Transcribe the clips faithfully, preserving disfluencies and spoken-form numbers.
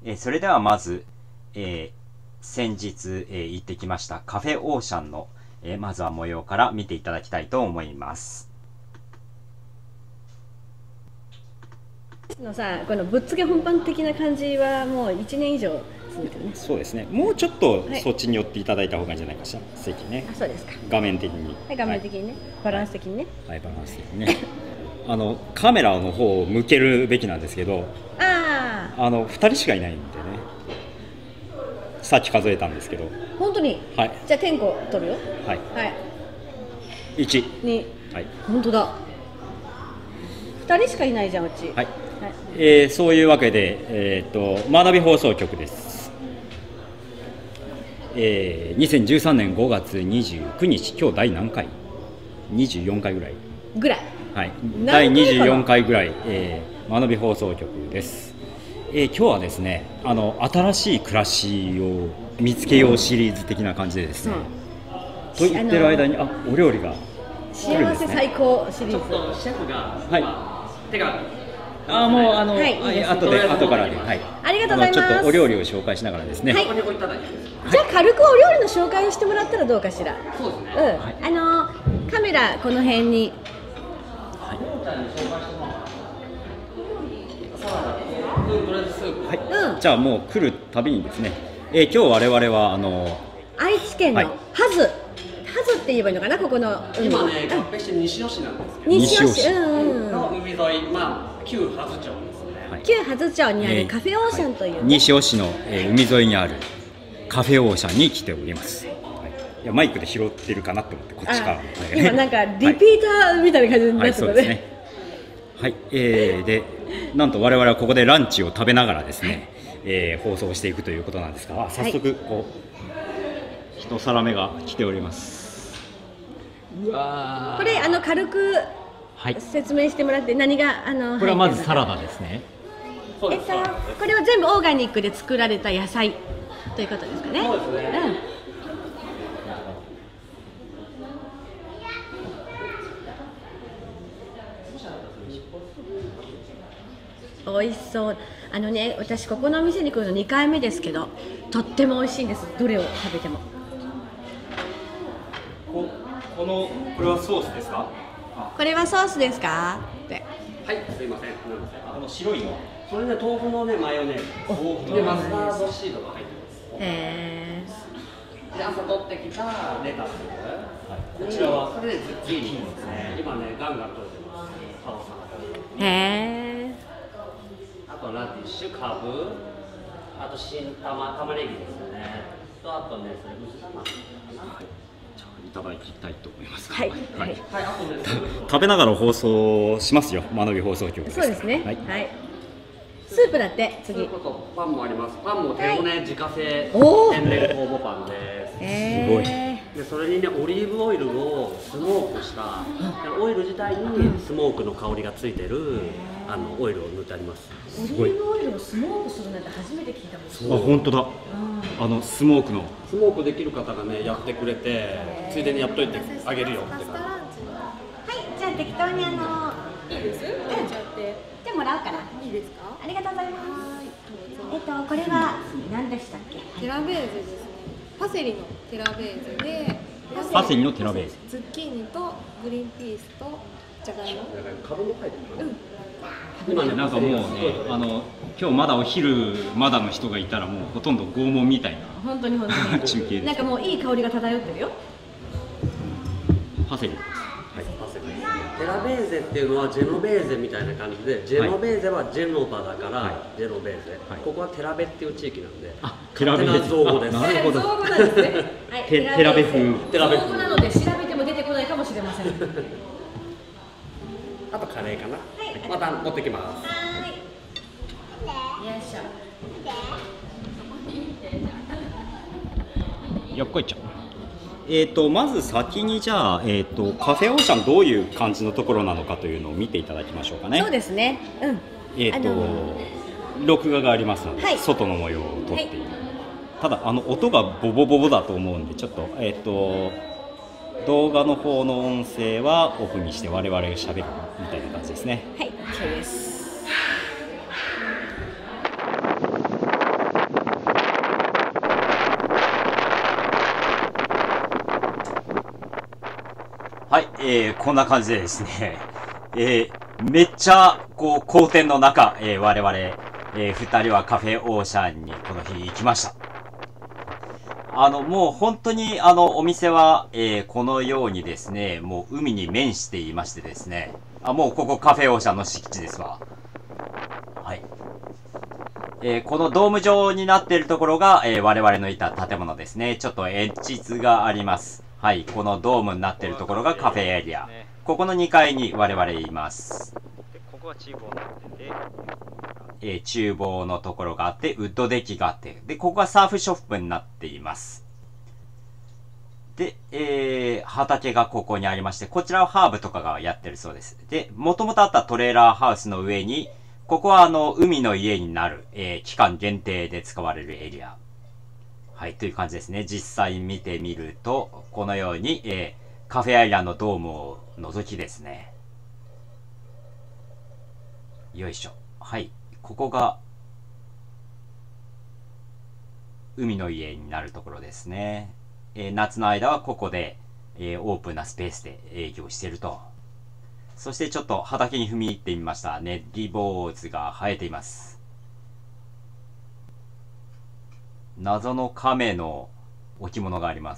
えー、それではまず、えー、先日、えー、行ってきましたカフェオーシャンの、えー、まずは模様から見ていただきたいと思います。 のさ、このぶっつけ本番的な感じはもういちねん以上続いてるね。 そうですね。もうちょっとそっちに寄っていただいた方がいいんじゃないかしら、席ね。 あ、そうですか。 画面的に。 はい、画面的にね、はい、バランス的にね。 はい、バランス的にね。あのカメラの方を向けるべきなんですけど、 ああのふたりしかいないんでね。さっき数えたんですけど。 本当に。はい。じゃあ点呼取るよ。 はい。 はい。 いち。 に。 はい。 本当だ。ふたりしかいないじゃんうち。 はい。はい、えー、そういうわけで、えー、と学び放送局です、えー、にせんじゅうさんねんごがつにじゅうくにち、今日第何回 ?にじゅうよん 回ぐらいぐらい、 はい、だいにじゅうよんかいぐらい、えー、学び放送局です、えー、今日はですね、あの新しい暮らしを見つけようシリーズ的な感じでですね、うん、と言ってる間に、あ、お料理が来るんですね。 幸せ最高シリーズ。 ちょっとシェフが、 はい、 手があ、もうあの、はい、 いい後で後からで、はい、 ありがとうございます。 ちょっとお料理を紹介しながらですね。 はい、じゃあ軽くお料理の紹介をしてもらったらどうかしら。 そうですね。 うん、はい、あのカメラこの辺に。 はい。はい。うん、じゃあもう来るたびにですね、えー、今日我々はあの愛知県のハズ、はい、ハズって言えばいいのかな、ここの。 今ね、合併して西尾市なんですけど。 西尾市、うんうん、 の海沿い、まあ旧羽津町ですね。 旧羽津町にあるカフェオーシャンという、ね、 えー、西尾市の、えー、海沿いにあるカフェオーシャンに来ております。はい、いやマイクで拾ってるかなと思ってこっちから、ね、 今なんかリピーターみたいな感じになってたね。はい、はい、そうですね。 はい、えー、でなんと我々はここでランチを食べながらですね、はい、えー、放送していくということなんですが、早速こう、一皿目が来ております。 うわ、これあの軽く説明してもらって、何があのこれはまずサラダですね。 えっとこれは全部オーガニックで作られた野菜ということですかね。そうですね。うん、美味しそう。あのね、私ここのお店に来るのにかいめですけど、とっても美味しいんです。どれを食べても。 ここのこれはソースですか？ これはソースですか？って。 はい、すいません。 あの白いの。 それで豆腐のねマヨネーズ。豆腐でマスタードシードが入ってます。 へー。で朝取ってきたレタス。はい、こちらはこれでズッキーニですね。今ねガンガン取れてます。青さん。 へー。 あとラディッシュ、カブ、あと新玉玉ねぎですね。とあとねそれうず玉。はい。 いただきたいと思います。 はい。 はい。食べながら放送しますよ。学び放送局です。 そうですね。はい。はい、スープだって。次。 パンもあります。パンも手ごね自家製天然酵母パンです。 すごい。 でそれにねオリーブオイルをスモークした、オイル自体にスモークの香りがついてるあのオイルを塗ってあります。 オリーブオイルをスモークするなんて初めて聞いたもん。 あ、本当だ。あのスモークのスモークできる方がねやってくれて、ついでにやっといてあげるよって感じ。はい、 じゃあ適当にあのいいです。うん、じゃあってじゃあもらおうかな。 いいですか？ ありがとうございます。えっとこれは何でしたっけ？ テラベーゼですね。パセリのテラベーゼで、 パセリのテラベーゼ。 ズッキーニとグリーンピースとじゃがいも。 株も入ってる。うん。 今ね、なんかもうね、あの今日まだお昼まだの人がいたらもうほとんど拷問みたいな。 本当に本当に。 中継です。 なんかもういい香りが漂ってるよ。 パセリ。 はい、パセリ。テラベーゼっていうのはジェノベーゼみたいな感じで、ジェノベーゼはジェノバだから、はい、ジェノベーゼ、はい、ここはテラベっていう地域なんで、 あ、テラベーゼ造語です。 なるほど。 造語なんですね。はい、 テラベ風。 テラベ風。 造語なので調べても出てこないかもしれません。 あとカレーかな。はい、また持ってきます。 はい。よいしょ。よっこいちゃん。えーとまず先にじゃあ、えーとカフェオーシャンどういう感じのところなのかというのを見ていただきましょうかね。 そうですね。うん。 えーと、あのー、録画がありますので、はい、外の模様を撮っている。はい、ただあの音がボボボボだと思うんでちょっとえっ、ー、と動画の方の音声はオフにして我々がしゃべるみたいな感じですね。 はい、OK です。 えー、こんな感じでですね、えー、めっちゃ、こう、好天の中、えー、我々、えー、二人はカフェオーシャンにこの日行きました。あの、もう本当に、あの、お店は、えー、このようにですね、もう海に面していましてですね、あ、もうここカフェオーシャンの敷地ですわ。はい。えー、このドーム状になっているところが、えー、我々のいた建物ですね。ちょっとエッジ図があります。はい。このドームになっているところがカフェエリア。ここのにかいに我々います。 で、ここは厨房になってて、 えー、厨房のところがあって、ウッドデッキがあって、で、ここがサーフショップになっています。で、えー、畑がここにありまして、こちらはハーブとかがやってるそうです。で、もともとあったトレーラーハウスの上に、ここはあの、海の家になる、えー、期間限定で使われるエリア。はい、という感じですね。実際見てみると、このように、えー、カフェアイランドドームを覗きですね。よいしょ。はい。ここが、海の家になるところですね。えー、夏の間はここで、えー、オープンなスペースで営業していると。そしてちょっと畑に踏み入ってみました。ネギ坊主が生えています。謎の亀の置物があります。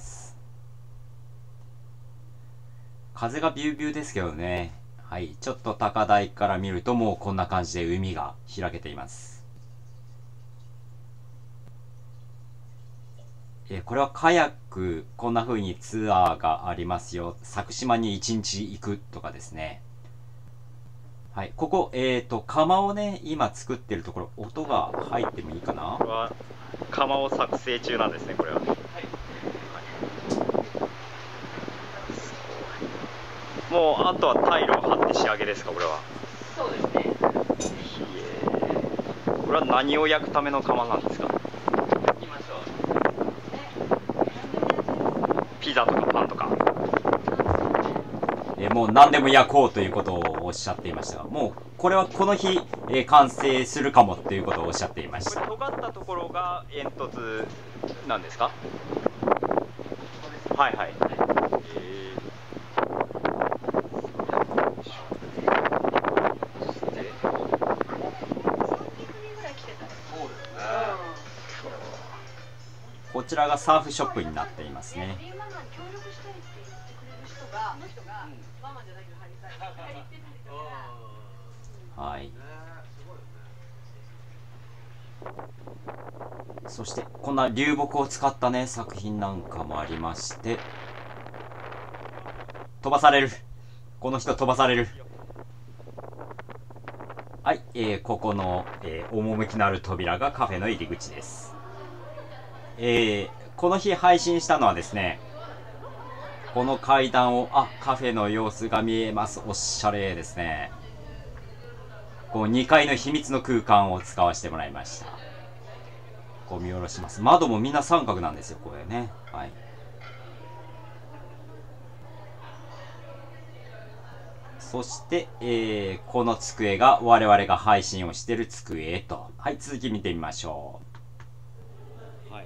風がビュービューですけどね。はい。ちょっと高台から見るともうこんな感じで海が開けています。えこれはカヤック、こんな風にツアーがありますよ。佐久島に一日行くとかですね。はい。ここ、えっと、窯をね、今作ってるところ、音が入ってもいいかな？ これは窯を作成中なんですね、これは。はい。はい、もう、あとはタイルを張って仕上げですか、これは。 そうですね。 これは何を焼くための窯なんですか？ピザとかパンとか。 えもう何でも焼こうということをおっしゃっていましたが、もうこれはこの日、えー、完成するかもということをおっしゃっていました。 これ尖ったところが煙突なんですか？はいはい。えーこちらがサーフショップになっていますね。はい。そしてこんな流木を使ったね作品なんかもありまして、飛ばされる。この人飛ばされる。はい、えー、ここの、えー、趣のある扉がカフェの入り口です。えー、この日配信したのはですね、この階段を、あ、カフェの様子が見えます。おしゃれですね。こうにかいの秘密の空間を使わせてもらいました。こう見下ろします。窓もみんな三角なんですよ、これね。はい。そして、えー、この机が我々が配信をしている机と。はい、続き見てみましょう。はい。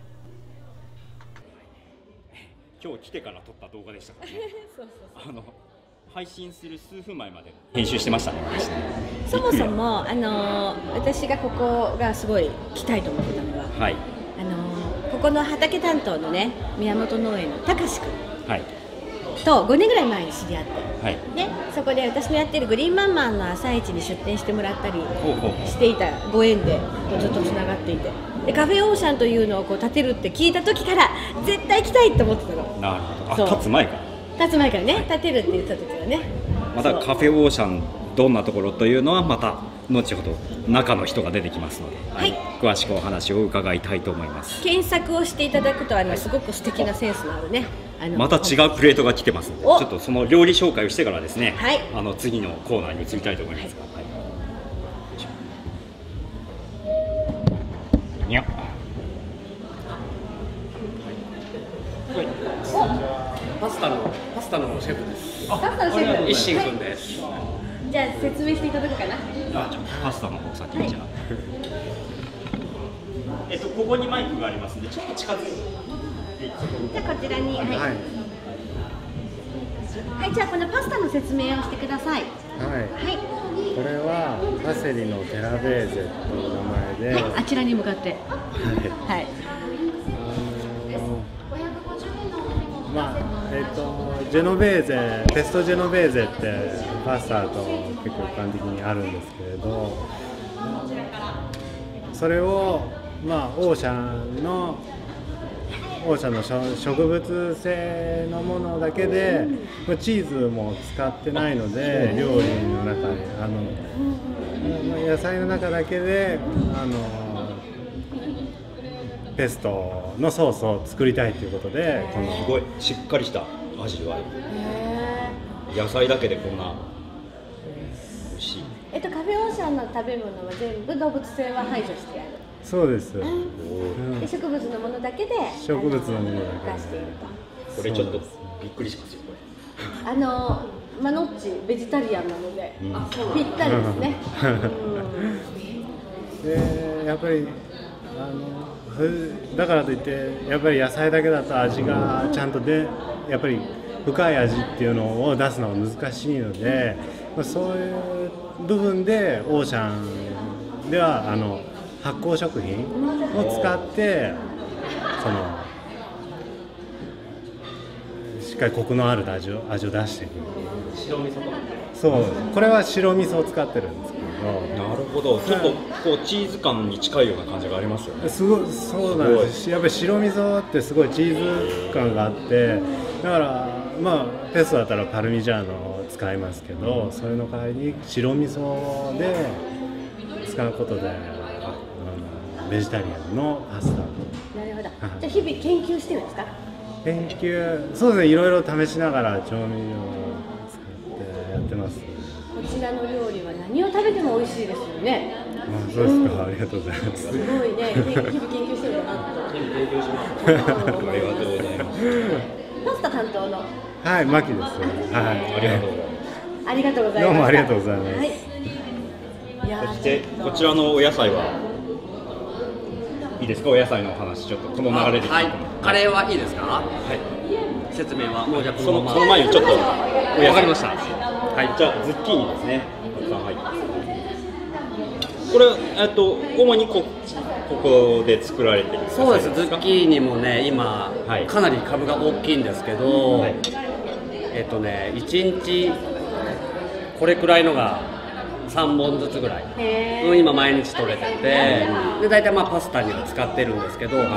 今日来てから撮った動画でしたからね。 そうそうそう。 あの配信する数分前まで編集してましたね。 そもそもあの私がここがすごい来たいと思ってたのは、 はい、 あのここの畑担当のね宮本農園のたかし君、はい、とごねんぐらい前に知り合って、はい、でそこで私のやってるグリーンマンマンの朝市に出店してもらったりしていたご縁でずっとつながっていて、でカフェオーシャンというのをこう建てるって聞いた時から絶対来たいと思ってたの。 なるほど。あ、立つ前から立つ前からね、建てるって言った時はね。 またカフェオーシャンどんなところというのはまた後ほど中の人が出てきますので、はい、詳しくお話を伺いたいと思います。 検索をしていただくとあのすごく素敵なセンスのあるね、あのまた違うプレートが来てますので、ちょっとその料理紹介をしてからですね、はい、あの次のコーナーに移りたいと思います。はいはい、にゃパスタのパスタのシェフです。 パスタのシェフ。 一心君です。 じゃあ説明していただくかな。 あ、じゃあパスタの方先にじゃあ。はい、 えっとここにマイクがありますのでちょっと近づいて。 じゃあこちらに、はい。はい、 はい、じゃあこのパスタの説明をしてください。 はい、はい、これはパセリのテラベーゼという名前で、 はい、あちらに向かって、はい、はい、 あのー、まあえっ、ー、とジェノベーゼ、ペストジェノベーゼってパスタと結構一般的にあるんですけれど、それをまあオーシャンのオーシャンの植物性のものだけで、チーズも使ってないので、料理の中にあの野菜の中だけであのペストのソースを作りたいということで、 このすごいしっかりした味わい、野菜だけでこんな美味しい。 えっとカフェオーシャンの食べ物は全部動物性は排除してある。 そうです、うん 、で植物のものだけで植物のものだけ出していると。 これちょっとびっくりしますよこれ。あのマノッチベジタリアンなので、うん、ぴったりですね。 うん、でやっぱりあのだからといってやっぱり野菜だけだと味がちゃんとでやっぱり深い味っていうのを出すのが難しいので、まあ、そういう部分でオーシャンではあの発酵食品を使ってそのしっかりコクのある味を味を出していく。 白味噌とか。 そう、これは白味噌を使ってるんですけど。 なるほど。ちょっとこうチーズ感に近いような感じがありますよね。 すごい、そうなんです。やっぱり白味噌ってすごいチーズ感があって、だからまあペストだったらパルミジャーノを使いますけど、それの代わりに白味噌で使うことで。ベジタリアンのパスタ。 なるほど。じゃあ日々研究してるんですか？ 研究、そうですね。いろいろ試しながら調味料を使ってやってます。こちらの料理は何を食べても美味しいですよね。 あ、そうですか。うん、ありがとうございます。 すごいね。日々研究してるんだなと。 日々研究します。ありがとうございます。パスタ担当の。 はい、マキです。はい、 ありがとうございます。 ありがとうございます。 どうもありがとうございます。はい。 そしてこちらのお野菜はいいですか、お野菜の話、ちょっとこの流れで。 はい、カレーはいいですか？はい。説明はもうじゃあそのその前にちょっとお野菜。わかりました。はい、じゃあズッキーニですね。たくさん入って。これえっと主にこここで作られてる。 そうです。ズッキーニもね今、はい、かなり株が大きいんですけど、はい、えっとねいちにちこれくらいのが。さんぼんずつぐらい今毎日取れてて、で大体まあパスタには使ってるんですけど、はい、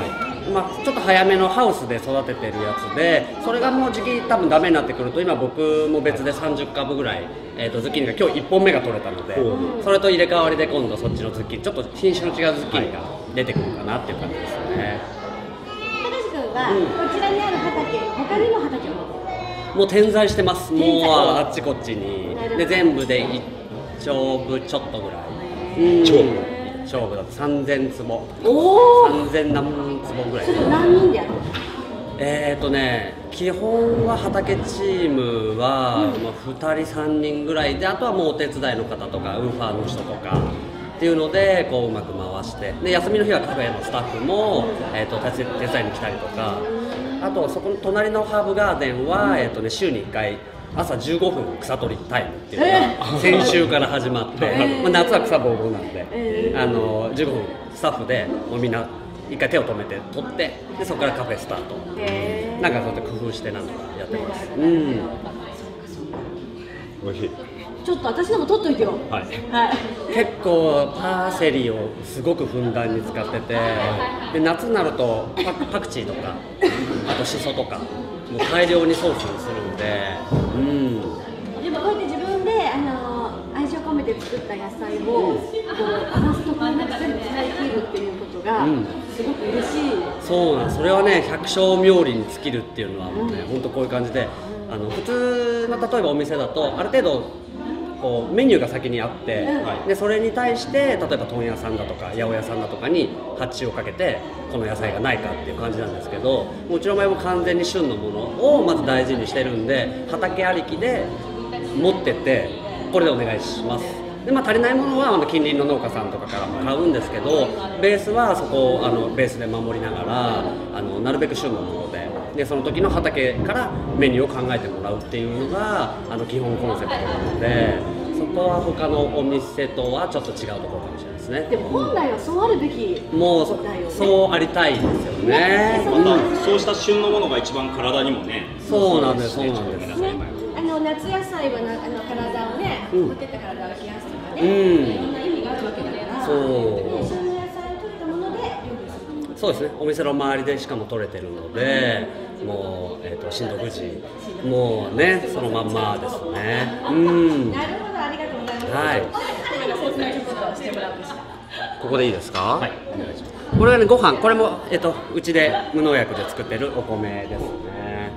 まあ、ちょっと早めのハウスで育ててるやつで、それがもう時期多分ダメになってくると、今僕も別でさんじゅっかぶぐらい、えー、とズッキーニが今日いっぽんめが取れたので、それと入れ替わりで今度そっちのズッキーニ、ちょっと品種の違うズッキーニが出てくるかなっていう感じですよね。 高橋君はこちらにある畑、他にも畑をもう点在してます。もうあっちこっちにで全部でいっ丁部ちょっとぐらい。 丁部。 丁部だとさんぜんつぼ。 おお。 さんぜんなんつぼぐらい。 何人でやるの？ えーとね、基本は畑チームは、うん、まあふたりさんにんぐらいで、あとはもうお手伝いの方とかウーファーの人とかっていうのでこううまく回して、で休みの日はカフェのスタッフも、えーと手伝いに来たりとか、あとそこの隣のハーブガーデンは、えーとね、週にいっかい。朝じゅうごふん草取りタイムっていうのが先週から始まって、えー、まあ夏は草ぼうぼうなんで、えー、あのじゅうごふんスタッフでもうみんな一回手を止めて取って、でそこからカフェスタート、えー、なんかそうやって工夫してなんとかやってます。うん、 おいしい。 ちょっと私のも取っといてよ。 はい、 はい、 結構パーセリをすごくふんだんに使ってて、で夏になると パ, パクチーとかあとシソとかもう大量にソースにするんで、うん、 でもこうやって自分であの愛情込めて作った野菜をこう余すところなく全部使い切るっていうことがすごく嬉しい、 うん、そうなん、それはね百姓冥利に尽きるっていうのはもうね、うん、本当こういう感じで、あの普通の例えばお店だとある程度こうメニューが先にあって、うん、でそれに対して例えば問屋さんだとか八百屋さんだとかに発注をかけてこの野菜がないかっていう感じなんですけど、うちの場合も完全に旬のものをまず大事にしてるんで、畑ありきで持ってってこれでお願いします。で、まあ、足りないものはあの近隣の農家さんとかから買うんですけど、ベースはそこをあのベースで守りながら、あのなるべく旬のものででその時の畑からメニューを考えてもらうっていうのがあの基本コンセプトなので、そこは他のお店とはちょっと違うところかもしれないですね。 でも本来はそうあるべき、 もう そ, そうありたいですよね。 またそうした旬のものが一番体にもね。 そうなんです、そうなんです。 ね、あの夏野菜はなあの体をね、 うん持ってった体を冷やすとかね、 うんいろんな意味があるわけだから、 そうね、旬の野菜を取ったもので料理する。 そうですね、お店の周りでしかも取れてるので、もう、えーと、新徳寺、もうね、そのまんまですね。うん。 なるほど、ありがとうございます。 はい。 説明ちょっとしてもらうとした。 ここでいいですか？ はい、お願いします。 これはね、ご飯、これも、えっと、うちで無農薬で作ってるお米ですね。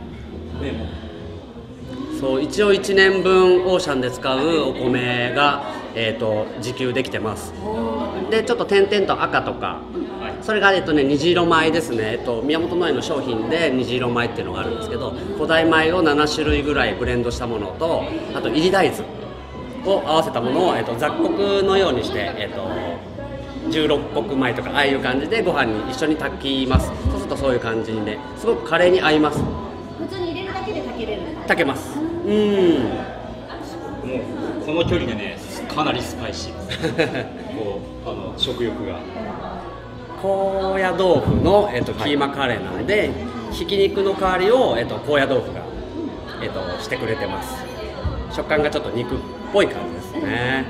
そう、一応いちねんぶんオーシャンで使うお米が、えっと、自給できてます。で、ちょっと点々と赤とか、それが、えっとね、虹色米ですね、えっと、宮本農園の商品で虹色米っていうのがあるんですけど、古代米をななしゅるいぐらいブレンドしたものと、あと入り大豆を合わせたものを、えっと、雑穀のようにして、えっと、じゅうろっこく米とかああいう感じでご飯に一緒に炊きます。そうするとそういう感じにね、すごくカレーに合います。 普通に入れるだけで炊けれる。 炊けます。うん。 もうこの距離でね、かなりスパイシーです。こうあの食欲が。 高野豆腐の、えっと、キーマカレーなので、ひき肉の代わりを、えっと、高野豆腐が、えっと、してくれてます。食感がちょっと肉っぽい感じですね。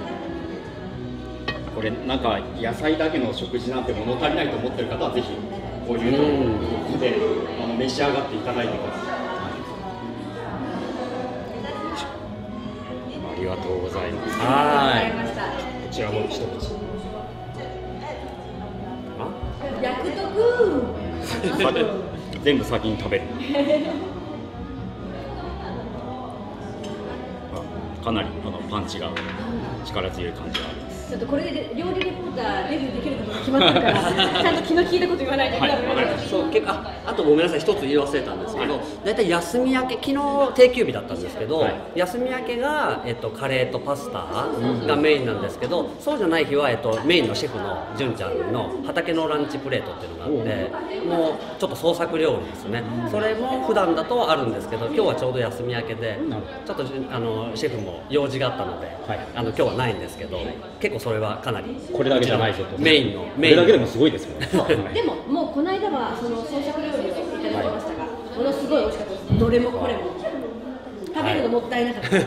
これなんか野菜だけの食事なんて物足りないと思ってる方はぜひこういうのをここであの召し上がっていただいてください。ありがとうございます。 はい。 こちらも一口。 焼くとく全部先に食べる。あ、かなりあのパンチが力強い感じがあります。 ちょっとこれで料理レポーターデビューできることが決まったからちゃんと気の利いたこと言わないといけない。 そう結構 あ, あとごめんなさい、一つ言い忘れたんですけど、だいたい休み明け、昨日定休日だったんですけど、はい、休み明けが、えっと、カレーとパスタがメインなんですけど、そうじゃない日は、えっと、メインのシェフの純ちゃんの畑のランチプレートっていうのがあって、もうちょっと創作料理ですね。それも普段だとあるんですけど、今日はちょうど休み明けで、ちょっとあのシェフも用事があったので、はい、あの今日はないんですけど、結構それはかなりこれだけじゃないぞとメインのメインこれだけでもすごいですもんね。 でももうこの間はその創作料理をいただきましたが、はい、ものすごい美味しかったです。どれもこれも食べるのもったいなかった、はい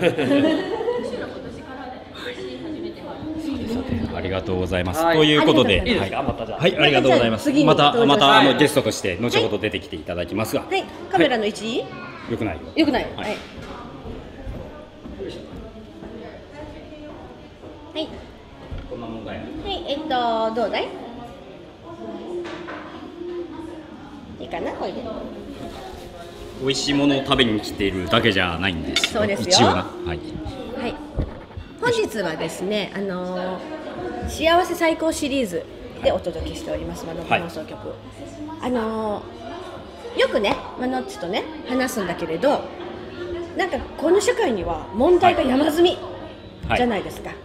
ありがとうございます。はい、ということで、はい、はい、ありがとうございます。またまたあのゲストとして後ほど出てきていただきますが、 はい、カメラの位置、はい、 良くない良くない。はい。はい。 こんな問題。 はい、えっとどうだい？いいかな、これで。 美味しいものを食べに来ているだけじゃないんです。 そうですよ。 一応な、はい。 はい。本日はですね、あのー、幸せ最高シリーズでお届けしております、マノッチ放送局。はい、あのー、よくね、マノッチとね話すんだけれど、なんかこの社会には問題が山積みじゃないですか。はい、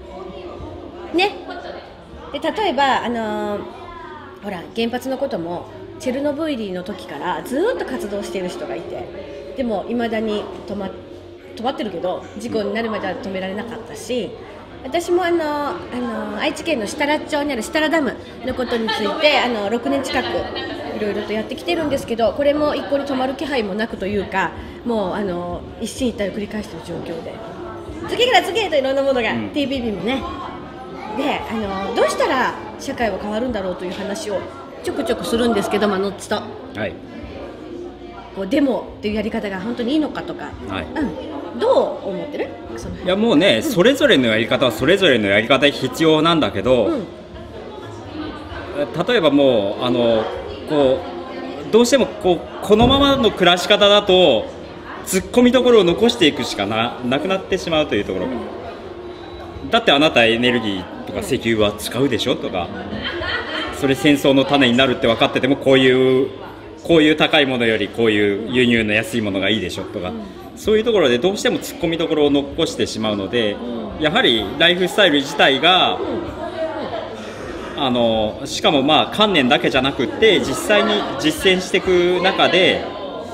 ね。で例えばあのー、ほら原発のこともチェルノブイリの時からずっと活動している人がいて、でも未だに止ま止まってるけど事故になるまでは止められなかったし、私もあのあの愛知県の設楽町にある設楽ダムのことについてあのろくねん近くいろいろとやってきてるんですけど、これも一向に止まる気配もなくというか、もうあの一進一退を繰り返している状況で、次から次へといろんなものが、うん、ティービービー もね、であのどうしたら社会は変わるんだろうという話をちょくちょくするんですけど、マノッチと、はい、こうデモっていうやり方が本当にいいのかとか、はい、うん、どう思ってる？そのいやもうね、うん、それぞれのやり方はそれぞれのやり方必要なんだけど、うん、例えばもうあのこうどうしてもこうこのままの暮らし方だと突っ込みどころを残していくしか な, なくなってしまうというところ、うん、だってあなたエネルギーとか石油は使うでしょとか、それ戦争の種になるって分かっててもこういうこういう高いものよりこういう輸入の安いものがいいでしょとか、うん、そういうところでどうしても突っ込みどころを残してしまうので、うん、やはりライフスタイル自体が、うん、あのしかもまあ観念だけじゃなくって実際に実践していく中で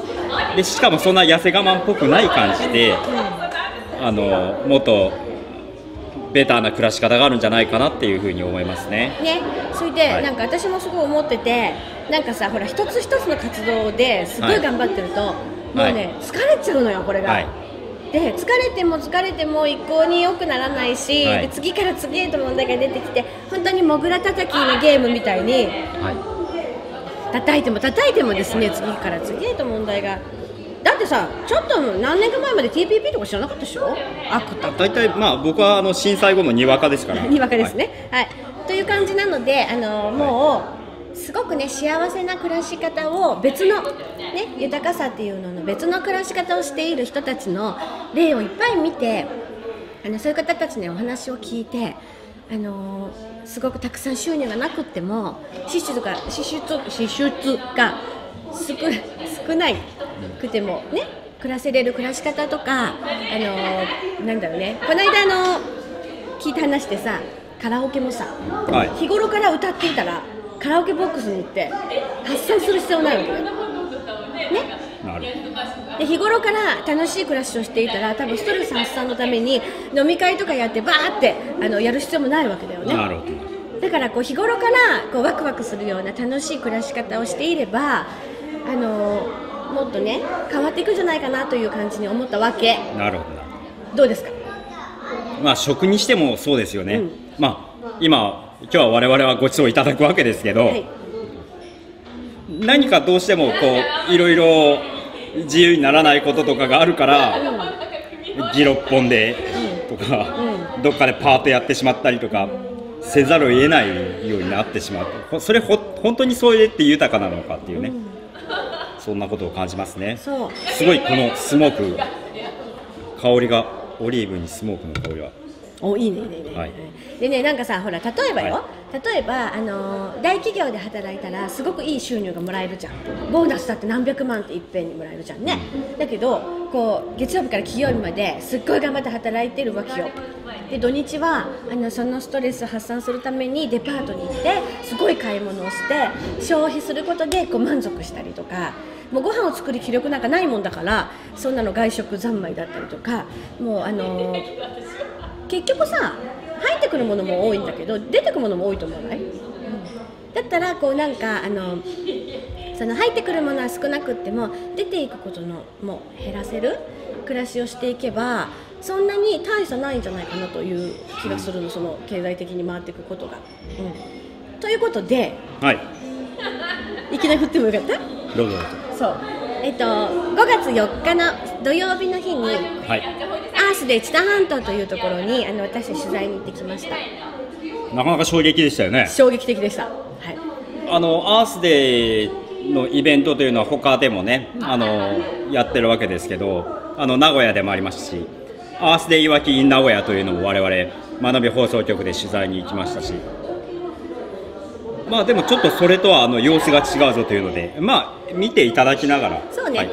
でしかもそんな痩せ我慢っぽくない感じで、あのもっとベターな暮らし方があるんじゃないかなっていうふうに思いますね。 ね、それで、 はい、 なんか私もすごい思ってて、なんかさ、ほら一つ一つの活動ですごい頑張ってると、はい、もうね、はい、疲れちゃうのよこれが。はい、で疲れても疲れても一向に良くならないし、はい、で次から次へと問題が出てきて、本当にモグラ叩きのゲームみたいに、はい、叩いても叩いてもですね、次から次へと問題が。だってさ、ちょっと何年か前まで ティーピーピー とか知らなかったでしょ。アクタ大体まあ僕はあの震災後のにわかですからにわかですね、はい、はい、という感じなので、あのもうすごくね幸せな暮らし方を別の、ね、豊かさっていうのの別の暮らし方をしている人たちの例をいっぱい見て、あのそういう方たちのお話を聞いて、あのすごくたくさん収入がなくっても支出が支出支出が少, 少ないくてもね暮らせれる暮らし方とか、あのなんだろうね、この間あの聞いた話でさ、カラオケもさ、はい、日頃から歌っていたらカラオケボックスに行って発散する必要ないわけだよね。なるで日頃から楽しい暮らしをしていたら、多分ストレス発散のために飲み会とかやってバーってあのやる必要もないわけだよね。なるほど。だからこう日頃からこうワクワクするような楽しい暮らし方をしていれば、あのもっとね変わっていくんじゃないかなという感じに思ったわけ。 なるほど。どうですか。 まあ食にしてもそうですよね、うん、まあ今今日は我々はご馳走いただくわけですけど、はい、何かどうしてもこういろいろ自由にならないこととかがあるから、うん、ギロッポンでとか、うん、どっかでパートやってしまったりとかせざるを得ないようになってしまう。それほ本当にそれって豊かなのかっていうね、うん、そんなことを感じますね。そうすごいこのスモーク香りが、オリーブにスモークの香りが、 おいいねいいねいいね、はい、でね、なんかさ、ほら例えばよ、はい、例えばあのー、大企業で働いたらすごくいい収入がもらえるじゃん。ボーナスだって何百万っていっぺんにもらえるじゃんね、うん、だけどこう月曜日から金曜日まですっごい頑張って働いてるわけよ。で土日はあのそのストレス発散するためにデパートに行ってすごい買い物をして消費することでこう満足したりとか、もうご飯を作る気力なんかないもんだから、そんなの外食三昧だったりとか、もうあのー、結局さ入ってくるものも多いんだけど出てくるものも多いと思わない、うん、だったらこうなんかあのその入ってくるものは少なくっても出ていくことのもう減らせる暮らしをしていけばそんなに大差ないんじゃないかなという気がするの、その経済的に回っていくことが、うん、ということで、はい、いきなり振ってもよかった？どうぞ。そう、えっと、ごがつよっかの土曜日の日に、はい、アースで知多半島というところにあの私取材に行ってきました。 なかなか衝撃でしたよね。 衝撃的でした、はい、 あのアースデーのイベントというのは他でもねあのやってるわけですけど、あの名古屋でもありますし、アースデーいわき in 名古屋というのも我々学び放送局で取材に行きましたし、まあでもちょっとそれとはあの様子が違うぞというので、まあ見ていただきながら。 そうね、はい、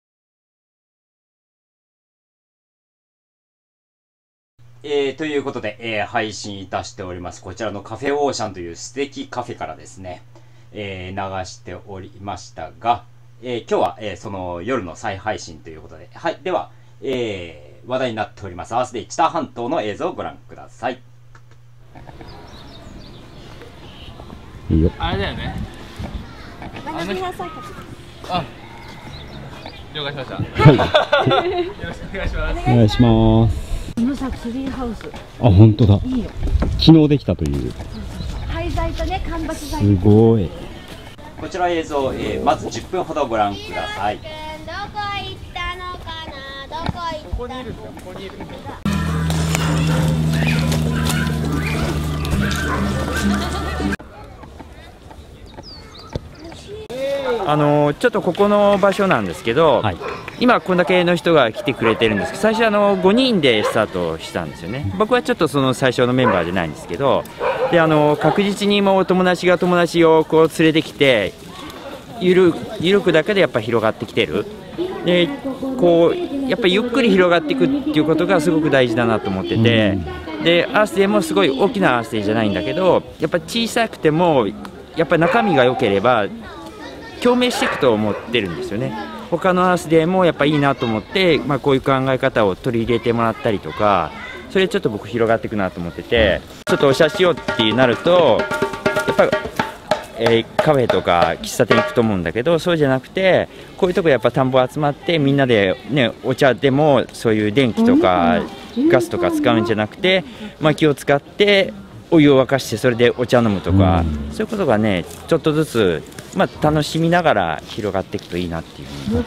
えー、ということで、えー、配信いたしておりますこちらのカフェオーシャンという素敵カフェからですね、えー、流しておりましたが、えー、今日は、えー、その夜の再配信ということで、はい、では、えー、話題になっておりますアースデイ知多半島の映像をご覧ください。 いいよ。あれだよね。 学びなさい。 あ、了解しました。はい。よろしくお願いします。 お願いします。 このさツリーハウス。 あ、本当だ。 いいよ。 昨日できたという。 廃材とね、間伐材。 すごい。 こちら映像、えー、まずじゅっぷんほどご覧ください。 どこ行ったのかな。どこ行ったの。ここにいるんだよ。ここにいるんだよ。 あのちょっとここの場所なんですけど、はい、今こんだけの人が来てくれてるんですけど、最初あのごにんでスタートしたんですよね。僕はちょっとその最初のメンバーじゃないんですけど、であの確実にもう友達が友達をこう連れてきてゆるゆるくだけでやっぱ広がってきてる。でこうやっぱりゆっくり広がっていくっていうことがすごく大事だなと思ってて、でアースデーもすごい大きなアースデーじゃないんだけど、やっぱ小さくてもやっぱり中身が良ければ共鳴していくと思ってるんですよね。 他のアースデーもやっぱいいなと思って、まあ、こういう考え方を取り入れてもらったりとか、それちょっと僕広がっていくなと思ってて、ちょっとおしゃしようってなるとやっぱり、えー、カフェとか喫茶店行くと思うんだけど、そうじゃなくてこういうとこやっぱ田んぼ集まってみんなで、ね、お茶でもそういう電気とかガスとか使うんじゃなくて、薪を使ってお湯を沸かしてそれでお茶飲むとか、うん、そういうことがねちょっとずつ、まあ、楽しみながら広がっていくといいなっていう、うん、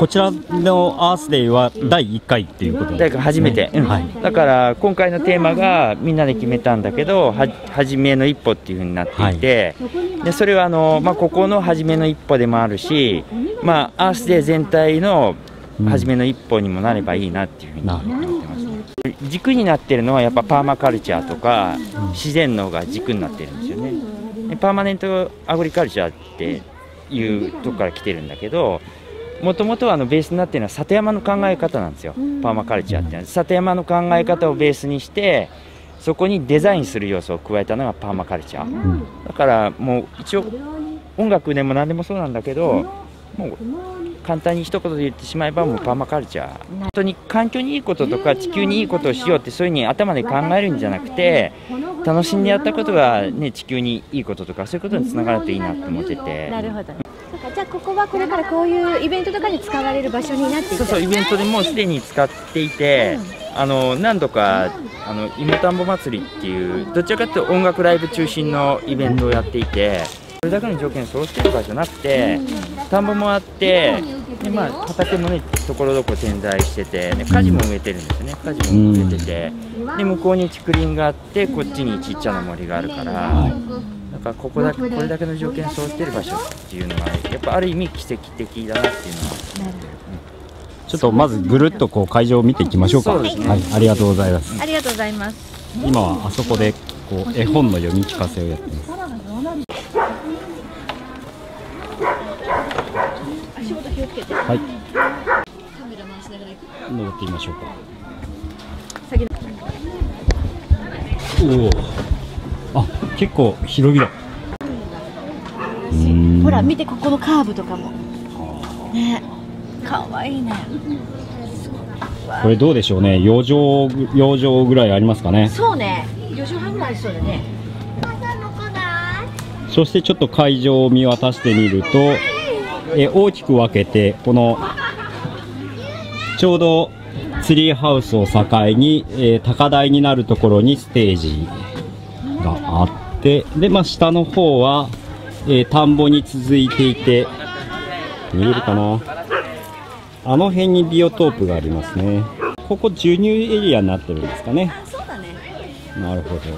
こちらのアースデーはだいいっかいっていうことですね。 初めて、うん、はい、だから今回のテーマがみんなで決めたんだけど、は初めの一歩っていうふうになっていて、はい、でそれはあの、まあ、ここの初めの一歩でもあるし、まあ、アースデー全体の初めの一歩にもなればいいなっていうふうに思ってます。軸になってるのはやっぱパーマカルチャーとか自然のが軸になってるんですよね。でパーマネントアグリカルチャーっていうとこから来てるんだけど、もともとはあのベースになってるのは里山の考え方なんですよ。パーマカルチャーって里山の考え方をベースにしてそこにデザインする要素を加えたのがパーマカルチャーだから、もう一応音楽でも何でもそうなんだけど、もう簡単に一言で言ってしまえばもうパーマカルチャー、本当に環境にいいこととか地球にいいことをしようってそういうふうに頭で考えるんじゃなくて、楽しんでやったことが、ね、地球にいいこととかそういうことにつながるといいなと思ってて。 なるほど。そうか、じゃあここはこれからこういうイベントとかに使われる場所になっていて、 そうそう、イベントでもうすでに使っていて、うん、あの何度かあの芋田んぼ祭りっていうどちらかというと音楽ライブ中心のイベントをやっていて、それだけの条件揃ってる場所じゃなくて、田んぼもあって、でまあ、畑もねところどころ点在してて、ね、果樹も植えてるんですよね。果樹も植えてて、で向こうに竹林があってこっちにちっちゃな森があるから、だからここだけこれだけの条件揃ってる場所っていうのはやっぱある意味奇跡的だなっていうのは、 ちょっとまずぐるっとこう会場を見ていきましょうか。そうですね、はい、ありがとうございます。 ありがとうございます。 今はあそこでこう絵本の読み聞かせをやってます。 足元気をつけて。 はい。登ってみましょうか。おお。あ、結構広々。 ほら見て、ここのカーブとかも。ね、可愛いね。 これどうでしょうね。よ畳よ畳ぐらいありますかね。 そうね。よ畳半ぐらいありそうだね。 そしてちょっと会場を見渡してみると、え大きく分けてこのちょうどツリーハウスを境に、えー、高台になるところにステージがあって、で、まあ、下の方は、えー、田んぼに続いていて、見えるかな、あの辺にビオトープがありますね。ここ授乳エリアになってるんですかね。 そうだね。 なるほど。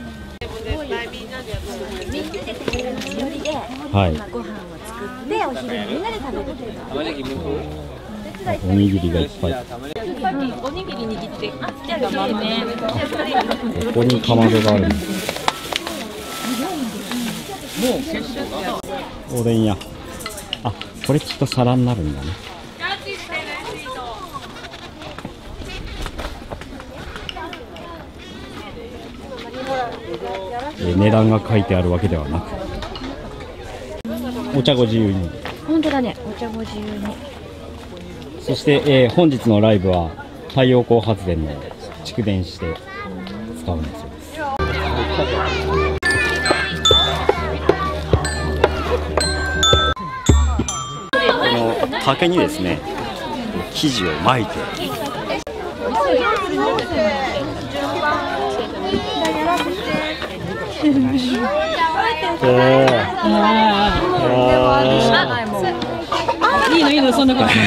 はい、ご飯を作ってお昼にみんなで食べるという。 おにぎりがいっぱい。 おにぎり握って、あ、じゃあ頑張ってね。 ここにかまどがある。おでん屋。あ、これきっと皿になるんだね。え、値段が書いてあるわけではなく、お茶ご自由に。 本当だね、お茶ご自由に。 そして、えー、本日のライブは太陽光発電の蓄電して使うんだそうです。この竹にですね、生地を巻いて。 いいのいいの、そんなことない。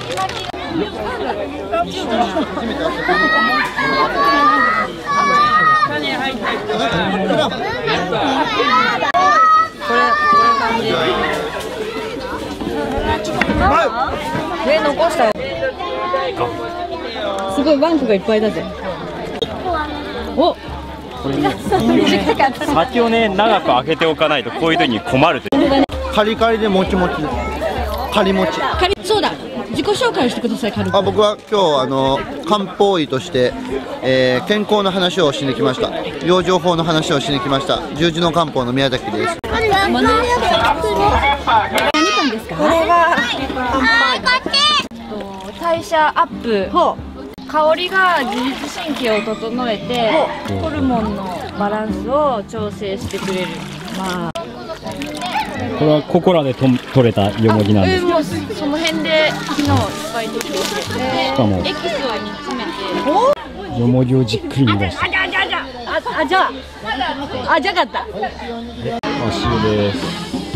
上残したよ。すごいワンコがいっぱいだぜ。お。 これね、先をね長く開けておかないとこういう時に困るという。 カリカリでもちもちです。カリもち。 カリ、そうだ。自己紹介してください。軽く。 あ、僕は今日あの漢方医として、えー、健康の話をしに来ました。養生法の話をしに来ました。十字の漢方の宮崎です。 何パンですか？これは乾杯。 代謝アップ、香りが自律神経を整えてホルモンのバランスを調整してくれる。まあこれはここらでと取れたよもぎなんですか？ もうその辺で昨日いっぱいできてて、しかもエキスを煮詰めてよもぎをじっくり煮出して。 あじゃあじゃあじゃああじゃああじゃかった。 あ、塩です。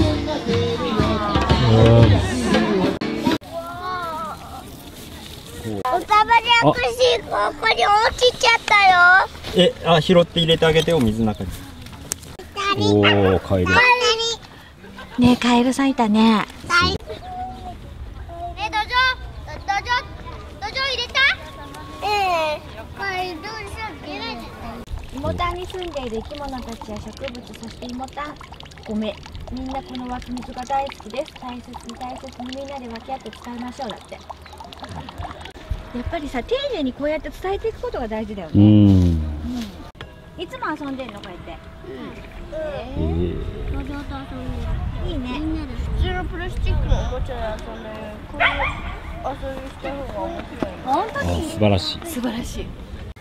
おたまじゃくしここに落ちちゃったよ。 え、あ、拾って入れてあげてよ、水の中に。おお、カエル。 ねえ、カエルさんいたね。 ね、土壌、土壌、土壌入れた？ええ、これどうしようってないじゃん。 イモタンに住んでいる生き物たちや植物、そしてイモタン、米、みんなこの湧き水が大好きです。大切に大切にみんなで分け合って伝えましょうだって。やっぱりさ、丁寧にこうやって伝えていくことが大事だよね。うん、うん、いつも遊んでるのこうやって。うん、えー、土壌と遊んでる。いいね。普通のプラスチックのおもちゃで遊んでる。こういう遊びした方が面白い。本当に。素晴らしい。素晴らしい。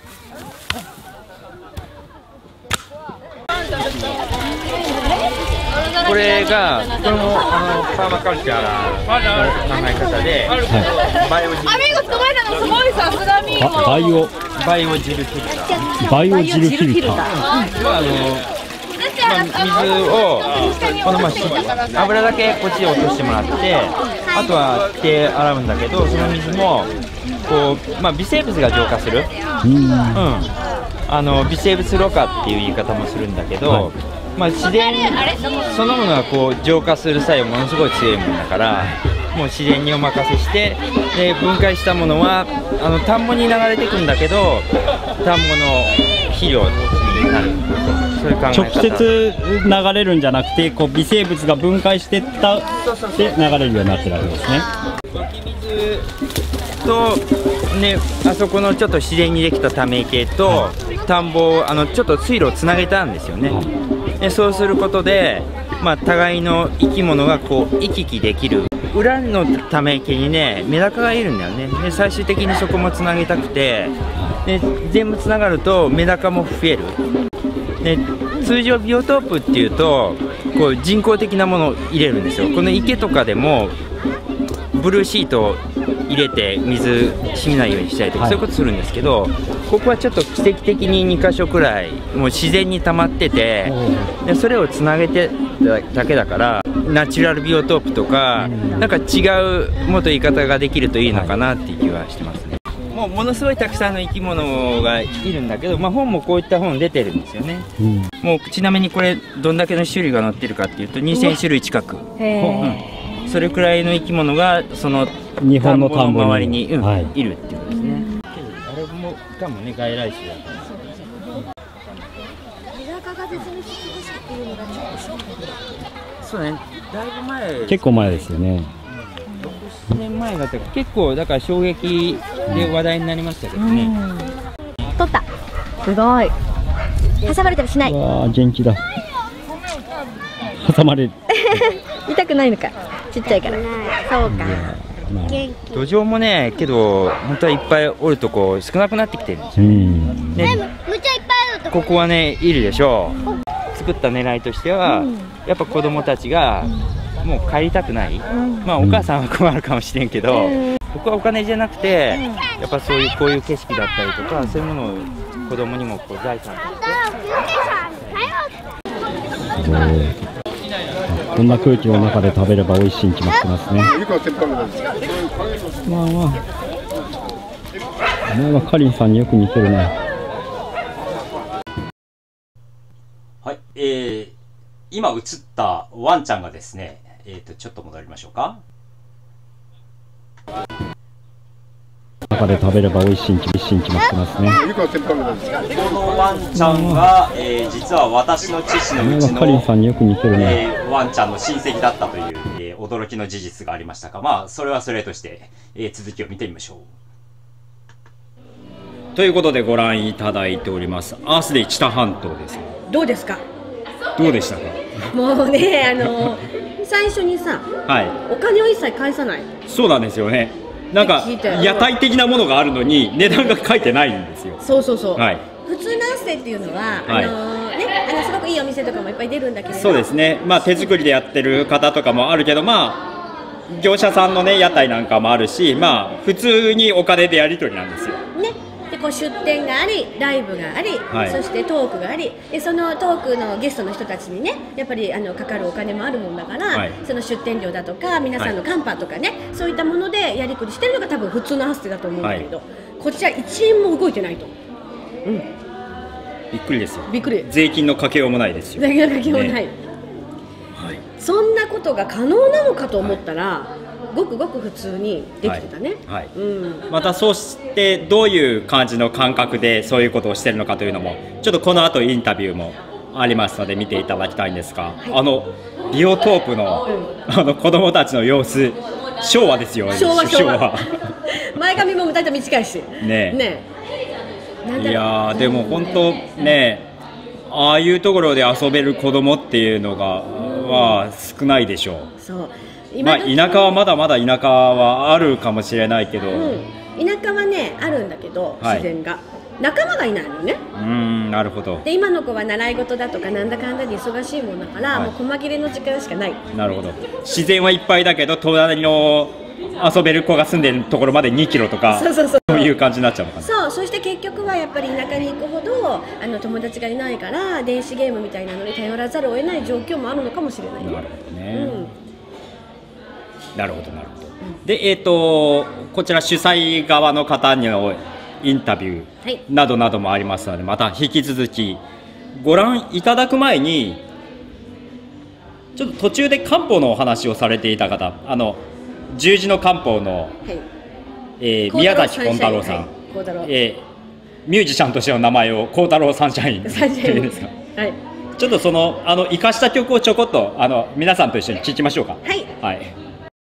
これが、これもあのパーマカルチャーの考え方で、はい、バイオジルフィルター。バイオバイオジルフィルター。バイオジルフィルター。あのまあ、水をこのまま油だけこっちで落としてもらって、あとは手洗うんだけど、その水もこう、まあ、微生物が浄化する、うん、あの微生物ろ過っていう言い方もするんだけど、はい、まあ、自然そのものがこう浄化する作用ものすごい強いものだから、もう自然にお任せして、で分解したものはあの田んぼに流れていくんだけど、田んぼの肥料になる。そういう考え方。直接流れるんじゃなくて、こう微生物が分解してったで流れるようになってるわけですね。湧き水とね、あそこのちょっと自然にできたため池と田んぼをあのちょっと水路をつなげたんですよね。でそうすることで、まあ、互いの生き物がこう行き来できる。裏のため池にね、メダカがいるんだよね。で最終的にそこもつなげたくて、で全部つながるとメダカも増える。で通常ビオトープっていうとこう人工的なものを入れるんですよ。この池とかでもブルーシートを入れて水染みないようにしたりとか、はい、そういうことするんですけど、ここはちょっと奇跡的ににかしょくらいもう自然に溜まってて、でそれをつなげてだけだからナチュラルビオトープとか、なんか違うもっと言い方ができるといいのかなっていう気はしてますね。もうものすごいたくさんの生き物がいるんだけど、まあ、本もこういった本出てるんですよね。うん、もうちなみにこれどんだけの種類が載ってるかっていうとにせんしゅるい近く。うん、それくらいの生き物がその日本の田んぼの周りに、うん、はい、いるっていうことですね。けどあれもかもね、外来種だから。メダカが絶滅危惧種っていうのがちょっとショックで。そうね、だいぶ前。結構前ですよね。ろく、ななねんまえだったら結構だから衝撃で話題になりましたけどね。 取った。すごい。挟まれたりしない。 わあ、元気だ。挟まれる。 痛くないのか。ちっちゃいから。そうか。 土壌もね、けど本当はいっぱいおるとこ少なくなってきてるんですよね。で、 むちゃいっぱいあるとこ。 ここはね、いるでしょう。作った狙いとしては、やっぱ子供たちがもう帰りたくない。まあお母さんは困るかもしれんけど、ここはお金じゃなくて、やっぱそういうこういう景色だったりとか、そういうものを子供にもこう財産として。 こんな空気の中で食べれば美味しいに決まってますね。まあまあ、お前はかりんさんによく似てるね。 はい、えー、今映ったワンちゃんがですね、えーと、ちょっと戻りましょうか。 中で食べれば美味しいに決まってますね。 このワンちゃんが、えー、実は私の父のうちの、 かりんさんによく似てるね、 えー、ワンちゃんの親戚だったという、えー、驚きの事実がありましたが、まあそれはそれとして、えー、続きを見てみましょう。ということでご覧いただいておりますアースデイ知多半島です。 どうですか？ どうでしたか？ もうね、あの最初にさ、はい、お金を一切返さない。 そうなんですよね。 なんか屋台的なものがあるのに値段が書いてないんですよ。 そうそうそう、 はい、 普通ナステっていうのは、 はい、 あのー、ね、あのすごくいいお店とかもいっぱい出るんだけど、 そうですね、まあ、手作りでやってる方とかもあるけど、まあ、業者さんの、ね、屋台なんかもあるし、まあ、普通にお金でやり取りなんですよ。 ね、でこう出店があり、ライブがあり、はい、そしてトークがあり、でそのトークのゲストの人たちにね、やっぱりあのかかるお金もあるもんだから、はい、その出店料だとか、皆さんのカンパとかね、はい、そういったものでやりくりしてるのが多分普通のハステだと思うんだけど、はい、こちらいちえんも動いてないと。うん、 びっくりですよ。 びっくり。 税金のかけようもないですよ。 税金のかけようもない、ね、 はい、 そんなことが可能なのかと思ったら、はい、ごくごく普通にできてたね、 はいはい、うん、またそうしてどういう感じの感覚でそういうことをしてるのかというのもちょっとこの後インタビューもありますので見ていただきたいんですが、はい、あのビオトープの、うん、あの子供たちの様子、昭和ですよ。 昭和昭和前髪もだいたい短いしねね。いやでも本当ね、ああいうところで遊べる子供っていうのがは少ないでしょう。 そうまあ、田舎はまだまだ田舎はあるかもしれないけど、 うん、田舎はねあるんだけど、はい、自然が仲間がいないのね。 うーん、なるほど。 で今の子は習い事だとかなんだかんだで忙しいもんだから、はい、もう細切れの時間しかない。 なるほど。自然はいっぱいだけど隣の遊べる子が住んでるところまでにキロとか、 そうそうそう、 そういう感じになっちゃうのかな。 そう、そして結局はやっぱり田舎に行くほどあの友達がいないから電子ゲームみたいなのに頼らざるを得ない状況もあるのかもしれない。 なるほどね、うん、なるほどなるほど、うん、で、えーとこちら主催側の方のインタビューなどなどもありますので、また引き続きご覧いただく前にちょっと途中で漢方のお話をされていた方、あの十字の漢方の、はい、えー、宮崎幸太郎さん、はい、えー、ミュージシャンとしての名前を幸太郎サンシャインっていうんですか、はい、ちょっとそのあの生かした曲をちょこっとあの皆さんと一緒に聴きましょうか。 はい、 はい、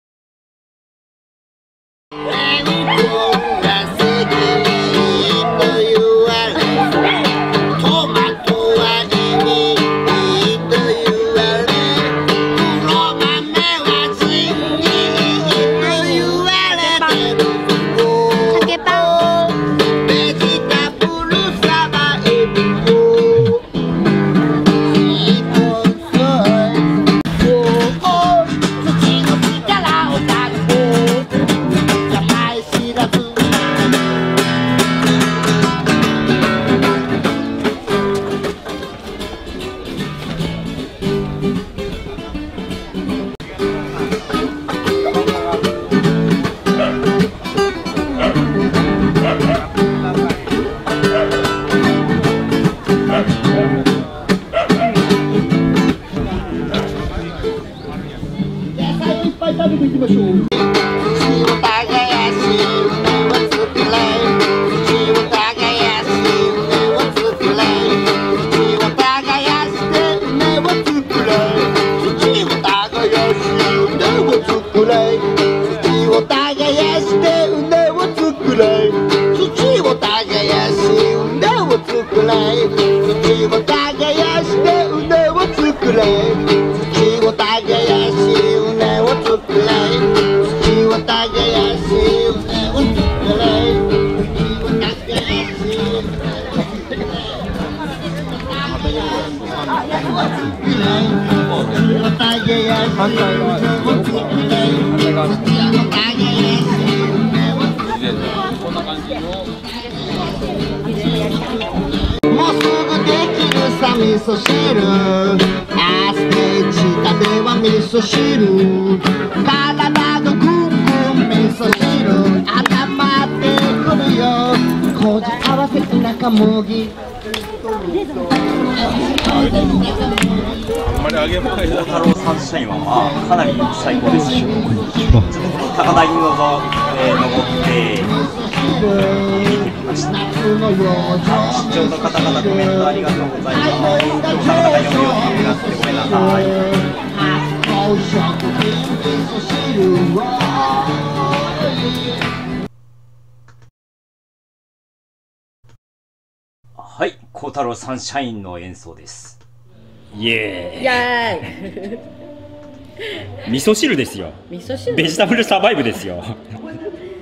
はい、幸太郎サンシャインの演奏です。イエーイ。 イエーイ。 味噌汁ですよ。 味噌汁。 ベジタブルサバイブですよ。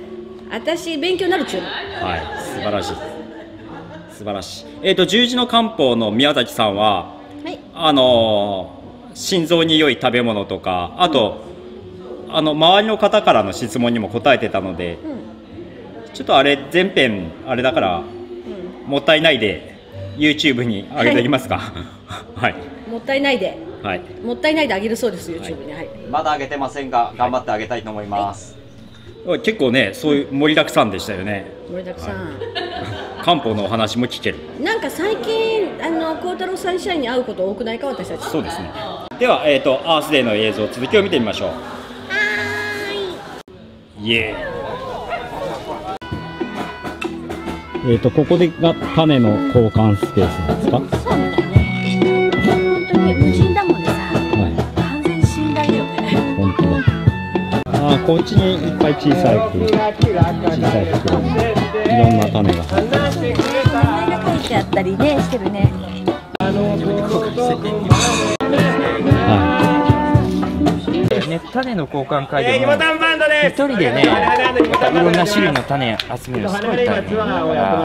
私勉強になるっちゅうの。 はい、素晴らしい素晴らしい。えっ、ー、と十字の漢方の宮崎さんは、はい、あのー、心臓に良い食べ物とか、あと、うん、あの周りの方からの質問にも答えてたので、うん、ちょっとあれ全編あれだから、うん、もったいないで YouTube に上げておきますか。はい、はい、 もったいないで、 はい、 もったいないで上げるそうです YouTube に、はい、 まだ上げてませんが頑張ってあげたいと思います。 はい、結構ね、そういう盛りだくさんでしたよね。 盛りだくさん。はい、 漢方のお話も聞ける。 なんか最近あの孝太郎サンシャインに会うこと多くないか、私たち。 そうですね。では、えっ、ー、とアースデーの映像続きを見てみましょう。はーい。イエーイ。えっ、ー、とここでが種の交換スペースなんですか。 そうみたいね。本当に無人だもんでさ。はい。完全に信頼だよね。 本当だ。あ、こっちにいっぱい小さい袋、小さい袋にいろんな種が入ってます。 名前が書いてあったりねしてるね。 ね、種の交換会でも一人でね、いろんな種類の種集めるのすごい大変だから、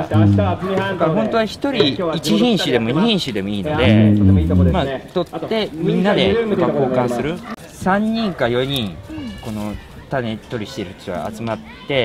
だから本当は一人一品種でも二品種でもいいので、まあ取ってみんなで交換する。さんにんかよにんこの種取りしてる人が集まって、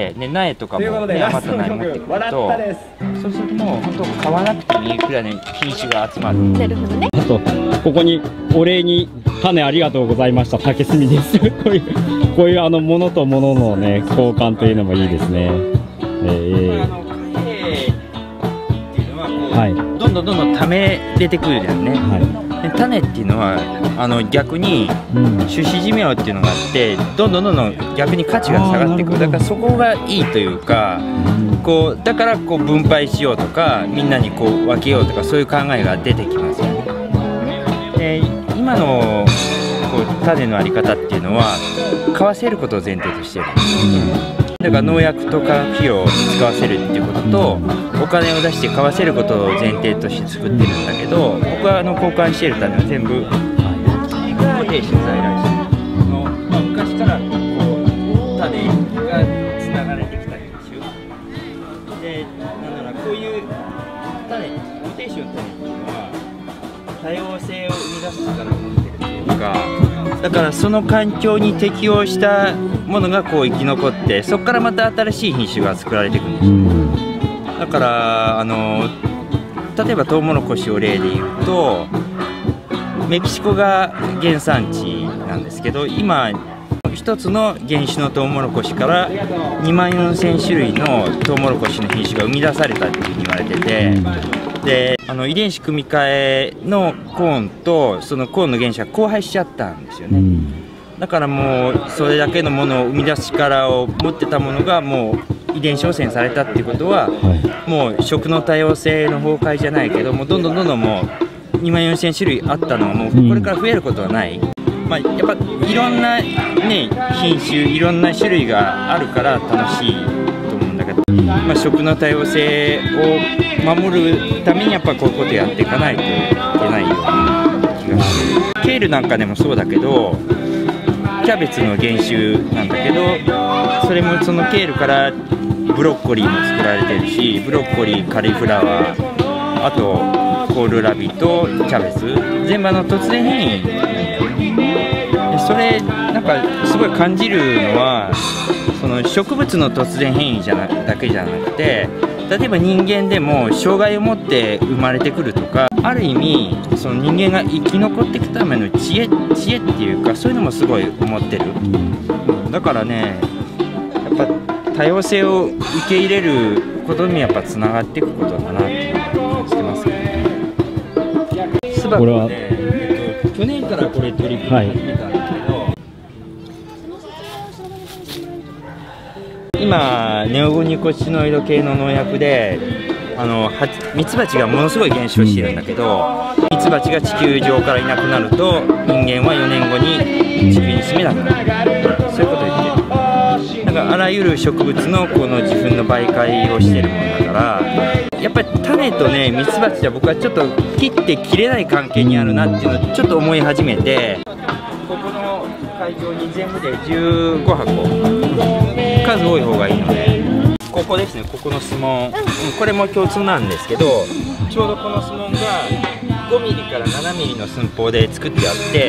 で苗とかも、ね、余った苗持ってくると、そうするともう本当買わなくてもいいくらいの品種が集まる。 なるほどね。 あとここにお礼に種ありがとうございました竹炭です。こういうこういうあの物と物のね交換というのもいいですね。えー、あの貨幣っていうのはこう、はい、 どんどんどんどんため出てくるじゃんね。はい、で種っていうのはあの逆に種子寿命っていうのがあって、どんどんどんどん逆に価値が下がってくる。だからそこがいいというか、こうだからこう分配しようとかみんなにこう分けようとかそういう考えが出てきますよね。で今のこう種のあり方っていうのは買わせることを前提としてるんです。だから農薬と化学肥料を使わせるっていうことと、お金を出して買わせることを前提として作ってるんだけど、僕はあの交換している種は全部固定種在来種の、まあ、昔からこう種がつながれてきた品種で、なんならこういう種固定種の種っていうのは多様性を生み出す力を持ってるっていうか、だからその環境に適応したものがこう生き残って、そこからまた新しい品種が作られていくんですよ。だからあの例えばトウモロコシを例で言うと、メキシコが原産地なんですけど、今一つの原種のトウモロコシからにまんよんせんしゅるいのトウモロコシの品種が生み出されたっていうふうに言われてて、であの遺伝子組み換えのコーンとそのコーンの原種が交配しちゃったんですよね。だからもうそれだけのものを生み出す力を持ってたものがもう遺伝子汚染されたっていうことは、もう食の多様性の崩壊じゃないけど、もうどんどんどんどんもうにまんよんせんしゅるいあったのがもうこれから増えることはない。まあ、やっぱいろんな、ね、品種いろんな種類があるから楽しいと思うんだけど、まあ、食の多様性を守るためにやっぱこういうことやっていかないといけないような気がする。ケールなんかでもそうだけど、キャベツの原種なんだけど、それもそのケールからブロッコリーも作られてるし、ブロッコリーカリフラワー、あとコールラビとキャベツ全部あの突然変異で、それなんかすごい感じるのは、その植物の突然変異じゃなだけじゃなくて、例えば人間でも障害を持って生まれてくるとか、ある意味その人間が生き残っていくための知恵知恵っていうか、そういうのもすごい思ってる。だからね、やっぱ多様性を受け入れることにやっぱつながっていくことだなっていう感じしてますけどね。巣箱はね、えっと、去年からこれ取り組み始めたんですけど、はい、今ネオゴニコチノイド系の農薬であのミツバチがものすごい減少してるんだけど、ミツバチが地球上からいなくなると人間はよねんごに地球に住めなくなる、そういうことを言ってる。だからあらゆる植物のこの自分の媒介をしてるもんだから、やっぱり種とねミツバチは僕はちょっと切って切れない関係にあるなっていうのをちょっと思い始めて、ここの会場に全部でじゅうごはこ、数多い方がいいので。 ここですね、ここの相撲、うん、これも共通なんですけど、ちょうどこの相撲がごミリからななミリの寸法で作ってあって、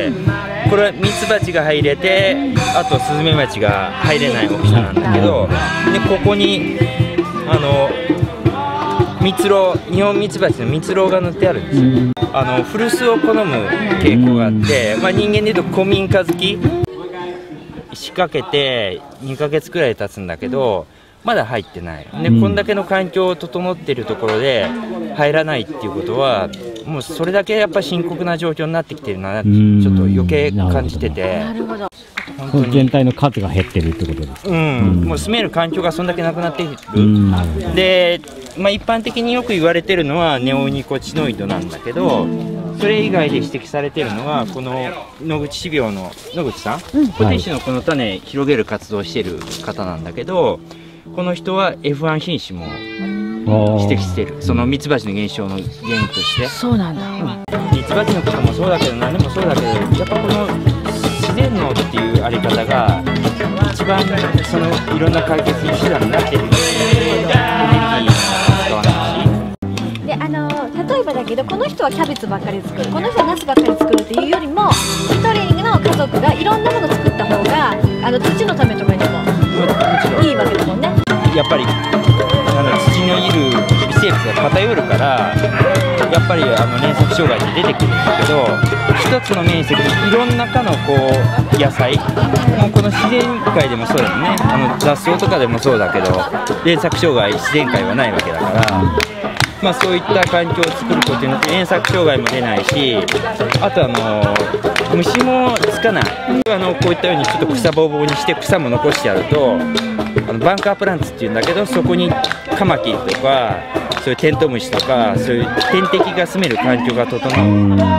これはミツバチが入れて、あとスズメバチが入れない大きさなんだけど、でここにあの蜜蝋、日本ミツバチの蜜蝋が塗ってあるんですよ。あの古巣を好む傾向があって、まあ、人間でいうと古民家好き、仕掛けてにかげつくらい経つんだけどまだ入ってないで、こんだけの環境を整っているところで入らないっていうことは、もうそれだけやっぱ深刻な状況になってきてるなってちょっと余計感じてて、 本当に全体の数が減ってるってことですか。 うん、うん、もう住める環境がそんだけなくなっている。で、まあ、一般的によく言われてるのはネオニコチノイドなんだけど、それ以外で指摘されてるのはこの野口種苗の野口さん、うん、ポティッシュのこの種広げる活動をしている方なんだけど、この人は エフワン 品種も指摘してる、そのミツバチの減少の原因として。 そうなんだ、 ミツバチのこともそうだけど何でもそうだけど、やっぱこの自然農っていうあり方が一番そのいろんな解決の手段になっている。エネルギー使わないし。 で、あの例えばだけど、この人はキャベツばっかり作る、この人はナスばっかり作るっていうよりも、一人の家族がいろんなものを作った方があの土のためとかにもいいわけだもんね。 やっぱりあの土のいる微生物が偏るから、やっぱりあの連作障害って出てくるんだけど、一つの面積にいろんな科のこう野菜、もうこの自然界でもそうだよね、あの雑草とかでもそうだけど、連作障害自然界はないわけだから。まあ、そういった環境を作ることによって連作障害も出ないし、あとあの虫もつかない、あのこういったようにちょっと草ぼうぼうにして草も残してやると、あのバンカープランツっていうんだけど、そこにカマキリとかそういうテントウムシとかそういう天敵が住める環境が整う。うん、なるほどね。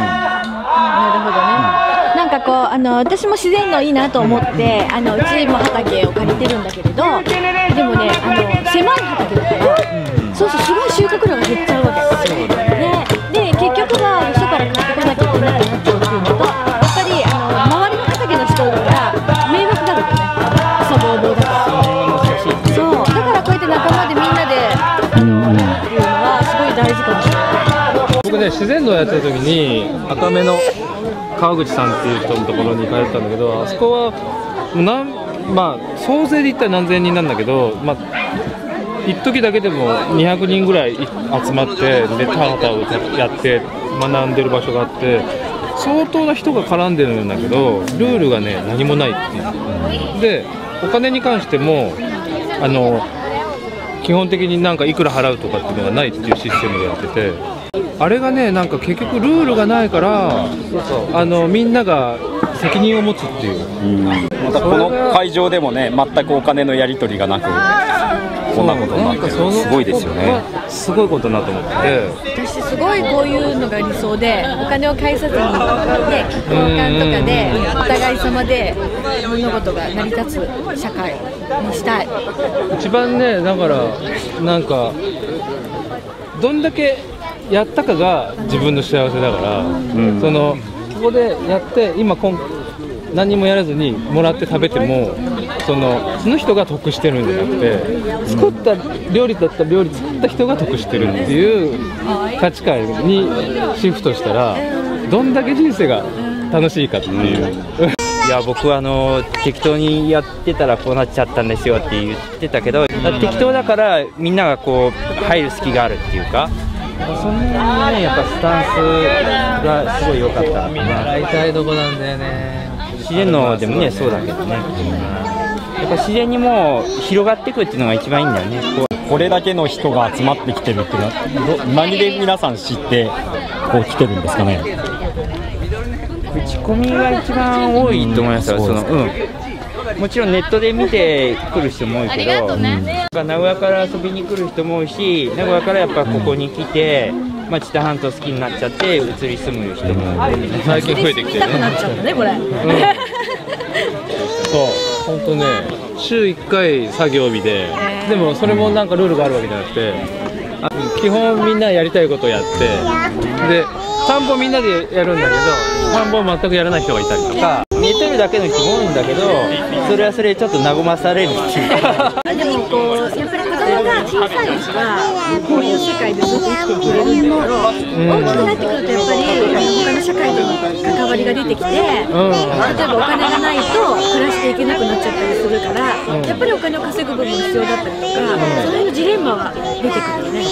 なんかこうあの私も自然のいいなと思って、あのうちも畑を借りてるんだけれど、でもね、あの狭い畑だから、うん、そうそうすごい収穫量が減っちゃうわけ。ね、で結局はよそから買ってこなきゃいけなくなっちゃうっていうのと、やっぱりあの周りの畑の人が迷惑だろうね、草ぼうぼうだから。そうだからこうやって仲間でみんなであのっていうのはすごい大事かもしれない。 僕ね、自然農やってる時に赤目の川口さんっていう人のところに通ったんだけど、あそこはなんまあ総勢で言ったら何千人なんだけど、まあ一時だけでもにひゃくにんぐらい集まってで田畑をやって学んでる場所があって、相当な人が絡んでるんだけどルールがね何もないっていう。でお金に関してもあの基本的になんかいくら払うとかっていうのがないっていうシステムでやってて、あれがねなんか結局ルールがないからあのみんなが責任を持つっていう、うん、 またこの会場でもね全くお金のやり取りがなくこんなことになってる、すごいですよね。 すごいことだと思ってて、私すごいこういうのが理想で、お金を返さずに、ね、交換とかでお互い様で物事が成り立つ社会にしたい。 一番ねだからなんかどんだけやったかが自分の幸せだから、うん、そのここでやって今こん何もやらずにもらって食べてもそのその人が得してるんじゃなくて、作った料理だったら料理作った人が得してるっていう価値観にシフトしたらどんだけ人生が楽しいかっていう。 いや僕はあの適当にやってたらこうなっちゃったんですよって言ってたけど、適当だからみんながこう入る隙があるっていうか、そんなにねやっぱスタンスがすごい良かった。 見習いたいとこなんだよね。 自然のでもねそうだけどね、やっぱ自然にもう広がっていくっていうのが一番いいんだよね。こうこれだけの人が集まってきてるっていうのは何で皆さん知ってこう来てるんですかね。 口コミが一番多いと思いますよ。そのうんもちろんネットで見てくる人も多いけど、ね、名古屋から遊びに来る人も多いし、名古屋からやっぱここに来て、まあ、知多半島好きになっちゃって移り住む人も多い、ね、 最近増えてきてね。 なっちゃったねこれ、うん、 そう本当ね週いっかい作業日で、でもそれもなんかルールがあるわけじゃなくて、基本みんなやりたいことをやって、で田んぼみんなでやるんだけど田んぼを全くやらない人がいたりとか、 寝てるだけの人も多いんだけど、それはそれでちょっと和まされるっていうか。 でもこうやっぱりの朝一はこういう世界でずっと生きていけれるんだけど、大きくなってくるとやっぱり他の社会との関わりが出てきて、例えばお金がないと暮らしていけなくなっちゃったりするから、やっぱりお金を稼ぐ部分必要だったりとか、その辺のジレンマは出てくるよね。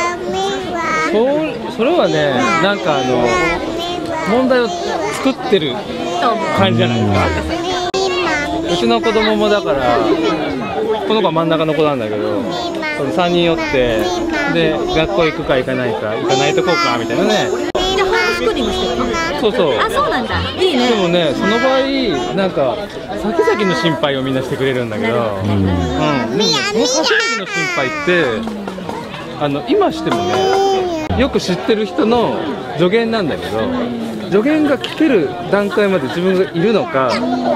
そ, それはね、なんかあの問題を作ってる感じじゃないですか。うちの子供もだから、この子は真ん中の子なんだけど、さんにん寄ってで学校行くか行かないか、行かないとこうかみたいなね。 じゃあホームスクーリングしてるの？ そうそう。 あ、そうなんだ。いいね。 でもね、その場合なんか先々の心配をみんなしてくれるんだけど、うん、でもね、その先々の心配ってあの今してもね、よく知ってる人の助言なんだけど、助言が聞ける段階まで自分がいるのか、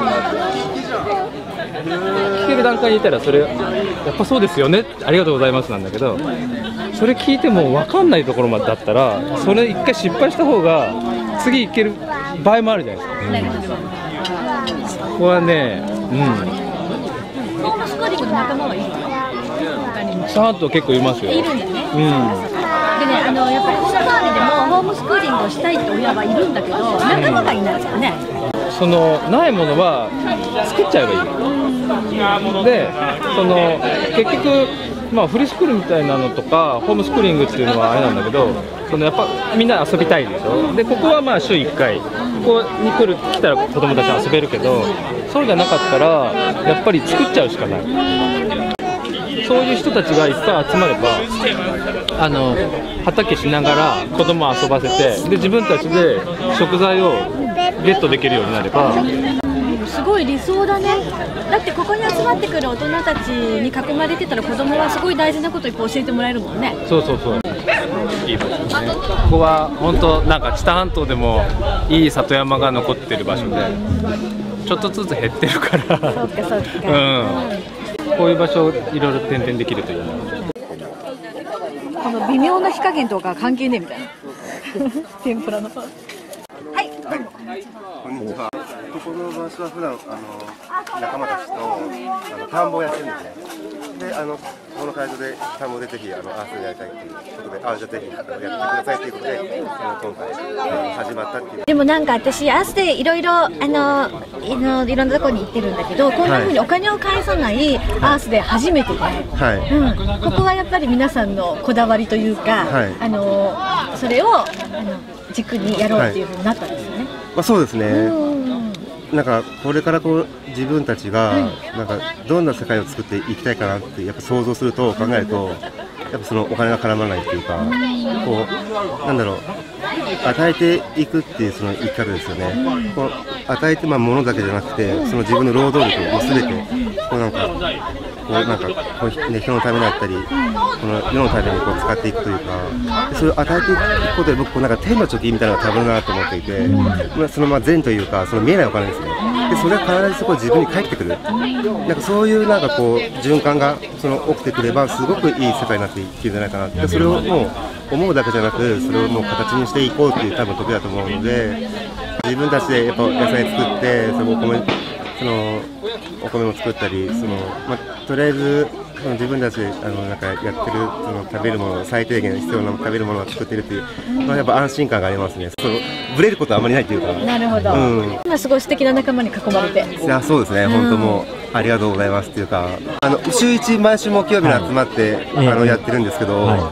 聞ける段階にいたらそれやっぱそうですよね、ありがとうございますなんだけど、それ聞いても分かんないところまでだったら、それ一回失敗した方が次いける場合もあるじゃないですか。うん、そこはね、うん。 ホームスクーリングの仲間はいるの？ ちゃんと結構いますよ。 いるんだね。 うん。 でね、あのやっぱりこの周りでもホームスクーリングをしたいって親はいるんだけど、仲間がいないからね。 そのないものは作っちゃえばいい。で、その結局まあフリースクールみたいなのとかホームスクーリングっていうのはあれなんだけど、そのやっぱみんな遊びたいでしょ。でここはまあ週いっかいここに来る来たら子供たち遊べるけど、そうじゃなかったらやっぱり作っちゃうしかない。そういう人たちがいっぱい集まれば、あの畑しながら子供を遊ばせて、で自分たちで食材をゲットできるようになれば。 すごい理想だね。だってここに集まってくる大人たちに囲まれてたら、子供はすごい大事なこといっぱい教えてもらえるもんね。 そうそうそう。いい場所ですね。ここは本当なんか知多半島でもいい里山が残ってる場所で、ちょっとずつ減ってるから。そうかそうか。うん。こういう場所をいろいろ点々できるといいな。 この微妙な火加減とか関係ねえみたいな。天ぷらの。はい。 こんにちは。ここの場所は普段あの仲間たちとあの田んぼをやってるんですね。で、あのこの会場で田んぼでぜひあのアースでやりたいということで、あ、じゃあぜひやってくださいということで、あの今回始まったっていう。 でもなんか私アースでいろいろあのいのいろんなところに行ってるんだけど、こんな風にお金を返さないアースで初めてで、はい、うん、ここはやっぱり皆さんのこだわりというか、はい、あのそれをあの軸にやろうっていう風になったんですよね。はい、まあそうですね。なんかこれからこう自分たちがなんかどんな世界を作っていきたいかなってやっぱ想像すると考えると、やっぱそのお金が絡まないっていうか、こうなんだろう、与えていくっていうその生き方ですよね。こう与えてまあ物だけじゃなくて、その自分の労働力をすべてこうなんかこうなんかこう、ね、人のためだったり、この世のためにこう使っていくというか、それを与えていくことで僕こうなんか天の貯金みたいなのが多分なと思っていて、まあそのまあ善というかその見えないお金ですね。でそれは必ずそこ自分に返ってくる。なんかそういうなんかこう循環がその起きてくればすごくいい世界になっていくんじゃないかな。でそれをもう思うだけじゃなく、それをもう形にしていこうっていう多分時だと思うので、自分たちでやっぱ野菜作ってそのお米そのお米も作ったり、そのまあ、とりあえずその自分たちであのなんかやってるその食べるもの、最低限必要な食べるものを作ってるっていう、まあ、やっぱ安心感がありますね。そのブレることはあまりないっていうか。 なるほど。うん、今すごい素敵な仲間に囲まれて。 いやそうですね。本当もうありがとうございますっていうか、あの週一毎週木曜日に集まって、はい、あのやってるんですけど。はい、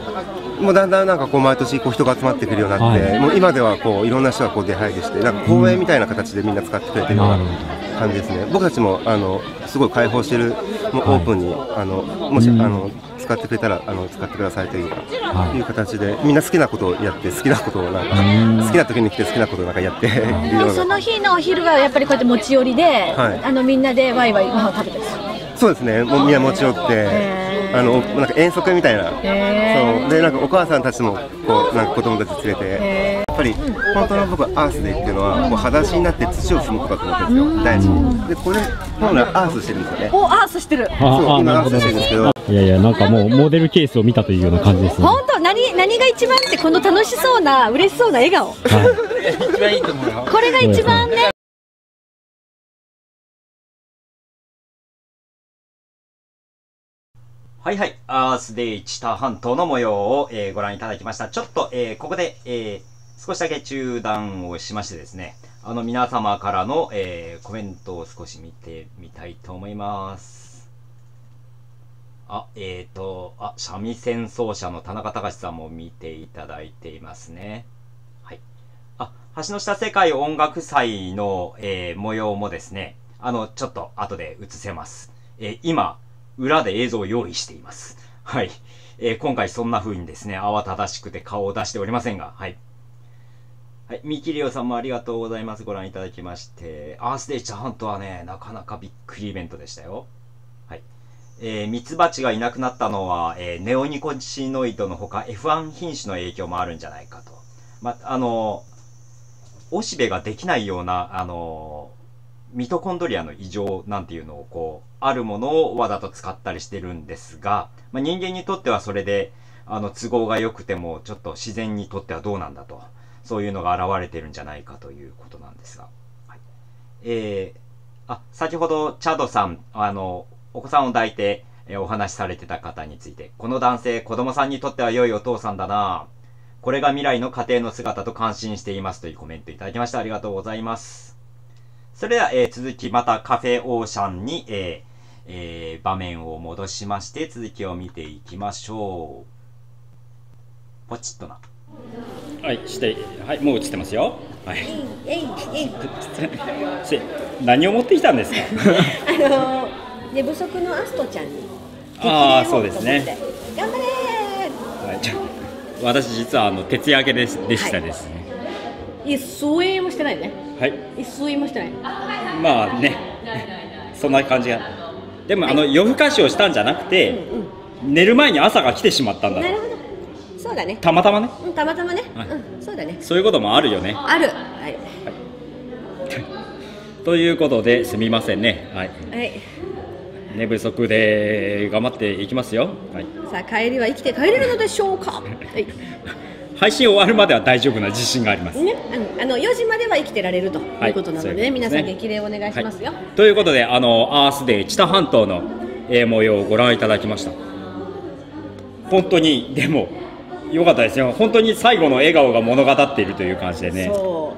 もうだんだんなんかこう毎年こう人が集まってくるようになって、はい、もう今ではこういろんな人がこう出入りして、なんか公園みたいな形でみんな使ってくれてるような感じですね。僕たちもあのすごい開放してる、もうオープンに、はい、あのもしあの使ってくれたらあの使ってくださいというか、はい、いう形でみんな好きなことをやって、好きなことをなんか好きな時に来て好きなことをなんかやってでその日のお昼はやっぱりこうやって持ち寄りで、はい、あのみんなでワイワイご飯を食べたりする。 そうですね。もうみんな持ち寄って。あのなんか遠足みたいな、そうでなんかお母さんたちもこうなんか子供たち連れて、やっぱり本当の僕はアースデーっていうのはこう裸足になって土を踏むことだと思ってるんですよ、大事に。でこれ本来アースしてるんですよね。 おアースしてる。 そう今アースしてるんですけど。 いやいやなんかもうモデルケースを見たというような感じですね。 本当何何が一番ってこの楽しそうな嬉しそうな笑顔。はい、一番いいと思うよ。これが一番ね。 はいはい、アースデイ知多半島の模様を、えー、ご覧いただきました。ちょっと、えー、ここで、えー、少しだけ中断をしましてですね、あの皆様からの、えー、コメントを少し見てみたいと思います。あ、えーと、あ、三味線奏者の田中隆さんも見ていただいていますね。はい。あ、橋の下世界音楽祭の、えー、模様もですね、あの、ちょっと後で映せます。えー、今、裏で映像を用意しています。はい。えー、今回そんな風にですね、慌ただしくて顔を出しておりませんが、はい。はい。ミキリオさんもありがとうございます。ご覧いただきまして。アースデイ知多半島はね、なかなかびっくりイベントでしたよ。はい。えー、ミツバチがいなくなったのは、えー、ネオニコチノイドのほか エフワン 品種の影響もあるんじゃないかと。ま、あの、おしべができないような、あの、ミトコンドリアの異常なんていうのをこう、あるものをわざと使ったりしてるんですが、まあ、人間にとってはそれで、あの、都合が良くても、ちょっと自然にとってはどうなんだと。そういうのが現れてるんじゃないかということなんですが。はい、えー、あ、先ほど、チャドさん、あの、お子さんを抱いて、えー、お話しされてた方について、この男性、子供さんにとっては良いお父さんだな。これが未来の家庭の姿と感心していますというコメントいただきました。ありがとうございます。それでは、えー、続きまたカフェオーシャンに、えーえー、場面を戻しまして続きを見ていきましょう。ポチッとな。 はい、して、はい、もう映ってますよ。はい。 えいえい何を持ってきたんですか。 あのー、寝不足のアストちゃんに。 ああ、そうですね。 頑張れー。はい、じゃ私実はあの徹夜明けででしたですね。 はい、一睡もしてないね。 はい。 一睡もしてない。 まあね、そんな感じが。でも、はい、あの夜更かしをしたんじゃなくて、うんうん、寝る前に朝が来てしまったんだ。 なるほど。そうだね。 たまたまね。 うん、たまたまね。 はい、 うん、そうだね。 そういうこともあるよね。 ある。はい。はい、 ということですみませんね。はい。 はい。 寝不足で頑張っていきますよ。はい。 さあ帰りは生きて帰れるのでしょうか。はい。 配信終わるまでは大丈夫な自信があります。 ね、あの、あのよじまでは生きてられるということなので、ね、はい、皆さん激励お願いしますよ。はい、 ということで、あのアースデイ知多半島の、えー、模様をご覧いただきました。本当にでも良かったですよ。本当に最後の笑顔が物語っているという感じでね。 そう。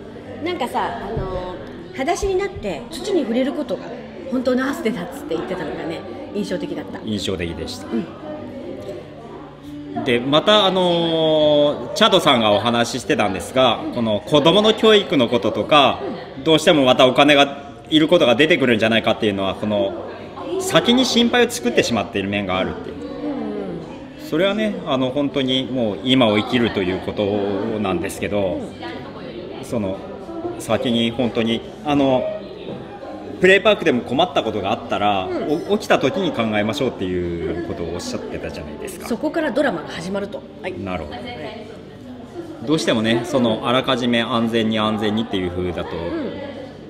なんかさ、あの裸足になって土に触れることが本当のアースデイだっつって言ってたのがね、印象的だった。 印象的でした。うんでまた、あのー、チャドさんがお話ししてたんですが、この子どもの教育のこととか、どうしてもまたお金がいることが出てくるんじゃないかっていうのは、この先に心配を作ってしまっている面があるっていう、それはね、あの本当にもう今を生きるということなんですけど、その先に本当にあのプレイパークでも困ったことがあったら、うん、起きた時に考えましょうっていうことをおっしゃってたじゃないですか。 そこからドラマが始まると、はい、 なるほど、はい、どうしてもね、そのあらかじめ安全に安全にっていう風だと、うん、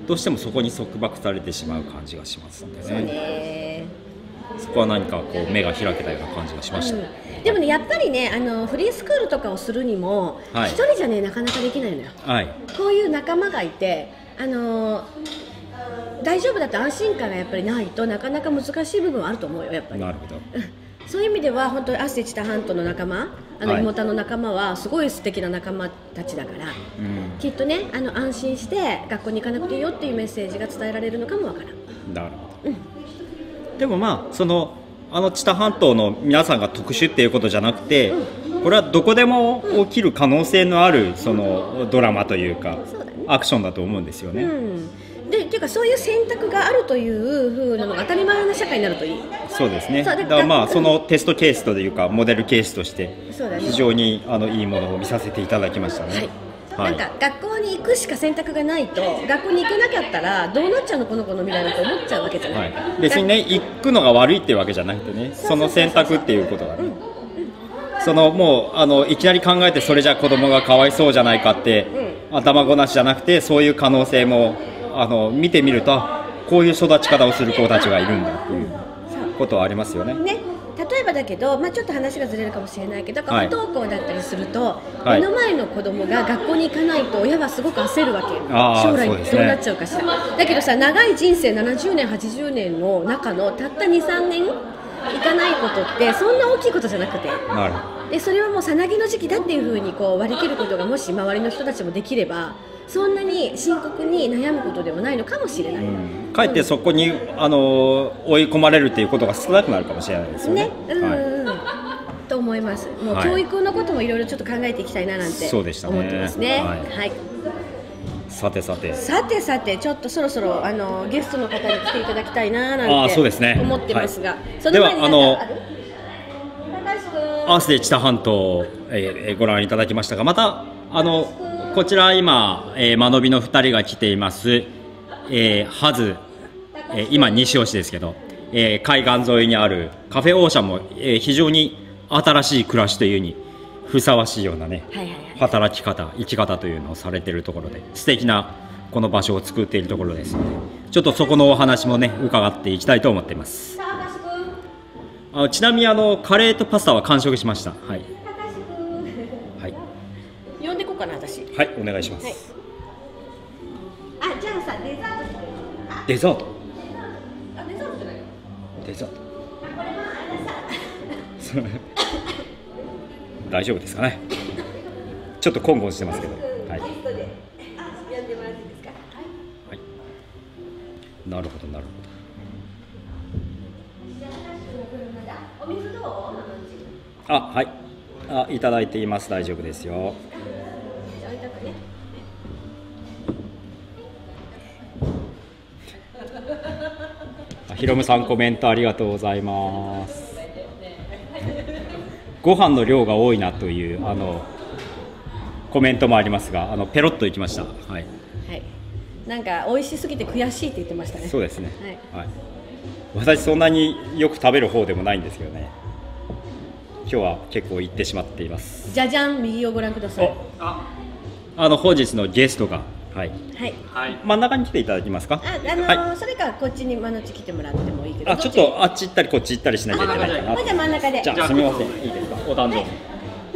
どうしてもそこに束縛されてしまう感じがしますんでね。 そうね、 そこは何かこう目が開けたような感じがしました、うん、 でもね、やっぱりね、あのフリースクールとかをするにも一、はい、人じゃねなかなかできないのよ、はい、こういう仲間がいて、あのー大丈夫だと安心感がやっぱりないとなかなか難しい部分はあると思うよ、やっぱり。なるほど。そういう意味では本当にアースデイ知多半島の仲間、あの妹の仲間はすごい素敵な仲間たちだから、はい、きっとね、あの安心して学校に行かなくていいよっていうメッセージが伝えられるのかもわからん。 なるほど、うん、でもまあそのあの知多半島の皆さんが特殊っていうことじゃなくて、うん、これはどこでも起きる可能性のあるそのドラマというか、うん、ね、アクションだと思うんですよね。うん、 でっていうか、そういう選択があるという風なのが当たり前の社会になるといい。 そうですね。だからまあそのテストケースというかモデルケースとして非常にあのいいものを見させていただきましたね。 はい、なんか学校に行くしか選択がないと、学校に行けなかったらどうなっちゃうのこの子の未来だと思っちゃうわけじゃない。はい、 別にね、行くのが悪いっていうわけじゃなくてね、その選択っていうことがね、うんうん、そのもうあのいきなり考えてそれじゃ子供がかわいそうじゃないかって、うん、頭ごなしじゃなくて、そういう可能性もあの見てみると、こういう育ち方をする子たちがいるんだっていうことはありますよね。 ね、例えばだけど、まあ、ちょっと話がずれるかもしれないけど、はい、不登校だったりすると、はい、目の前の子供が学校に行かないと親はすごく焦るわけ。将来どうなっちゃうかしら、ね、だけどさ、長い人生ななじゅうねんはちじゅうねんの中のたったにさんねんかないことってそんな大きいことじゃなくて、 なるでそれはもうさなぎの時期だっていうふうにこう割り切ることがもし周りの人たちもできれば、そんなに深刻に悩むことでもないのかもしれない。 かえってそこにあの追い込まれるっていうことが少なくなるかもしれないですよね。 ね、うん、はい、と思います。もう教育のこともいろいろちょっと考えていきたいななんて思ってますね。はい。はい、 さてさて。 さてさて、ちょっとそろそろあのゲストの方に来ていただきたいななんて思ってますが、その前に何かある？ アースで知多半島、えー、ご覧いただきましたが、またあのこちら今、えー、間延びのふたりが来ています、えー、はず、えー、今西尾市ですけど、えー、海岸沿いにあるカフェオーシャンも、えー、非常に新しい暮らしというにふさわしいようなね、はいはいはい、働き方生き方というのをされているところで、素敵なこの場所を作っているところですので、ちょっとそこのお話もね伺っていきたいと思っています。あちなみにあのカレーとパスタは完食しました。はい。 はい。呼んでこうかな私。 はい、お願いします。はい、 あ、じゃあさデザート。 デザート。 あ、デザートじゃないよ。 デザート。大丈夫ですかね。ちょっとコンコンしてますけど。はい。 ゲストで、あ、呼んでもらっていいですか。 はい。なるほどなるほど。 お水どう？ あ、はい。あ、いただいています。大丈夫ですよ。ひろむさんコメントありがとうございます。ご飯の量が多いなというあのコメントもありますが、あのペロッといきました。はい。 はい。なんか美味しすぎて悔しいって言ってましたね。 そうですね。はい。はい、私そんなによく食べる方でもないんですけどね。今日は結構行ってしまっています。 じゃじゃん、右をご覧ください。 あ、あの本日のゲストが、はい。 はい。 真ん中に来ていただけますか。 あ、あのーはい、それかこっちに真ん中来てもらってもいいけど。 あ、ちょっとあっち行ったりこっち行ったりしなきゃいけないかな。 じゃあ真ん中で。 じゃあすみません。いいですか。お誕生日。はい、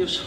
よし。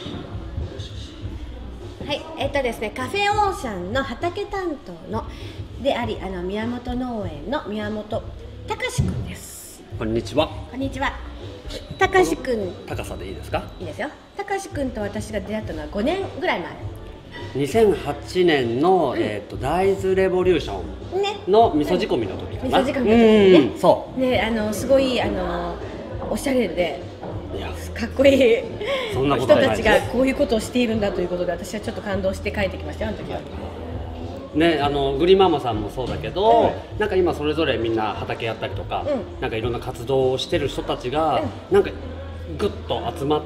はい、えっとですね、カフェオーシャンの畑担当のであり、あの宮本農園の宮本隆君です。 こんにちは。 こんにちは。隆君。 高さでいいですか。 いいですよ。隆君と私が出会ったのはごねんぐらい前。 にせんはちねんの、うん、えっと大豆レボリューションの味噌仕込みの時かな。 味噌仕込みの時にね。 そう。 ね、あのすごいあのおしゃれで。かっこいい人たちがこういうことをしているんだということで、私はちょっと感動して帰ってきましたよ、あの時は。 ね、あのグリーンママさんもそうだけど、うん、なんか今それぞれみんな畑やったりとか、うん、なんかいろんな活動をしてる人たちが、うん、なんかぐっと集まって、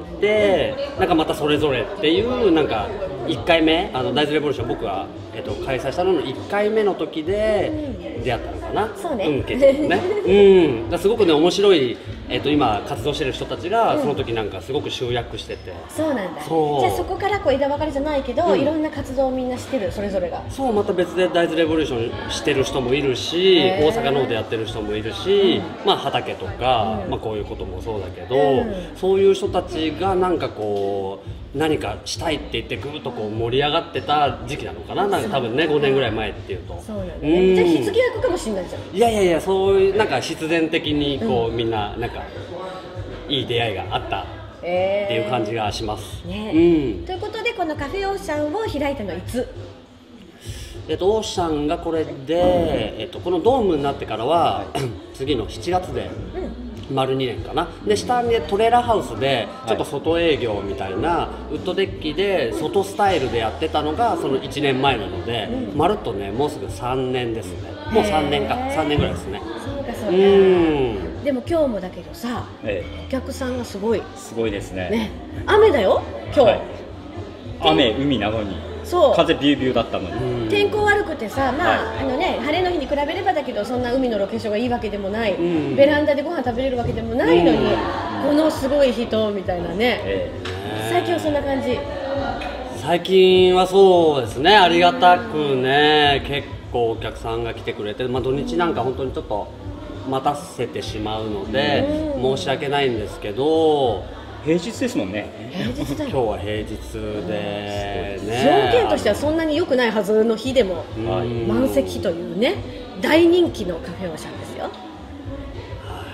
うん、なんかまたそれぞれっていうなんかいっかいめあの大豆レボリューション僕が、えっと、開催したののいっかいめの時で出会ったのかな。 そうね。 うん、結構ね。うん、だすごくね面白い。えー、と今活動してる人たちが、うん、その時なんかすごく集約してて。 そうなんだ。じゃあそこからこう枝分かれじゃないけど、うん、いろんな活動をみんなしてる、それぞれが。 そう、また別で大豆レボリューションしてる人もいるし、大阪の方でやってる人もいるし、うん、まあ畑とか、うん、まあこういうこともそうだけど、うん、そういう人たちがなんかこう何かしたいって言ってぐーっとこう盛り上がってた時期なのかな。なんか多分ねごねんぐらい前っていうと。 そうなんだね。じゃあ火付け役かもしれないじゃん。 いやいやいや、そういうなんか必然的にこう、うん、みんななんかいい出会いがあったっていう感じがします。 えーね、うん、ということでこのカフェオーシャンを開いたのはいつ？ えっとオーシャンがこれで、えっとこのドームになってからは次のしちがつで。うん丸にねんかな。で下にトレーラーハウスでちょっと外営業みたいなウッドデッキで外スタイルでやってたのがそのいちねんまえなので、うん、まるっとねもうすぐさんねんですね。もうさんねんかさんねんぐらいですね。 そうかそうか。うんでも今日もだけどさ、ええ、お客さんがすごいすごいですね。 ね雨だよ今日、はい、 雨海なのにそう風ビュービューだったのに天候悪くてさ、まあ、はい、あのね晴れの日に比べればだけどそんな海のロケーションがいいわけでもない、うん、ベランダでご飯食べれるわけでもないのに、うん、このすごい人みたいなね、えー、最近はそんな感じ。 最近はそうですね、ありがたくね結構お客さんが来てくれて、まあ、土日なんか本当にちょっと待たせてしまうので、うん、申し訳ないんですけど平日ですもんね。 平日だよ。 今日は平日でね。条件としてはそんなに良くないはずの日でも満席というね大人気のカフェオーシャンですよ。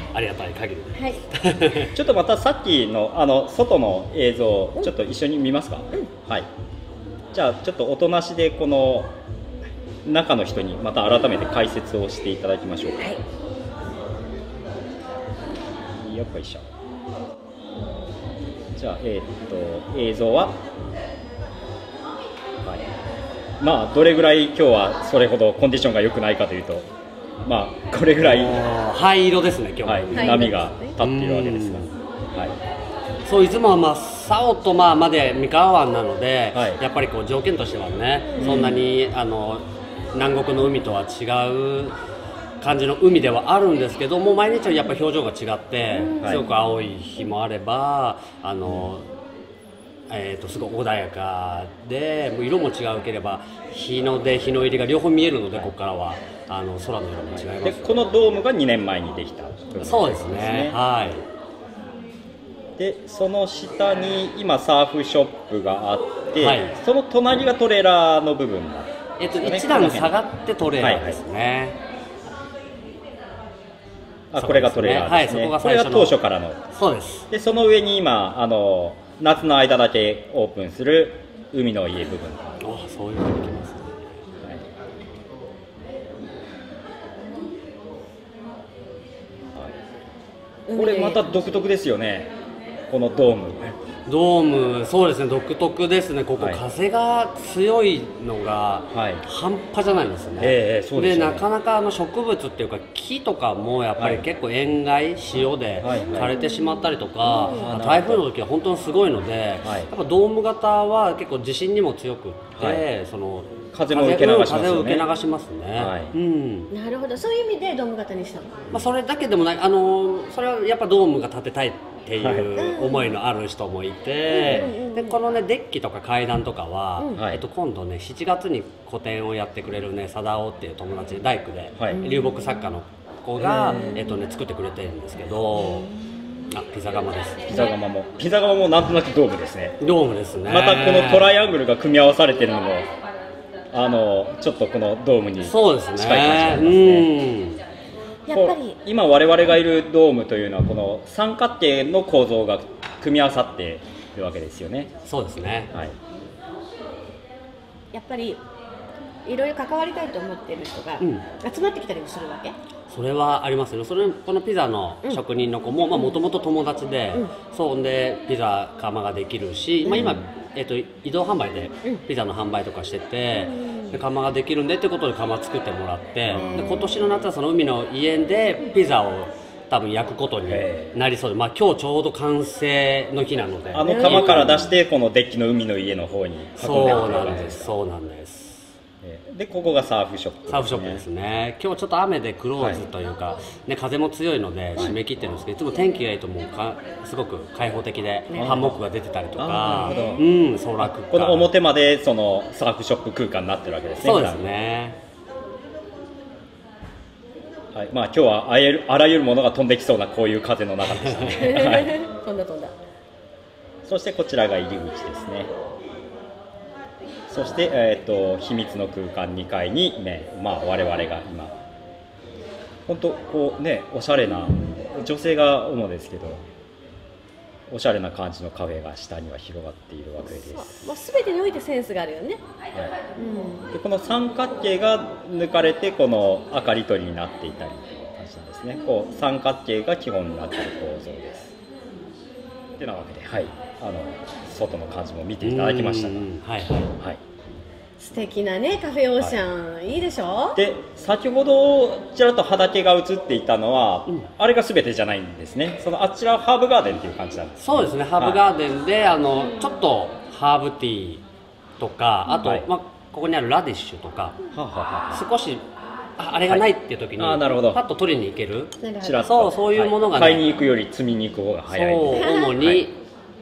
ありがたい限りで、 はい、 ちょっとまたさっきのあの外の映像ちょっと一緒に見ますか、うん、はい。じゃあちょっとおとなしでこの中の人にまた改めて解説をしていただきましょうか。はい、よっこいしょ。じゃあえー、っと映像は、はい、まあどれぐらい今日はそれほどコンディションが良くないかというと、まあこれぐらい灰色ですね今日は、 はい、波が立っているわけですが、はい。 そういつもは真っ青とまあまで三河湾なので、はい、やっぱりこう条件としてはね、うん、そんなにあの南国の海とは違う感じの海ではあるんですけども、毎日やっぱ表情が違って、うん、すごく青い日もあれば、あの、えー、とすごく穏やかで、もう色も違うければ日の出日の入りが両方見えるので、ここからはあの空の色も違います。 でこのドームがにねんまえにできた部分ですね。 そうですね。はい。 でその下に今サーフショップがあって、はい、その隣がトレーラーの部分だ、 えっと、一段下がってトレーラーですね。 はいはい、あ、これがトレーラーですね。はい、そこが最初の、これが当初からの。 そうです。 でその上に今あの夏の間だけオープンする海の家部分。 あ、そういうふうにできますね。 はい、これまた独特ですよね。このドーム、 ドーム、そうですね、独特ですね、ここ、はい、風が強いのが半端じゃないんですよね、えーそうですよね。でなかなかあの植物っていうか、木とかもやっぱり結構塩害、潮で枯れてしまったりとか、はいはい、台風の時は本当にすごいので、はい、やっぱドーム型は結構地震にも強くって、はい、その風も受け流しますよね。 風を受け流しますね。はい、うん。 なるほど、そういう意味でドーム型にしたの。 まあそれだけでもない、あのそれはやっぱドームが建てたいっていう思いのある人もいて、でこのねデッキとか階段とかは、うん、えっと今度ねしちがつに個展をやってくれるね貞夫っていう友達大工で、はい、流木作家の子がえっとね作ってくれてるんですけど。あ、ピザ窯です。 ピザ窯も、ピザ窯もなんとなくドームですね。 ドームですね。 またこのトライアングルが組み合わされてるのも、あのちょっとこのドームに近い感じがありますね。うんやっぱり今我々がいるドームというのはこの三角形の構造が組み合わさっているわけですよね。 そうですね。はい。 やっぱりいろいろ関わりたいと思っている人が集まってきたりもするわけ。 それはありますよね。それこのピザの職人の子ももともと友達で、うん、そうでピザ窯ができるし、うん、まあ今、えー、と移動販売でピザの販売とかしてて、うん、で窯ができるんでってことで窯作ってもらって、うん、で今年の夏はその海の家でピザを多分焼くことになりそうで、まあ今日ちょうど完成の日なので、 あの窯から出してこのデッキの海の家の方に運んでる。 そうなんです。そうなんです。 でここがサーフショップですね。 サーフショップですね。今日ちょっと雨でクローズというか、はい、ね、風も強いので締め切ってるんですけど、いつも天気がいいともうかすごく開放的で、ね、ハンモックが出てたりとか、うん、ソーラークッカー、 この表までそのサーフショップ空間になってるわけですね。 そうですね。 はい、まあ今日はあゆあらゆるものが飛んできそうなこういう風の中でしたね。はい、 飛んだ飛んだ。 そしてこちらが入り口ですね。そして、えー、と秘密の空間にかいに、ね、まあ、我々が今本当こうね、おしゃれな女性が主ですけどおしゃれな感じのカフェが下には広がっているわけです。 まあ、全てにおいてセンスがあるよね。はい、 うん、でこの三角形が抜かれてこの明かり取りになっていたりという感じなんですね。こう三角形が基本になっている構造です。ってなわけで、はい、あの外の感じも見ていただきましたが、はいはいはい、 素敵なねカフェオーシャン、はい、いいでしょ。 で先ほどちらっと畑が映っていたのは、うん、あれが全てじゃないんですね。そのあちらはハーブガーデンっていう感じなんです、ね。 そうですね、ハーブガーデンで、はい、あのちょっとハーブティーとか、あと、はい、まあ、ここにあるラディッシュとか、ははは少しあれがないっていう時に、はい、あ、なるほど、パッと取りに行ける、 ちらっと、 そう、そういうものがね、 買いに行くより積みに行く方が早い。 そう、主に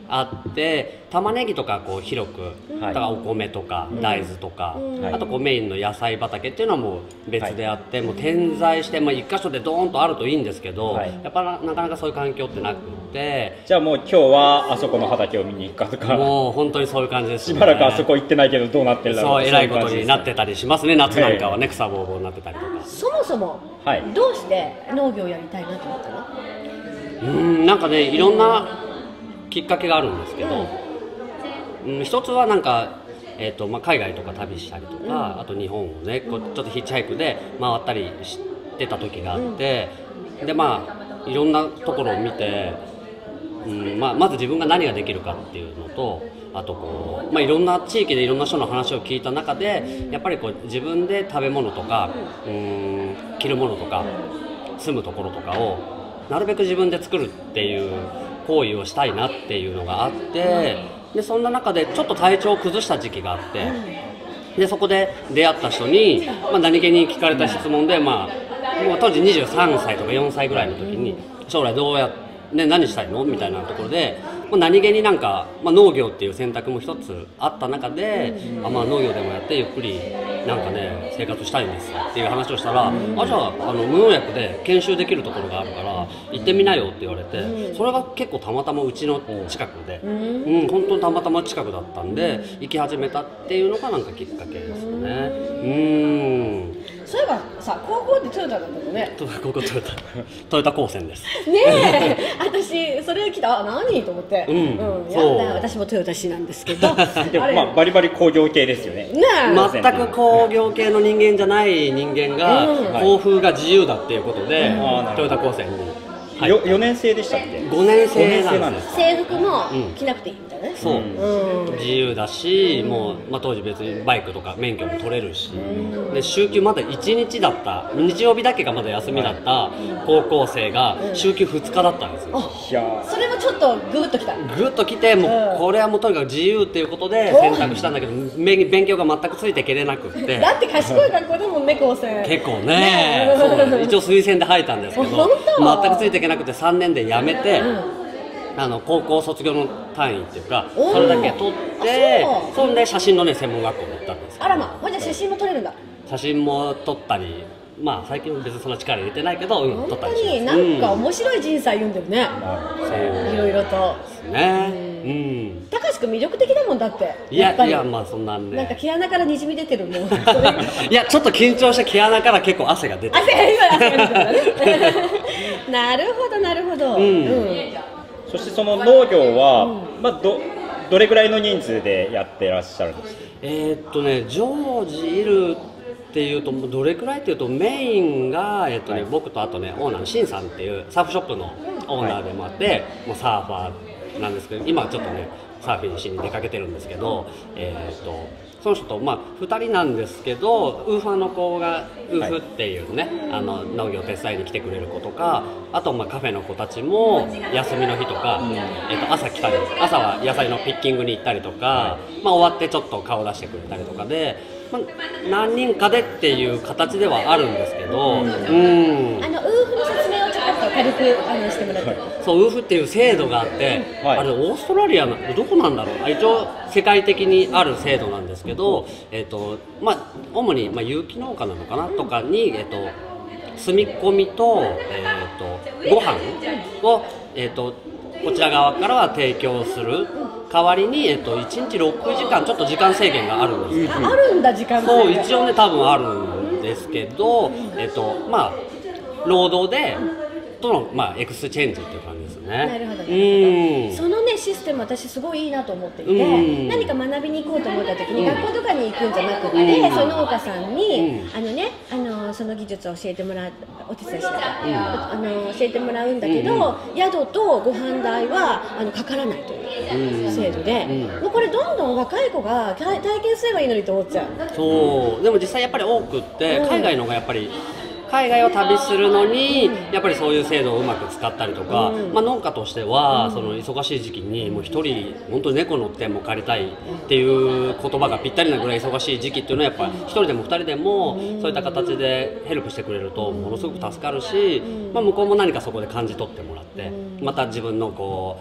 あって玉ねぎとかこう広く、だからお米とか大豆とか、あとこうメインの野菜畑っていうのはもう別であって、もう点在して、まあ、一箇所でドーンとあるといいんですけど、やっぱなかなかそういう環境ってなくて、 じゃあもう今日はあそこの畑を見に行くかとか、 もう本当にそういう感じですね。 しばらくあそこ行ってないけどどうなってるだろう、 そうえらいことになってたりしますね。夏なんかはね、草ぼうぼうになってたりとか。 そもそも、はい、どうして農業をやりたいなと思ったの？ うーん、なんかね、いろんなきっかけがあるんですけど、うん、一つはなんか、えーとまあ、海外とか旅したりとか、うん、あと日本をねこうちょっとヒッチハイクで回ったりしてた時があって、うん、でまあいろんなところを見て、うんまあ、まず自分が何ができるかっていうのと、あとこう、まあ、いろんな地域でいろんな人の話を聞いた中でやっぱりこう自分で食べ物とか、うん、着るものとか住むところとかをなるべく自分で作るっていう行為をしたいなっていうのがあって、でそんな中でちょっと体調を崩した時期があって、でそこで出会った人に、まあ、何気に聞かれた質問で、まあ、もう当時にじゅうさんさいとかよんさいぐらいの時に将来どうやって、ね、何したいのみたいなところで、まあ、何気になんか、まあ、農業っていう選択も一つあった中で、あ、まあ、農業でもやってゆっくりなんかね生活したいんですっていう話をしたら、あじゃあ、あの無農薬で研修できるところがあるから行ってみなよって言われて、それが結構たまたまうちの近くで、うん、本当にたまたま近くだったんで行き始めたっていうのがなんかきっかけですよね。うん、 そういえばさ、高校ってトヨタだったのね。 高校トヨタトヨタ高専ですねえ私それ聞いた、あ、何と思って、うん、うん、やだ、私もトヨタ市なんですけどでもまあバリバリ工業系ですよね。 ね全く工業系の人間じゃない人間が、うん、校風が自由だっていうことで、うん、トヨタ高専に、 はい、よよねん生でしたっけ？ ごねん生なんです。 制服も着なくていいみたいなね。 そう、うん、自由だし、もう、まあ、当時別にバイクとか免許も取れるし、うん、で週休まだいちにちだった、日曜日だけがまだ休みだった高校生が週休ふつかだったんですよ。 いやそれもちょっとグッときた。 グッときて、もうこれはもうとにかく自由っていうことで選択したんだけど、勉強が全くついていけれなくって。 だって賢い学校でもね、高専結構ね、そう一応推薦で入ったんですけど全くついていけなくてさんねんで辞めて、うん、あの高校卒業の単位っていうかそれだけ取って、そんで写真のね専門学校に行ったんです。 あらま、ほんじゃ写真も撮れるんだ。 写真も撮ったり、まあ最近は別にそんな力入れてないけど、うん、撮ったりします。 なんか面白い人生歩んでるね、うん、いろいろとですね。うん、 高橋君魅力的だもんだって。 いやいや、まあそんなんで、 なんか毛穴からにじみ出てるもんいやちょっと緊張して毛穴から結構汗が出てる。 汗が今なるほどなるほど、うんうん、 そしてその農業は、うん、まあ、ど, どれぐらいの人数でやってらっしゃるんですか？ えーっとね常時いるっていうとどれくらいっていうとメインが、えーっとねはい、僕とあとねオーナーのシンさんっていうサーフショップのオーナーでもあって、はい、もうサーファーなんですけど、今ちょっとねサーフィンしに出かけてるんですけど、えーっとその人と、まあ、ふたりなんですけど、ウーファーの子がウーフっていうね、はい、あの農業手伝いに来てくれる子とか、あとまあカフェの子たちも休みの日とか、うん、えー、と朝来たり、朝は野菜のピッキングに行ったりとか、はい、まあ、終わってちょっと顔出してくれたりとかで、まあ、何人かでっていう形ではあるんですけど、うん、うん、 あのウーフの説明をちょっと軽くあのしてもらって、はい、 そうウーフっていう制度があって、はい、あれオーストラリアのどこなんだろう、一応世界的にある制度なんですけど、えーとまあ、主に、まあ、有機農家なのかなとかに、えーと住み込みと、えーとご飯を、えーとこちら側からは提供する代わりに、えっと、いちにちろくじかんちょっと時間制限があるんです。 あるんだ、時間制限。 そう、一応ね多分あるんですけど、えっとまあ労働でとの、まあ、エクスチェンジっていう感じですね。 なるほど、ね、うん、そのねシステム私すごいいいなと思っていて、うん、何か学びに行こうと思った時に、うん、学校とかに行くんじゃなくて、うん、その農家さんに、うん、あのねあのその技術を教えてもらう、お手伝いして、うん、あの教えてもらうんだけど、うん、宿とご飯代はあのかからないという制度で、うん、もうこれどんどん若い子が体験すればいいのにと思っちゃう。 そうでも実際やっぱり多くって、うん、海外の方がやっぱり海外を旅するのにやっぱりそういう制度をうまく使ったりとか、うん、まあ、農家としては、うん、その忙しい時期にもう一人本当に猫乗っても借りたいっていう言葉がぴったりなぐらい忙しい時期っていうのはやっぱり一人でも二人でもそういった形でヘルプしてくれるとものすごく助かるし、まあ、向こうも何かそこで感じ取ってもらってまた自分のこう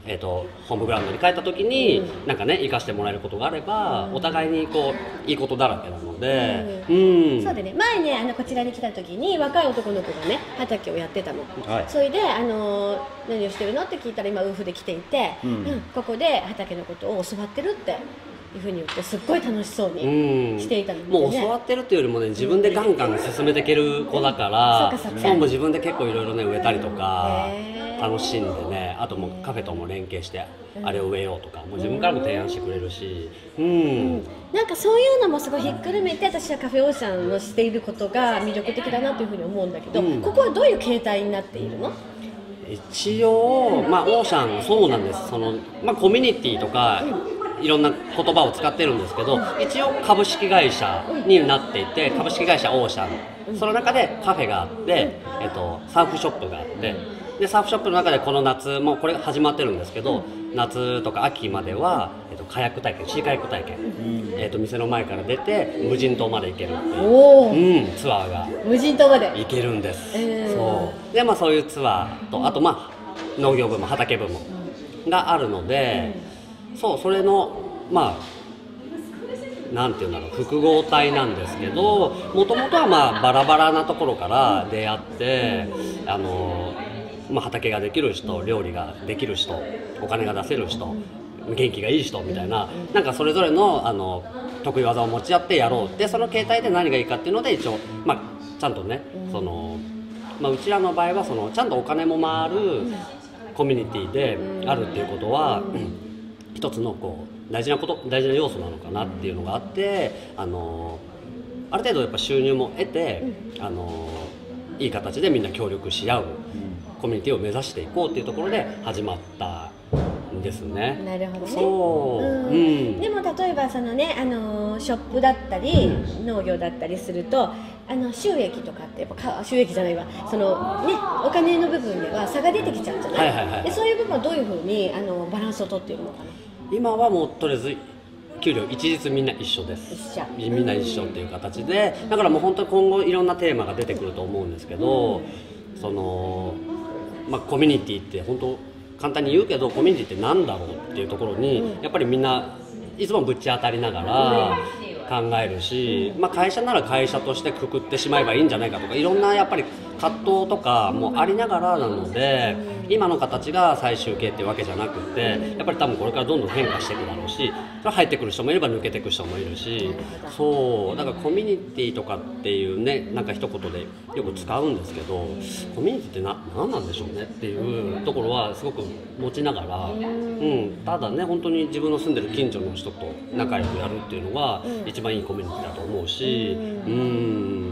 えー、とホームグラウンドに帰った時に、うん、なんかね生かしてもらえることがあれば、うん、お互いにこういいことだらけなので、 うんうん、そうでね、前ねあのこちらに来た時に若い男の子がね畑をやってたの、はい、それであの何をしてるのって聞いたら今ウーフで来ていて、うんうん、ここで畑のことを教わってるっていうふうに言ってすっごい楽しそうにしていたので、ね、 もう教わってるっていうよりもね自分でガンガン進めていける子だから、うん、そうも自分で結構いろいろね植えたりとか楽しんでね、あともうカフェとも連携してあれを植えようとかもう自分からも提案してくれるし、うんうん、 なんかそういうのもすごいひっくるめて私はカフェオーシャンのしていることが魅力的だなというふうに思うんだけど、うん、ここはどういう形態になっているの？ 一応、まあ、オーシャンそうなんですその、まあ、コミュニティとか、うんいろんな言葉を使ってるんですけど、一応株式会社になっていて、株式会社オーシャン、その中でカフェがあって、えっと、サーフショップがあって、でサーフショップの中でこの夏もうこれが始まってるんですけど、夏とか秋までは、えっと、カヤック体験、シーカヤック体験、えっと、店の前から出て無人島まで行けるっていう、うん、ツアーが無人島まで行けるんです、えー、そうで、まあ、そういうツアーとあと、まあ、農業部門畑部門があるので、そうそれのまあなんていうんだろう複合体なんですけど、もともとはまあバラバラなところから出会ってあの、まあ、畑ができる人、料理ができる人、お金が出せる人、元気がいい人みたいな、なんかそれぞれのあの得意技を持ち合ってやろうで、その形態で何がいいかっていうので一応、まあ、ちゃんとねその、まあ、うちらの場合はそのちゃんとお金も回るコミュニティであるっていうことは、うん、一つのこう大事なこと大事な要素なのかなっていうのがあって、あのある程度やっぱ収入も得て、あのいい形でみんな協力し合うコミュニティを目指していこうっていうところで始まったんですね。 なるほどね。 そう、うんうん、 でも例えばそのね、あのショップだったり、うん、農業だったりするとあの収益とかってやっぱ収益じゃないわその、ね、お金の部分では差が出てきちゃうじゃない、はいはいはい、でそういう部分はどういうふうにあのバランスを取っているのかな。 今はもうとりあえず給料一律みんな一緒です。 一緒みんな一緒っていう形で、だからもう本当に今後いろんなテーマが出てくると思うんですけど、うん、そのまあコミュニティって本当簡単に言うけどコミュニティって何だろうっていうところに、うん、やっぱりみんないつもぶち当たりながら考えるし、まあ、会社なら会社としてくくってしまえばいいんじゃないかとかいろんなやっぱり葛藤とかもありながらなので、今の形が最終形っていうわけじゃなくて、やっぱり多分これからどんどん変化していくだろうし、それ入ってくる人もいれば抜けていく人もいるし、そうだからコミュニティとかっていうね、なんか一言でよく使うんですけど、コミュニティってな何なんでしょうねっていうところはすごく持ちながら、うん、ただね本当に自分の住んでる近所の人と仲良くやるっていうのが一番いいコミュニティだと思うし、うん、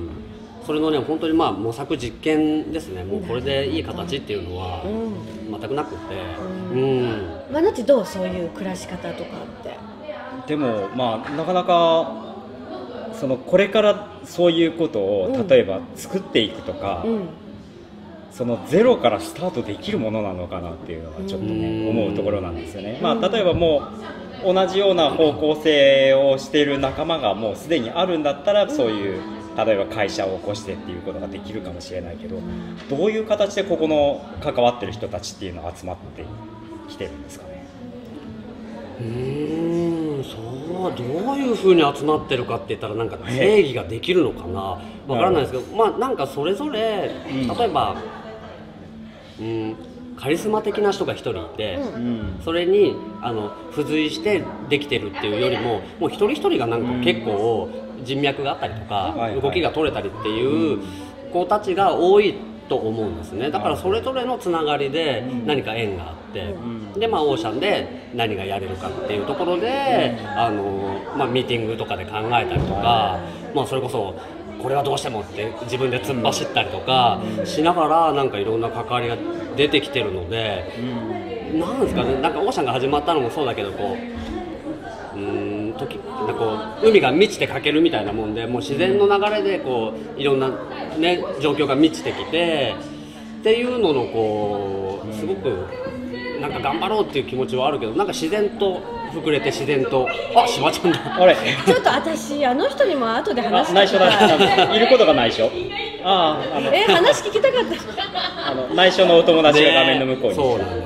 それのね本当にまあ模索実験ですね。もうこれでいい形っていうのは全くなくて、うん。 まなっちどうそういう暮らし方とかって。 でもまあなかなかそのこれからそういうことを例えば作っていくとか、うんうん、そのゼロからスタートできるものなのかなっていうのはちょっとね思うところなんですよね。まあ例えばもう同じような方向性をしている仲間がもうすでにあるんだったら、そういう例えば会社を起こしてっていうことができるかもしれないけど、どういう形でここの関わってる人たちっていうのが集まってきてるんですかね。 うーん、そうどういうふうに集まってるかって言ったらなんか定義ができるのかな、わからないですけど、まあなんかそれぞれ例えば、うん、カリスマ的な人が一人いて、うん、それにあの付随してできてるっていうよりも、もう一人一人がなんか結構人脈があったりとか、うん、動きが取れたりっていう子たちが多いと思うんですね。だからそれぞれのつながりで何か縁があって、うん、でまあオーシャンで何がやれるかっていうところで、うん、あのまあ、ミーティングとかで考えたりとか、まあ、それこそこれはどうしてもって自分で突っ走ったりとかしながらなんかいろんな関わりが出てきてるので、うん、なんですかね、なんかオーシャンが始まったのもそうだけど、こううーん時なんかこう海が満ちて欠けるみたいなもんで、もう自然の流れでこういろんな、ね、状況が満ちてきてっていうののこうすごくなんか頑張ろうっていう気持ちはあるけど、なんか自然と膨れて自然と、あ、しばちゃんだ。あれちょっと私あの人にも後で話して内緒だ。いることが内緒。ああ、あのえ話聞きたかった。 あの内緒のお友達が画面の向こうに。 そうなんですよ。 あ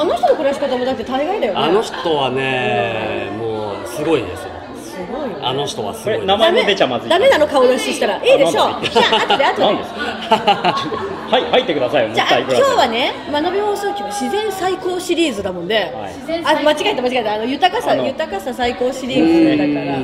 あの人の暮らし方もだって大概だよね。 あの人はね、もうすごいですよ。 すごいよ。 あの人はすごい。 名前も出ちゃまずい。 ダメなの顔出ししたら。いいでしょう。じゃあ後で後で。 はい入ってくださいよ。 じゃあ今日はね、学び放送局自然最高シリーズだもんで、あ間違えた間違えたあの豊かさ豊かさ最高シリーズだから。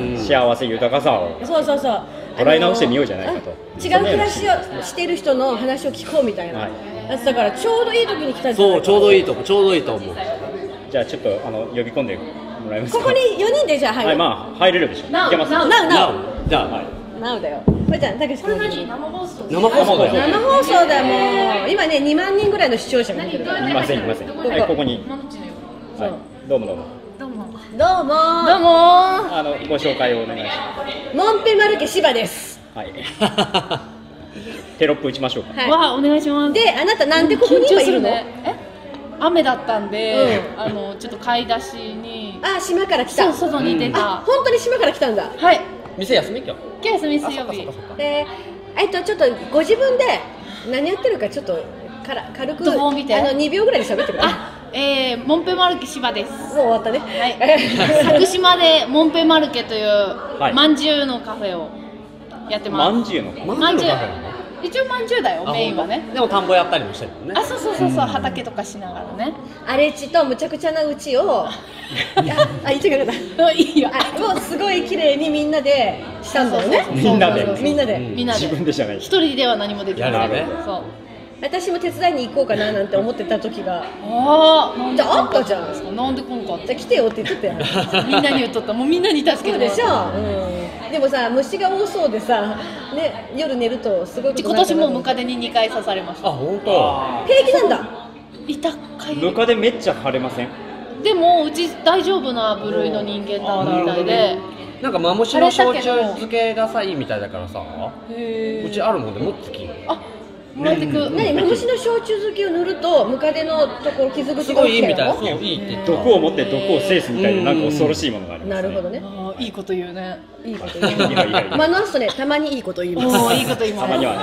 幸せ豊かさを。 そうそうそう。 捉え直してみようじゃないかと。 違う暮らしをしてる人の話を聞こうみたいな。だからちょうどいい時に来た。 そうちょうどいいとちょうどいいと思う。 じゃあちょっとあの呼び込んでもらえますか。 ここによにんでじゃあ入る。 はいまあ入れるでしょ。いけます。 なうなう。 じゃあはい。 なうだよ。これじゃんたけし君。 生放送。 生放送だよ。 生放送だもう今ねにまんにんぐらいの視聴者が見てる。 いませんいません。はいここに。はいどうもどうも。 どうも。 どうも。 どうも。 あのご紹介をお願いします。 モンペマルケ芝です。 はい。テロップ打ちましょうか。 わあお願いします。 であなたなんでここに今いるの？ え？雨だったんで、あのちょっと買い出しに。 あ島から来た。 そう外に出た。 本当に島から来たんだ。 はい。 店休み今日。 今日休み水曜日。 でえっとちょっとご自分で何やってるかちょっとから軽くあのにびょうぐらいで喋ってくれ。 えー、モンペマルケ芝です。 もう終わったね。 はい。佐久島でモンペマルケというまんじゅうのカフェをやってます。 まんじゅうのカフェ。 まんじゅう。一応まんじゅうだよメインはね。 でも田んぼやったりもしてるもんね。 あそうそうそうそう畑とかしながらね。 荒地とむちゃくちゃなうちをあ言っちゃいけない。 いいよ。 もうすごい綺麗にみんなでしたんだよね。 みんなでみんなでみんなで自分でじゃない。 一人では何もできない。 やるね。 そう。 私も手伝いに行こうかななんて思ってた時がああじゃああったじゃん。 なんで今回じゃあ来てよって言ってたよ。 みんなに言っとった。もうみんなに助けてでしょ。うん。でもさ虫が多そうでさね夜寝るとすごい。 今年もムカデににかい刺されました。 あ本当。 平気なんだ。 痛かい。 ムカデめっちゃ腫れません？ でもうち大丈夫な部類の人間だったみたいで。 なんかマムシの焼酎漬けがさいいみたいだからさ。 へうちあるもんで持ってき。 あ。もらってく。 何マムシの焼酎漬けを塗るとムカデのところ傷口がすごいいいみたい。そういいって言って。 毒を持って毒を制すみたいななんか恐ろしいものがあります。 なるほどね。 いいこと言うね。 いいこと言う。まあノンストねたまにいいこと言います。 いいこと言います。 たまにはね。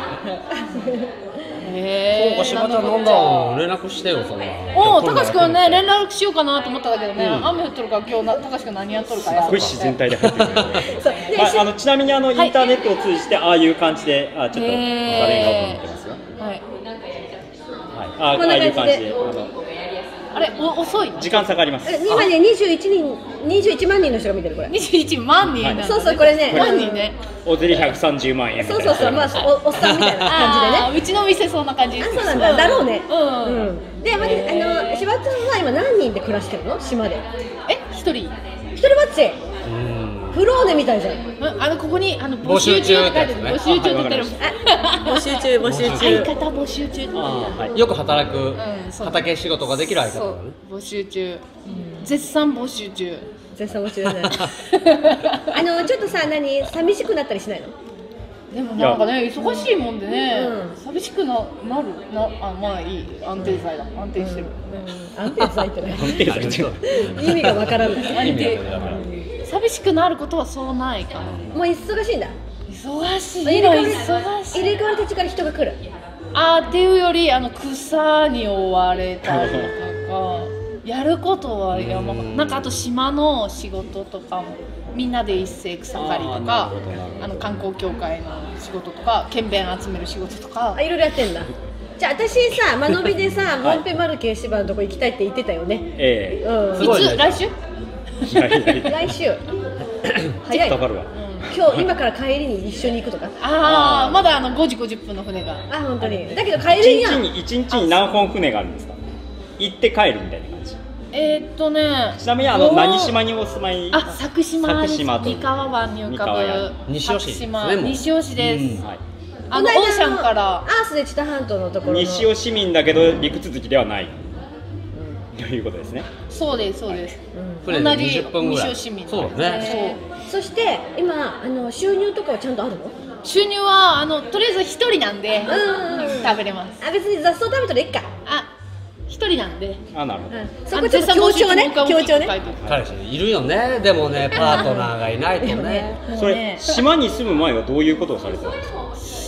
へえ。 そうか柴田飲んだの連絡してよそんな。 おお高橋君ね連絡しようかなと思ったんだけどね雨降っとるから今日な高橋君何やっとるかや。 すごい自然体で入ってくる。あのちなみにあのインターネットを通じてああいう感じであちょっとバレン顔を見てますよ。 はい。 ああいう感じで。 あれお遅い。 時間差があります。 今ねにじゅういちにんにじゅういちまんにんの人が見てるこれ。 にじゅういちまんにん。 そうそうこれね。 万人ね。 お釣りひゃくさんじゅうまんえん。 そうそうそうまあおっさんみたいな感じでね。 うちの店そんな感じ。 あそうなんだだろうね。 うん。 であの柴田さんは今何人で暮らしてるの島で？ え一人。 一人ぼっち。フローネみたいじゃん。 あのここにあの募集中って書いてる。募集中ってる。 募集中募集中。 相方募集中。 よく働く畑仕事ができる相方。 募集中。絶賛募集中。 絶賛募集中。あのちょっとさ何寂しくなったりしないの？ でもなんかね忙しいもんでね寂しくななるなあまあいい安定剤だ安定してる。 安定剤ってね。 安定剤って意味がわからない。 安定。寂しくなることはそうないかな。 もう忙しいんだ。 忙しい。 入れ替わり忙しい。 入れ替わり立ちから人が来る。 あーっていうよりあの草に追われたりとかやることは山ほど。なんかあと島の仕事とかもみんなで一斉草刈りとかあの観光協会の仕事とか剣弁集める仕事とかあいろいろやってんだ。じゃあ私さ間延びでさモンペマルケ芝のとこ行きたいって言ってたよね。 ええ。 いつ来週？ 来週。早い。 かかるわ。 今日今から帰りに一緒に行くとか。 ああまだあのごじごじゅっぷんの船が。 あ本当に。だけど帰りには。 一日に一日に何本船があるんですか。行って帰るみたいな感じ。 えーっとね。 ちなみにあの何島にお住まい？ あ佐久島です。 佐久島と三河湾に浮かぶ西尾市ですね。 西尾市です。 はい。 あのオーシャンからアースで知多半島のところの西尾市民だけど陸続きではない、うん、ということですね。 そうですそうです、 はい、 同じ西尾市民そうね。 そうそして今あの収入とかはちゃんとあるの？ 収入はあのとりあえず一人なんで、うん、食べれます。 あ別に雑草食べたらいいか。 あ一人なんで。 あなるほど、 うん、そこちょっと強調ね強調ね。 彼氏いるよね。でもねパートナーがいないとね。 それ島に住む前はどういうことをされてたんですか？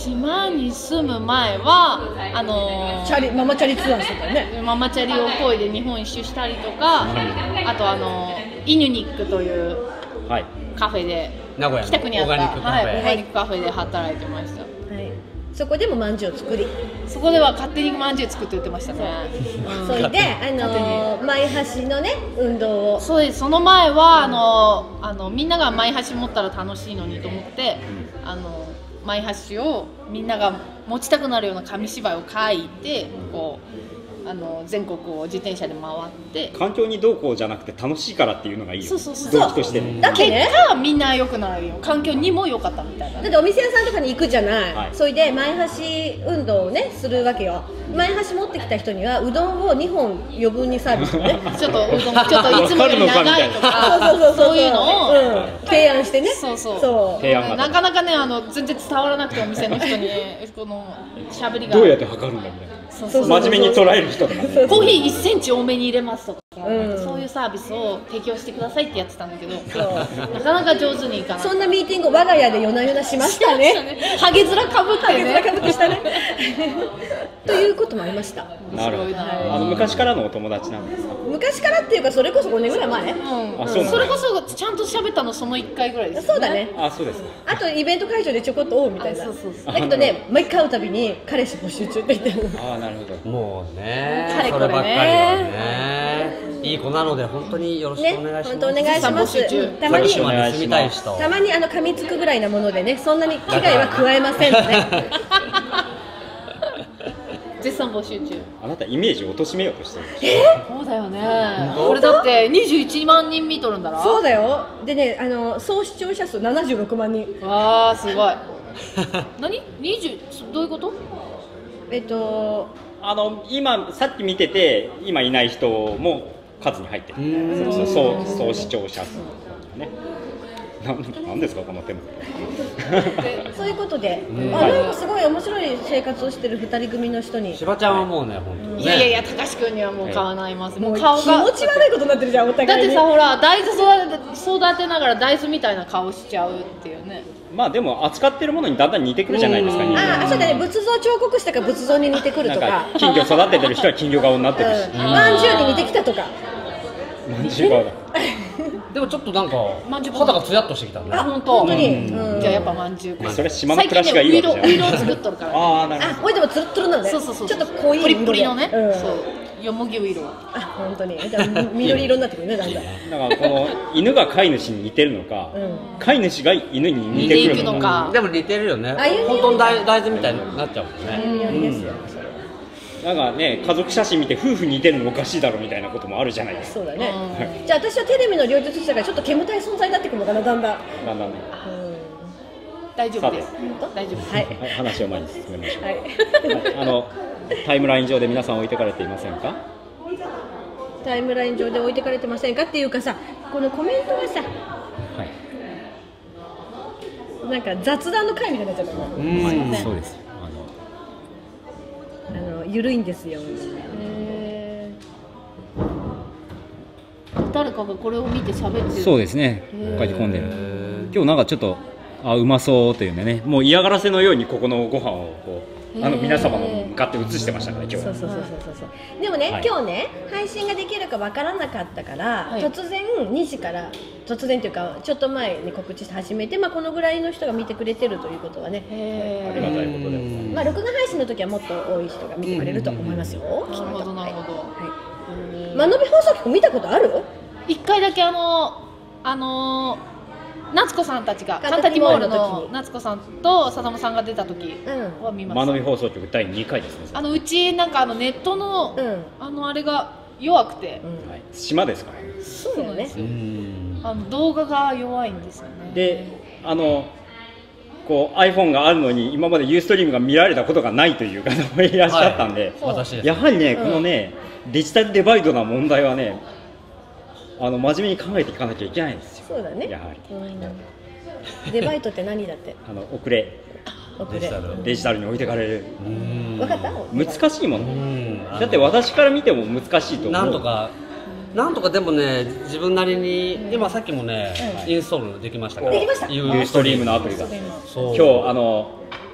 島に住む前はあのー、 チャリママチャリツアーしてたよね。 ママチャリを漕いで日本一周したりとか、あとあのー、イニュニックというカフェで、 名古屋の北区にあったオーガニックカフェ、 はい、オーガニックカフェで働いてました。 はい、そこでも饅頭を作り、 そこでは勝手に饅頭作って売ってましたね。 それで、あのー、前橋のね運動を、 そうです。その前はあのー、あのみんなが前橋持ったら楽しいのにと思って、うん、あの前橋をみんなが持ちたくなるような紙芝居を書いて、こうあの全国を自転車で回って、 環境にどうこうじゃなくて楽しいからっていうのがいいよ。 そうそうそう、 動機としてね。 だってね、 結果はみんな良くなるよ、環境にも良かったみたいな。 だってお店屋さんとかに行くじゃない、 はい、 それで前橋運動をねするわけよ。前橋持ってきた人にはうどんをにほん余分にサービスねちょっとうどんちょっといつもより長いとかそうそうそうそういうのを、 うん、提案してね。 そうそうそう提案がなかなかねあの全然伝わらなくて、お店の人にこのしゃべりがどうやって測るんだみたいな。 そうそう真面目に捉える人とかね。 コーヒーいっセンチ多めに入れますとか、 うん、 そういうサービスを提供してくださいってやってたんだけど、なかなか上手にいかない。 そんなミーティングを我が家で夜な夜なしましたね。 ハゲ面かぶってね、 ハゲ面かぶってしたねということもありました。 なるほど。あの昔からのお友達なんですか。 昔からっていうかそれこそごねんぐらい前、うん、 あ、そうなんだ。 それこそちゃんと喋ったのそのいっかいぐらいです、ね、 そうだね。 あ、そうですね。 あとイベント会場でちょこっと会うみたいな。 そうそうそう。 だけどね、毎回会うたびに彼氏募集中って言ってる。 ああ、なるほど。 もうね、 彼これね、 そればっかりはね、いい子なので本当によろしくお願いします。 ね、本当お願いします。たまに住みたい人、 たまにあの噛みつくぐらいなものでね、そんなに危害は加えませんので。 絶賛募集中。 あなたイメージを貶めようとしてる。 えー、そうだよね。これだってにじゅういちまんにん見とるんだろ。 そうだよ。でね、あの総視聴者数ななじゅうろくまんにん。 わあ、すごい。何？にじゅうどういうこと？ えっとあの今さっき見てて今いない人も数に入ってる。そうそうそう、総視聴者数ね。なんなんですかこのテーマそういうことで、あ、なんかすごい面白い生活をしてるふたり組の人に。 しばちゃんはもうね、本当にいやいやいや、高橋君にはもう買わないます。 もう顔が気持ち悪いことになってるじゃん、お互いに。 だってさ、ほら大豆育てながら大豆みたいな顔しちゃうっていうね。 まあでも扱ってるものにだんだん似てくるじゃないですか。 ああ、そうだね。仏像彫刻したから仏像に似てくるとか。 金魚育ててる人は金魚顔になってるし。 まんじゅうに似てきたとか。 まんじゅう顔だ。 でもちょっとなんか肌がツヤっとしてきたね。 あ、本当。 本当に。 じゃあやっぱまんじゅう。 それ島の暮らしがいいわけじゃん。 最近ね、ウイロウイロ作っとるから。 ああ、なるほど。 あ、おいでもツルツルなのね。 そうそうそう。 ちょっと濃いプリプリのね。 そう。 よもぎウイロウ。 あ、本当に。じゃあ緑色になってくるね、だんだん。 だからこの犬が飼い主に似てるのか、飼い主が犬に似てくるのか。 でも似てるよね。本当に大大豆みたいになっちゃうもんね。 なんかね、家族写真見て夫婦似てるのおかしいだろみたいなこともあるじゃないですか。 そうだね。じゃあ私はテレビの両日者がちょっと煙たい存在になってくるのかな、だんだん。 だんだんね。 大丈夫です。大丈夫。 はい。 話を前に進めましょう。 はい。 あのタイムライン上で皆さん置いてかれていませんか？ タイムライン上で置いてかれてませんかっていうかさ、このコメントがさ、 はい、 なんか雑談の回みたいになっちゃったの。 うん、そうです。 あの緩いんですよ。 誰かがこれを見て喋ってる。 そうですね。書き込んでる。今日なんかちょっとあうまそうというね、もう嫌がらせのようにここのご飯をこうあの皆様の向かって映してましたから今日。 そうそうそうそうそう。でもね、はい、今日ね配信ができるかわからなかったから、はい、突然にじから突然というかちょっと前に告知して始めて、まあこのぐらいの人が見てくれてるということはね、 ありがたいことで。 まあ録画配信の時はもっと多い人が見てくれると思いますよ。 なるほどなるほど。はい。 間延び放送局見たことある？ 一回だけあのあの夏子さんたちがカンタティモールの夏子さんと笹間さんが出た時は見ました。 間延び放送局だいにかいですね。 あのうちなんかあのネットの、うん、あのあれが弱くて、 うんはい、島ですからね。そうだよね。 あの動画が弱いんですよね。 で、あのこう iPhone があるのに今までユーストリームが見られたことがないという方もいらっしゃったんで、はい、やはりね、うん、このねデジタルデバイドな問題はね。あの真面目に考えていかなきゃいけないんですよ。 そうだね。 やはり。 デバイトって何だって。 あの遅れ。 遅れ。 デジタルに置いてかれる。 分かった？ 難しいもの。だって私から見ても難しいと思う。 なんとか。なんとかでもね自分なりに今さっきもねインストールできましたから。 できました。 ユーストリームのアプリが。今日あの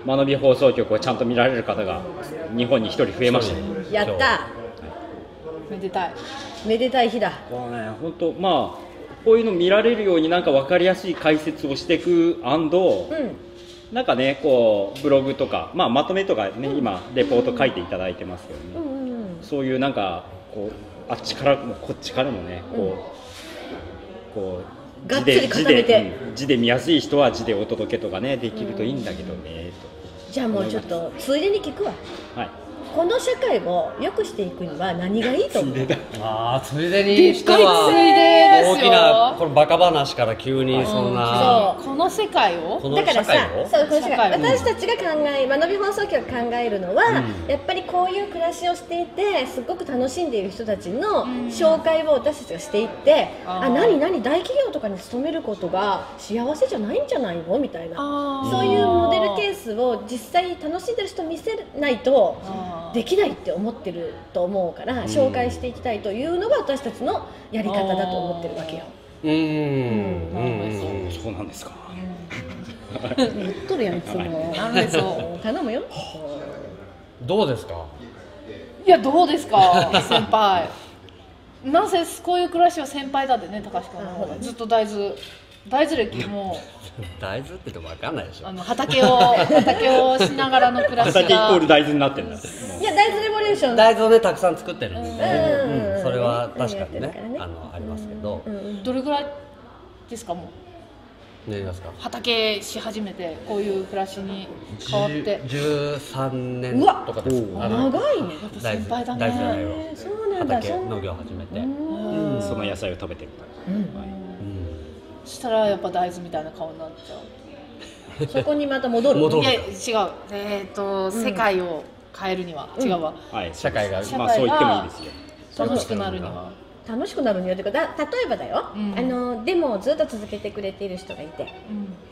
学び放送局をちゃんと見られる方が日本に一人増えました。 やった。 めでたい。 めでたい日だ。 もうね、本当まあこういうの見られるようになんか分かりやすい解説をしていく&、うん、なんかねこうブログとか、まあ、まとめとかね、うん、今レポート書いていただいてますけどね、うんうんうん、そういうなんかこうあっちからもこっちからもねこう、うん、こうがっつり固めて、 うん、字で見やすい人は字でお届けとかねできるといいんだけどね、 うん、じゃあもうちょっとついでに聞くわ。はい。この社会を良くしていくには何がいいと思う？ ああ、ついでにしては大きなこのバカ話から急にそんな、 うん、そうこの世界をだからさ、そうこの世界私たちが考え学び放送局が考えるのは、うん、やっぱりこういう暮らしをしていてすごく楽しんでいる人たちの紹介を私たちがしていって、うん、あ何何大企業とかに勤めることが幸せじゃないんじゃないのみたいな、そういうモデルケースを実際楽しんでる人見せないとできないって思ってると思うから、うん、紹介していきたいというのが私たちのやり方だと思ってるわけよ。 うん、うん、そうなんですか。 言っとるやんいつも。そう頼むよ。 どうですか。 いやどうですか先輩。なぜこういう暮らしは先輩だってね高橋君のずっと大豆大豆歴も大豆って言っても分かんないでしょ。 あの畑を畑をしながらの暮らしが畑イコール大豆になってるんだ。 いや大豆レボリューション大豆をねたくさん作ってるんですね、うん、それは確かにね、うん、あのありますけど、 うん、どれぐらいですかもう何ですか畑し始めてこういう暮らしに変わってじゅうさんねんとかです。 長いね。 やっぱ先輩だね。 大豆をそうなんだ。 畑農業を始めて、 うん、その野菜を食べてるから、うんはい、そしたらやっぱ大豆みたいな顔になっちゃう。 そこにまた戻る。 いや違う。えっ、ー、と、うん、世界を変えるには違うわ。 うん、はい。社会がまあそう言ってもいいですよ。 楽しくなるには。 楽しくなるにはというかだ例えばだよ、うん、あのでもずっと続けてくれている人がいて、うん、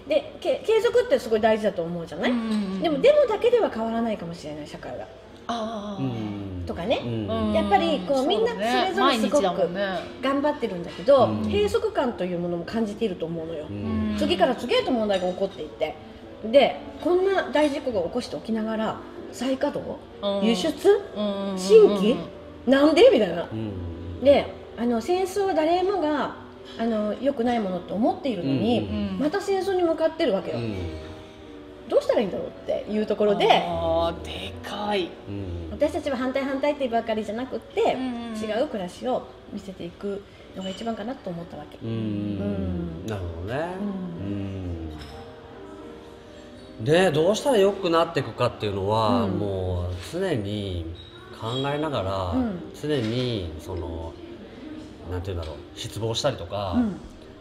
でけ継続ってすごい大事だと思うじゃない、うんうんうん、でもでもだけでは変わらないかもしれない社会が。あとかね、うん、やっぱりこうみんなそれぞれすごく頑張ってるんだけど、ね、閉塞感というものも感じていると思うのよ、うん、次から次へと問題が起こっていってでこんな大事故が起こしておきながら再稼働、うん、輸出、うん、新規、うん、なんでみたいな、うん、であの戦争は誰もがあの良くないものって思っているのに、うん、また戦争に向かってるわけよ、うん、どうしたらいいんだろうっていうところであーでかい、 うん、私たちは反対反対っていうばかりじゃなくって、うん、違う暮らしを見せていくのが一番かなと思ったわけ。うん、うん、 なるほどね、うん、でどうしたら良くなっていくかっていうのは、うん、もう常に考えながら、うん、常にそのなんていうんだろう失望したりとか、うん、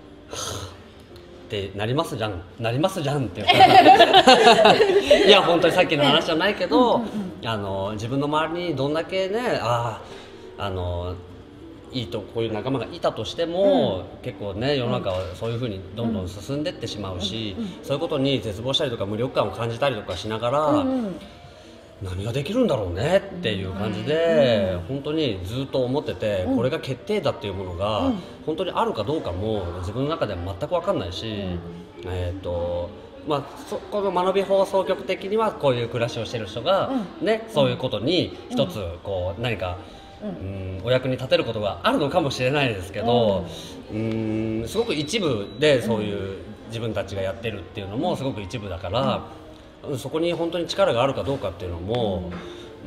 ってなりますじゃんなりますじゃんっていういや本当にさっきの話じゃないけど、うんうんうん、あの自分の周りにどんだけねああのいいとこういう仲間がいたとしても、うん、結構ね世の中はそういう風にどんどん進んでいってしまうし、うんうん、そういうことに絶望したりとか無力感を感じたりとかしながら、うんうん、何ができるんだろうねっていう感じで、うん、本当にずっと思ってて、うん、これが決定だっていうものが、うん、本当にあるかどうかも自分の中では全く分かんないし、うん、えっとまあ、そこの学び放送局的にはこういう暮らしをしている人が、うんね、そういうことに一つこう何か、うん、お役に立てることがあるのかもしれないですけど、うん、うんすごく一部でそういう自分たちがやってるっていうのもすごく一部だから、うん、そこに本当に力があるかどうかっていうのも、うん、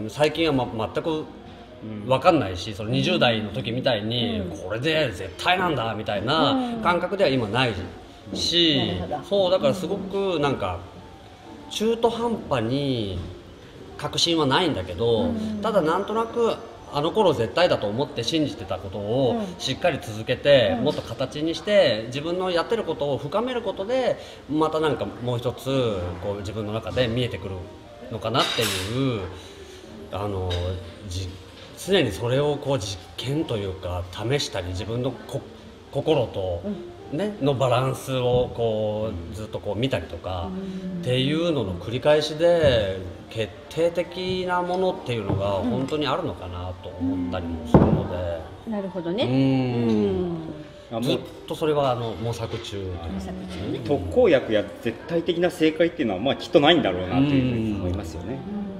うん最近は、ま、全く分かんないしそのにじゅう代の時みたいに、うん、これで絶対なんだみたいな感覚では今ないし、うん、そうだからすごくなんか中途半端に確信はないんだけど、うん、ただなんとなくあの頃絶対だと思って信じてたことをしっかり続けて、うん、もっと形にして自分のやってることを深めることでまたなんかもう一つこう自分の中で見えてくるのかなっていうあのじ常にそれをこう実験というか試したり自分のこ心と、ね、のバランスをこうずっとこう見たりとかっていうのの繰り返しで決定的なものっていうのが本当にあるのかなと思ったりもするので、 うん、なるほどね。うんずっとそれはあの模索中。 特効薬や絶対的な正解っていうのはまあきっとないんだろうなというふうに思いますよね。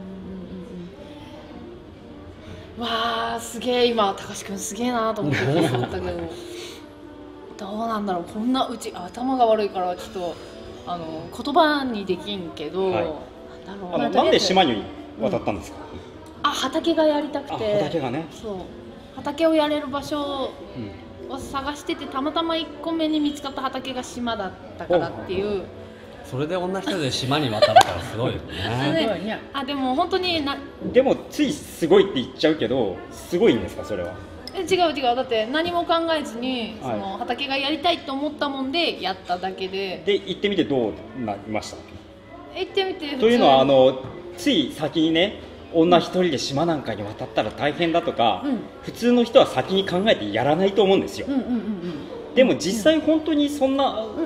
わあ、すげえ、今高橋君すげえなと思って聞いてたけどどうなんだろう、こんなうち頭が悪いからちょっとあの言葉にできんけど、はい、 なんだろう、あのなんで島に渡ったんですか？ うん、あ、畑がやりたくて。 畑がね。 そう、畑をやれる場所を探してて、たまたまいっこめに見つかった畑が島だったからっていう。 それで女一人で島に渡るからすごいよね。 あ、でも本当にな。 でもついすごいって言っちゃうけど、すごいんですかそれは？ え、違う違う、だって何も考えずに、はい、その畑がやりたいと思ったもんでやっただけで。 で行ってみてどうなりました？ 行ってみて。 というのはあのつい先にね、女一人で島なんかに渡ったら大変だとか、うん、普通の人は先に考えてやらないと思うんですよ。でも実際本当にそんな、うん、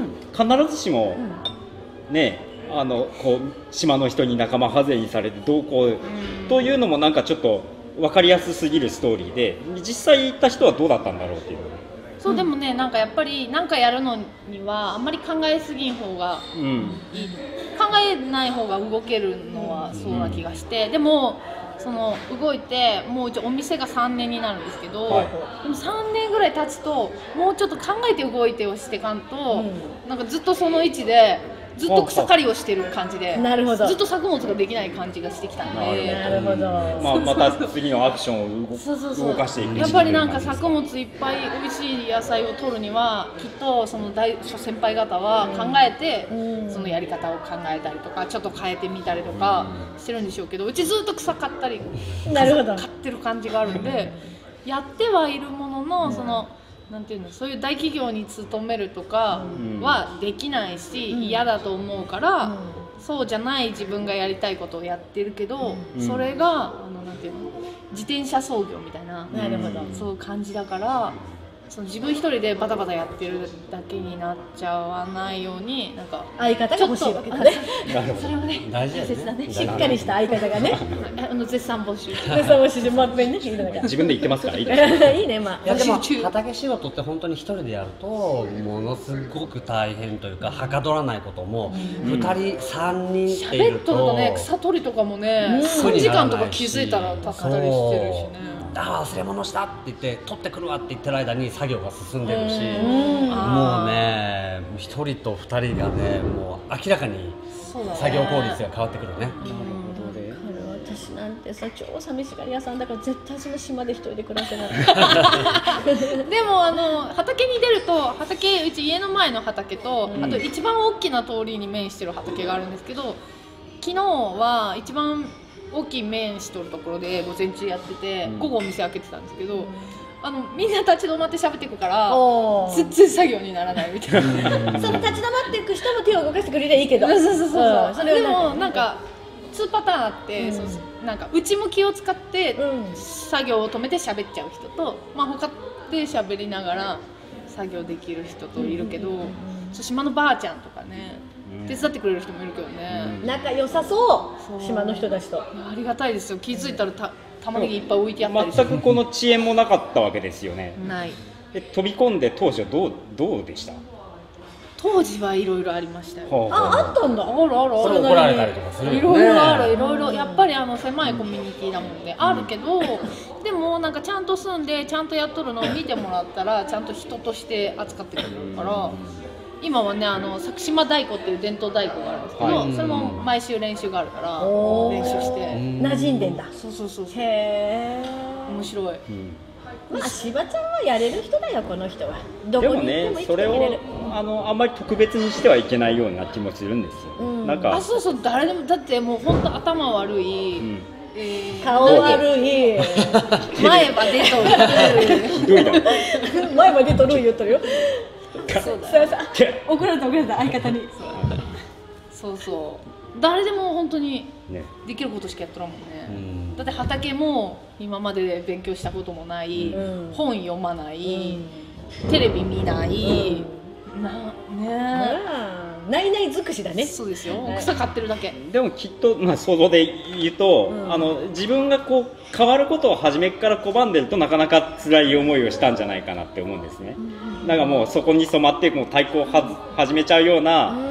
必ずしも、うん、ね、あのこう島の人に仲間外れにされてどうこう、うん、というのもなんかちょっと分かりやすすぎるストーリーで、実際行った人はどうだったんだろうっていう。 そう、でもね、なんかやっぱり何かやるのにはあんまり考えすぎん方がいい、うん、考えない方が動けるのはそうな気がして、うん、でもその動いてもうお店がさんねんになるんですけど、はい、でもさんねんぐらい経つともうちょっと考えて動いてをしてかんと、うん、なんかずっとその位置でずっと草刈りをしてる感じで、なるほど、ずっと作物ができない感じがしてきたんで、 なるほど、 まあ、また次のアクションを動そうそうそう動かしていく。 やっぱりなんか作物いっぱい美味しい野菜を取るにはきっとその大先輩方は考えて、うん、そのやり方を考えたりとかちょっと変えてみたりとかしてるんでしょうけど、うちずっと草刈ったりなるほど刈ってる感じがあるんでやってはいるものの、そのなんていうの、そういう大企業に勤めるとかはできないし、うん、嫌だと思うから、うん、そうじゃない自分がやりたいことをやってるけど、うん、それがあのなんていうの、自転車操業みたいな、なるほど、そういう感じだから、その自分一人でバタバタやってるだけになっちゃわないように、なんか相方が欲しいわけだね。 それはね大切だね。 しっかりした相方がね。 あの絶賛募集。 絶賛募集してもっぺんね。 自分で言ってますからいいです。 いいね、まあ。 いやでも畑仕事って本当に一人でやるとものすごく大変というか、はかどらないこともふたりさんにんっていると。 喋っとるとね、草取りとかもね、さんじかんとか気づいたら経ったりしてるしね。 あ、忘れ物したって言って取ってくるわって言ってる間に作業が進んでるし、もうね一人と二人がねもう明らかに作業効率が変わってくるね。 私なんてさ超寂しがり屋さんだから絶対その島で一人で暮らせない。 でもあの畑に出ると、畑うち家の前の畑と、うん、あと一番大きな通りに面してる畑があるんですけど、昨日は一番大きい面しとるところで午前中やってて、うん、午後お店開けてたんですけど、あのみんな立ち止まって喋っていくから全然作業にならないみたいな。 その立ち止まっていく人も手を動かしてくれりゃいいけど、 そうそうそうそう、うん、それでもなんかにパターンあって、うん、そうなんか内向きを使って作業を止めて喋っちゃう人と、まあ、他で喋りながら作業できる人といるけど、うんうんうん、そう島のばあちゃんとかね、手伝ってくれる人もいるけどね、 うん、仲良さそう、島の人たちと。 ありがたいですよ。気づいたらた玉ねぎいっぱい置いてあったりして。 全くこの遅延もなかったわけですよね。 ない。 で飛び込んで当時はどうどうでした？ 当時はいろいろありましたよ。 はあ、あ、あったんだ。あるあるある。 それ怒られたりとかするよね。 いろいろある、いろいろやっぱりあの狭いコミュニティだもんで、あるけど、でもなんかちゃんと住んでちゃんとやっとるのを見てもらったらちゃんと人として扱ってくれるから。今はね、あの佐久島太鼓っていう伝統太鼓があるんですけど、はい、それも毎週練習があるから練習して馴染んでんだ。 そうそうそうそう。へえ。 面白い。うん、 まあしばちゃんはやれる人だよ、この人は。どこに行っても生きていけれる。 でもね、それをあのあんまり特別にしてはいけないような気もするんですよ。うん、なんかあ、そうそう、誰でもだってもう本当頭悪い。うん、 えー、顔悪い。前歯出とる。 ひどいな。 前歯出とる言っとるよ。そうだよ。怒られた怒られた相方に。 そうそう。誰でも本当にできることしかやっとらんもんね。ね、だって畑も今まで勉強したこともない、うん、本読まない、うん、テレビ見ない、うん、なねえ。 ないない尽くしだね。 そうですよ。草買ってるだけ。 でもきっと、まあ、想像で言うと、うん、あの自分がこう変わることを初めから拒んでるとなかなか辛い思いをしたんじゃないかなって思うんですね。だからもうそこに染まってもう対抗をは始めちゃうような、うん、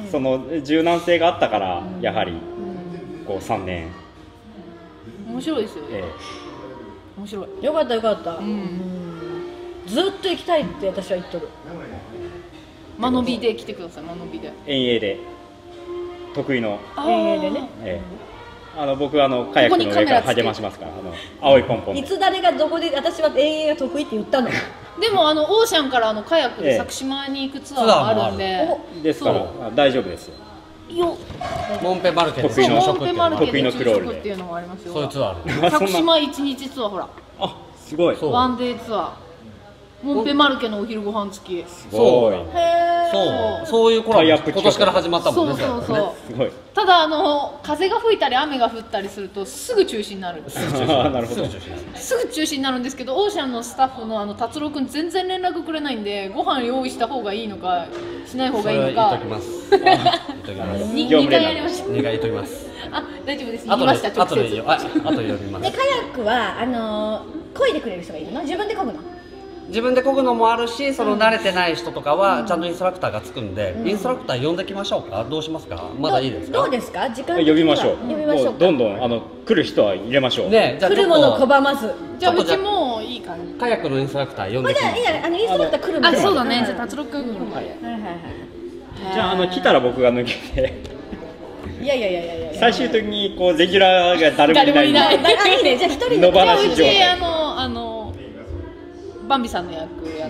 その柔軟性があったからやはりこうさんねん面白いですよ、ええ、面白い。 よかったよかった、うん、ずっと行きたいって私は言っとる。 間延びで来てください。間延びで遠泳で得意の遠泳でね、 ええ、あの僕あのカヤックの上から励ましますから、あの青いポンポン。 いつ誰がどこで私は遠泳が得意って言ったの。 でもあのオーシャンからあのカヤックで佐久島に行くツアーがあるんで、ええ、ですから大丈夫ですよ。 よモンペマルケ得意のモンペマルケ得意のクロールっていうのがありますよ。 そういうツアーある。 佐久島一日ツアーほら。 あ、すごい。 ワンデーツアー。モンペマルケのお昼ご飯付き。 すごい。 へえ。 そうそういう頃今年から始まったもんね。 そうそうそう。 すごい。 ただあの風が吹いたり雨が降ったりするとすぐ中止になる。 ああ、なるほど。 すぐ中止になるんですけど、オーシャンのスタッフのあの達郎くん全然連絡くれないんで、ご飯用意した方がいいのかしない方がいいのか。 言っときます。言っときます。 にかいやりました。 にかい言っときます。 あ、大丈夫です。言いました直接。 後であとで呼びます。 でカヤックはあの漕いでくれる人がいるの？自分で漕ぐの？ 自分で漕ぐのもあるし、その慣れてない人とかはちゃんとインストラクターがつくんで、うん、インストラクター呼んできましょうか。どうしますか。まだいいですか。 どうですか。時間呼びましょう。 呼びましょう。 どんどんあの来る人は入れましょう。 ね、 じゃあ来るもの拒まず。 じゃあうちもいいかな。 カヤックのインストラクター呼んできます。 まだいいや、あのインストラクター来るんで。 あ、そうだね。じゃあ達郎くん。はいはいはい。 じゃああの来たら僕が抜けて。 いやいやいやいやいや。 最終的にこうレギュラーが誰もいない。 誰もいない。いいね。じゃあ一人で。 野放し状態。 うちあのあの。バンビさんの役やって。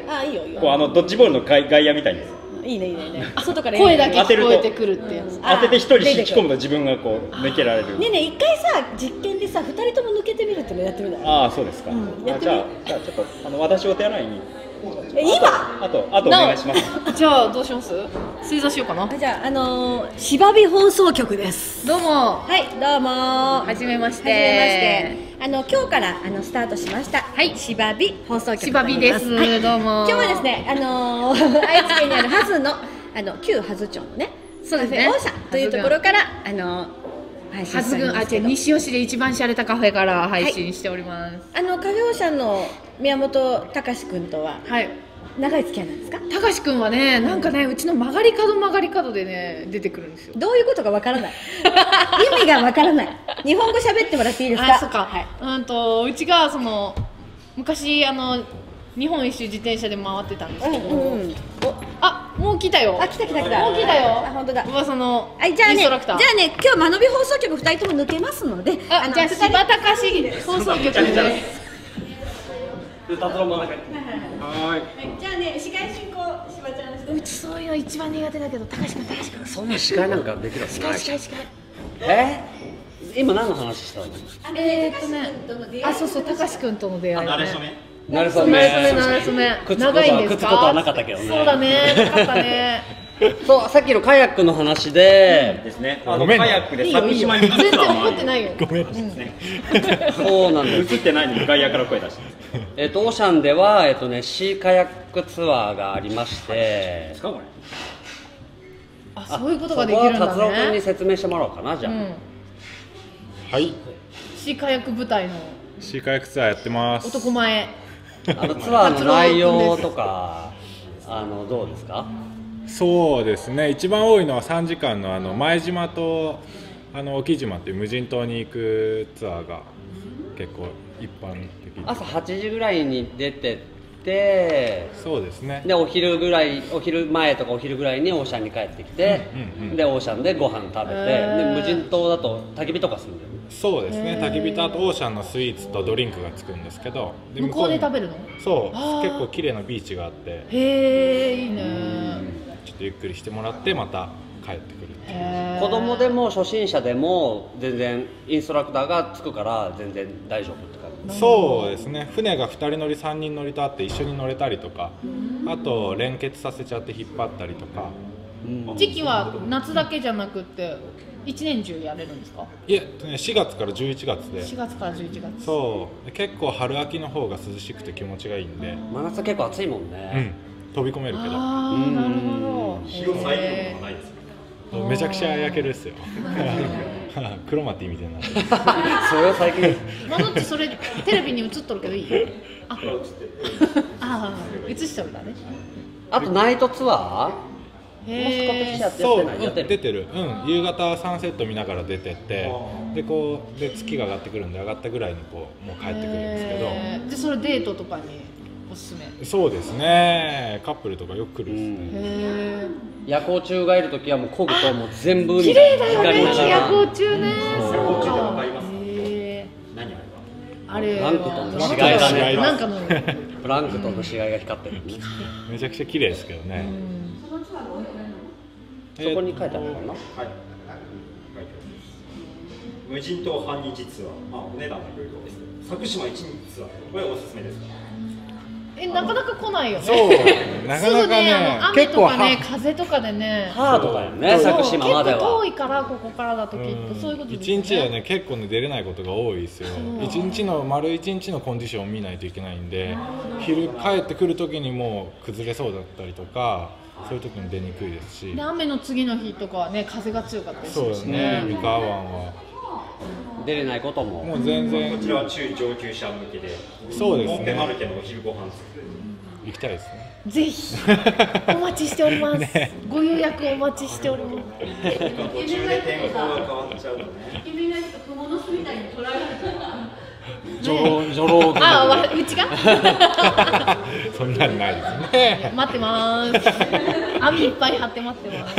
あ、いいよいいよ。 こうあのドッジボールの外野みたいです。 いいねいいねいいね。外から声だけ聞こえてくるってやつ。 当てて一人引き込むと自分がこう抜けられる。 ねえねえ、一回さ実験でさ二人とも抜けてみるってのやってみない？ ああ、そうですか。じゃあじゃあちょっとあの私お手洗いに。 今？ あとあとお願いします。 じゃあどうします？正座しようかな。 じゃああの芝美放送局です。 どうも。 はいどうも。 はじめまして。 はじめまして。あの今日からあのスタートしました。はい。芝美放送局。 芝美です。どうも。 今日はですねあの愛知県にあるハズのあの旧ハズ町のね。 そうですね。 オーシャンというところからあの。 ハズ郡、あ、違う、西吉で一番洒落たカフェから配信しております。 あのカフェオーシャンの宮本隆君とは、はい、長い付き合いなんですか？ 隆君はね、なんかね、うちの曲がり角曲がり角でね、出てくるんですよ。 どういうことかわからない。意味がわからない。日本語喋ってもらっていいですか？ あ、そっか。はい。うんと、うちがその昔あの日本一周自転車で回ってたんですけど、うんうん、あ、もう来たよ。 あ、来た来た来た。 もう来たよ。 あ、本当だ。 噂のインストラクター。じゃあね、じゃあね、今日間延び放送局ふたりとも抜けますので、 あ、じゃあ柴高市放送局です。 歌とも中に。 はい。じゃあね、司会進行柴ちゃんです。 うちそういうの一番苦手だけど、高橋君高橋君。 そんな司会なんかできるわけない。 司会司会。 え？今何の話したの？ えーっとね、あ、そうそう、高橋君との出会い。 慣れ初め。 なるそめ、 なるそめ、なるそめ。長いんですか？ 靴ことはなかったけどね。 そうだね、なかったね。 そう、さっきのカヤックの話でですね。あのカヤックで佐久島に全然怒ってないよ。 ごめんですね。 そうなんです。 映ってないのに外野から声出して。 えっとオーシャンではえっとねシーカヤックツアーがありまして。 ですかこれ？ あ、そういうことができるんだね。 そこは達郎君に説明してもらおうかなじゃあ。 はい。 シーカヤック部隊の。 シーカヤックツアーやってます。 男前。 あのツアーの内容とかあのどうですか？ そうですね。一番多いのはさんじかんのあの前島とあの沖島っていう無人島に行くツアーが結構一般的。 朝はちじぐらいに出てって、 そうですね。 でお昼ぐらいお昼前とかお昼ぐらいにオーシャンに帰ってきて、うんうんうん、でオーシャンでご飯食べて、で無人島だと焚き火とかするんだよね。 そうですね。焚き火とあとオーシャンのスイーツとドリンクがつくんですけど、 で向こうで食べるの？ そう結構綺麗なビーチがあって、 へえいいね。 ちょっとゆっくりしてもらってまた帰ってくるっていう。 子供でも初心者でも全然インストラクターがつくから全然大丈夫って感じ。 そうですね。船がふたり乗りさんにん乗りとあって一緒に乗れたりとか、あと連結させちゃって引っ張ったりとか。 時期は夏だけじゃなくて一年中やれるんですか？ いえ、しがつからじゅういちがつで。 しがつからじゅういちがつ。 そう結構春秋の方が涼しくて気持ちがいいんで。 真夏結構暑いもんね。 うん、飛び込めるけど。 ああ、なるほど。 日を遮るものはないですよ。 めちゃくちゃ焼けるっすよ。クロマティみたいな。 それは最近。 マノッチそれテレビに映っとるけどいい？あ、ああ、映しとるんだね。 あとナイトツアー？ へー、そう、出てる、うん、夕方サンセット見ながら出てって、でこうで月が上がってくるんで、上がったぐらいにこうもう帰ってくるんですけど、 でそれデートとかにおすすめ？ そうですね、カップルとかよく来るですね。 へー、夜光虫がいるときはもう漕ぐともう全部綺麗だよね、夜光虫ね。 夜光虫ってわかります？何あれ？ プランクトンの死骸だね。 なんかのプランクトンの死骸が光ってる。 めちゃくちゃ綺麗ですけどね。 そこに書いてあるのかな。はい。 無人島半日ツアー、あ、お値段がいろいろです。佐久島一日ツアー、これおすすめですか？ え、なかなか来ないよね。 そう、なかなかね、 雨とかね、風とかでね。 ハードだよね、佐久島までは。 結構遠いからここからだときっとそういうことですね。 一日はね、結構ね出れないことが多いですよ。一日の丸一日のコンディションを見ないといけないんで、昼帰ってくるときにもう崩れそうだったりとか。そういう時に出にくいですし、 で雨の次の日とかはね、風が強かったりするしね。 そうですね、三河湾は出れないことももう全然。 こちらは中上級者向けで、 そうですね、 モンテマルケのお昼ご飯行きたいですね。 ぜひお待ちしております、ね、ご予約お待ちしております。 途中で天候が変わっちゃうとね、 君が蜘蛛の巣みたいに取られる。 ジョロジョロあ、うちがそんなんないですね。 待ってます。網いっぱい張って待ってます。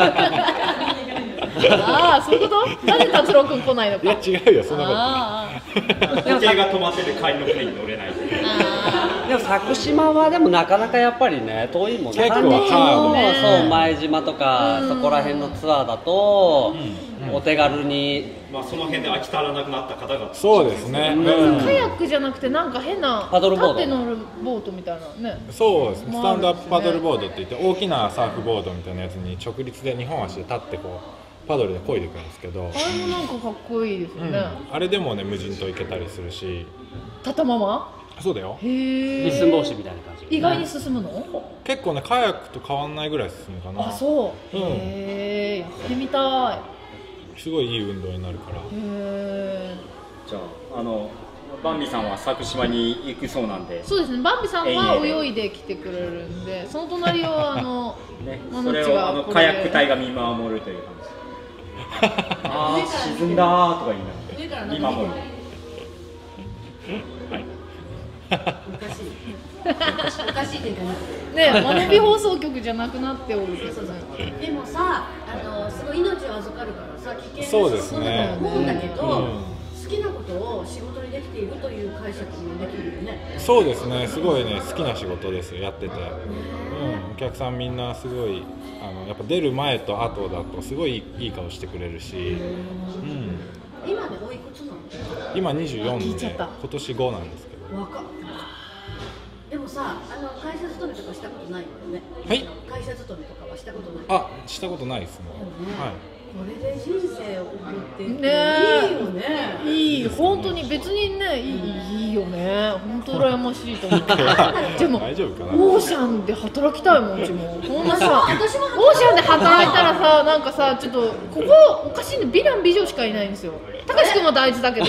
ああ、そういうこと？なぜ達郎くん来ないのか。 いや違うよ、そんなこと。時計が止まってて帰りの船に乗れない。 でも佐久島はでもなかなかやっぱりね遠いもんね。 結構そう、前島とかそこら辺のツアーだとお手軽に。 まあその辺で飽き足らなくなった方が。 そうですね。 カヤックじゃなくてなんか変なパドルボード。 縦乗るボートみたいなね。 そうです。スタンドアップパドルボードって言って大きなサーフボードみたいなやつに直立でにほん足で立ってこうパドルで漕いでいくんですけど。 あれもなんかかっこいいですよね。 あれでもね無人島行けたりするし。 立ったまま？ そうだよ。 へえ。 一寸法師みたいな感じ。 意外に進むの？ 結構ねカヤックと変わんないぐらい進むかな。 あ、そう。へえ、やってみたい。 すごいいい運動になるから。 へじゃあ、あのバンビさんは佐久島に行くそうなんで。 そうですね。バンビさんは泳いで来てくれるんで、その隣をあのね、それをあのカヤック隊が見守るという感じ。ああ、沈んだーとか言いながら見守る。 おかしい。おかしいっていうかね、マノビ放送局じゃなくなっておるけどね。 でもさ、あのすごい命を預かるからさ、危険そうですね。 思うんだけど、好きなことを仕事にできているという解釈もできるよね。 そうですね。すごいね好きな仕事ですやってて、うん、お客さんみんなすごいあのやっぱ出る前と後だとすごいいい顔してくれるし、うん。 今でおいくつなの？ 今にじゅうよんで今年ごなんですけど。 若っ。でもさ、あの会社勤めとかしたことないよね。 はい。 会社勤めとかはしたことない。 あ、したことないですね。はい。 これで人生を送っていいよね。いい、本当に別にね、いい、いいよね。本当羨ましいと思って。でも大丈夫かな。 オーシャンで働きたいもんうちも。こんなさ、オーシャンで働いたらさ、なんかさ、ちょっとここおかしいね。美男美女しかいないんですよ。たかしくんは大事だけど、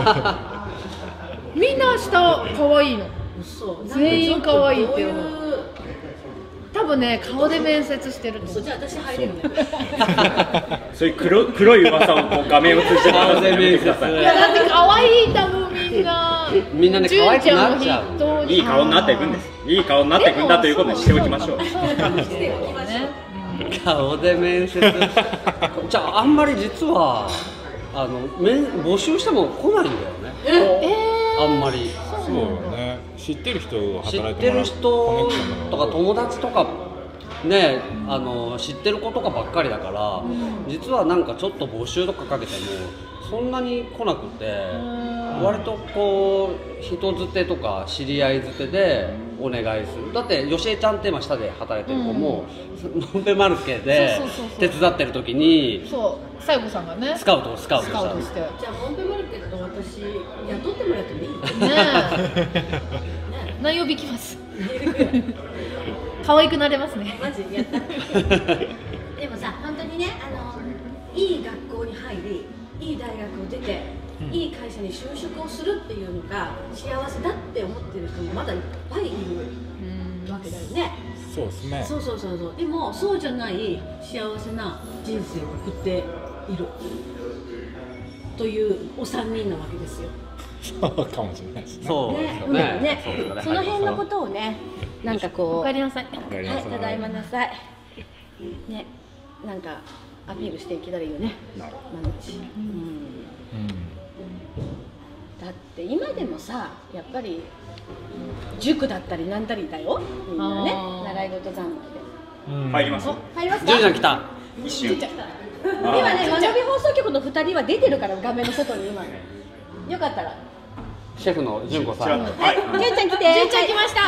みんな下可愛いの。全員可愛いっていうの。多分ね、顔で面接してると思う。 じゃあ私入れるね。 そういう黒黒い噂をこう画面を通じて顔で面接ください。 いやだって可愛い多分みんな。 みんなね可愛くなっちゃう。 いい顔になっていくんです。いい顔になっていくんだということにしておきましょう。 顔で面接。じゃああんまり実はあの募集しても来ないんだよね。えー、あんまり。 そうよね。知ってる人を知ってる人とか友達とかね、あの知ってる子とかばっかりだから、うん、実はなんかちょっと募集とかかけてもそんなに来なくて、割とこう人づてとか知り合いづてでお願いする。だってよしえちゃんって今下で働いてる子も、うん、モンペマルケで手伝ってる時に、 そうさよこさんがねスカウトをスカウトした。 じゃあモンペマルケと私雇ってもらってもいい？ねえ。何曜日来ます。 可愛くなれますね。 マジやったでもさ、本当にね、あのいい学校に入り、いい大学を出て、うん、いい会社に就職をするっていうのが幸せだって思ってる人もまだいっぱいいるわけだよね。 そうですね。 そうそうそうそう。でもそうじゃない幸せな人生を送っているというお三人なわけですよ。 そうかもしれないですね。 そうですよね。 ね、ね、その辺のことをね、なんかこう。 お帰りなさい。 はい、ただいまなさい。ね、なんかアピールしていけたらいいよね。なるほど。うん。だって今でもさ、やっぱり塾だったりなんだりだよ。みんなね、習い事三昧で。 入ります。 入りますか。 ジュンちゃん来た。 一瞬。 今ね、学び放送局の二人は出てるから画面の外に今。よかったら。 シェフの純子さん。 はい、純ちゃん来て。 純ちゃん来ました。 はい、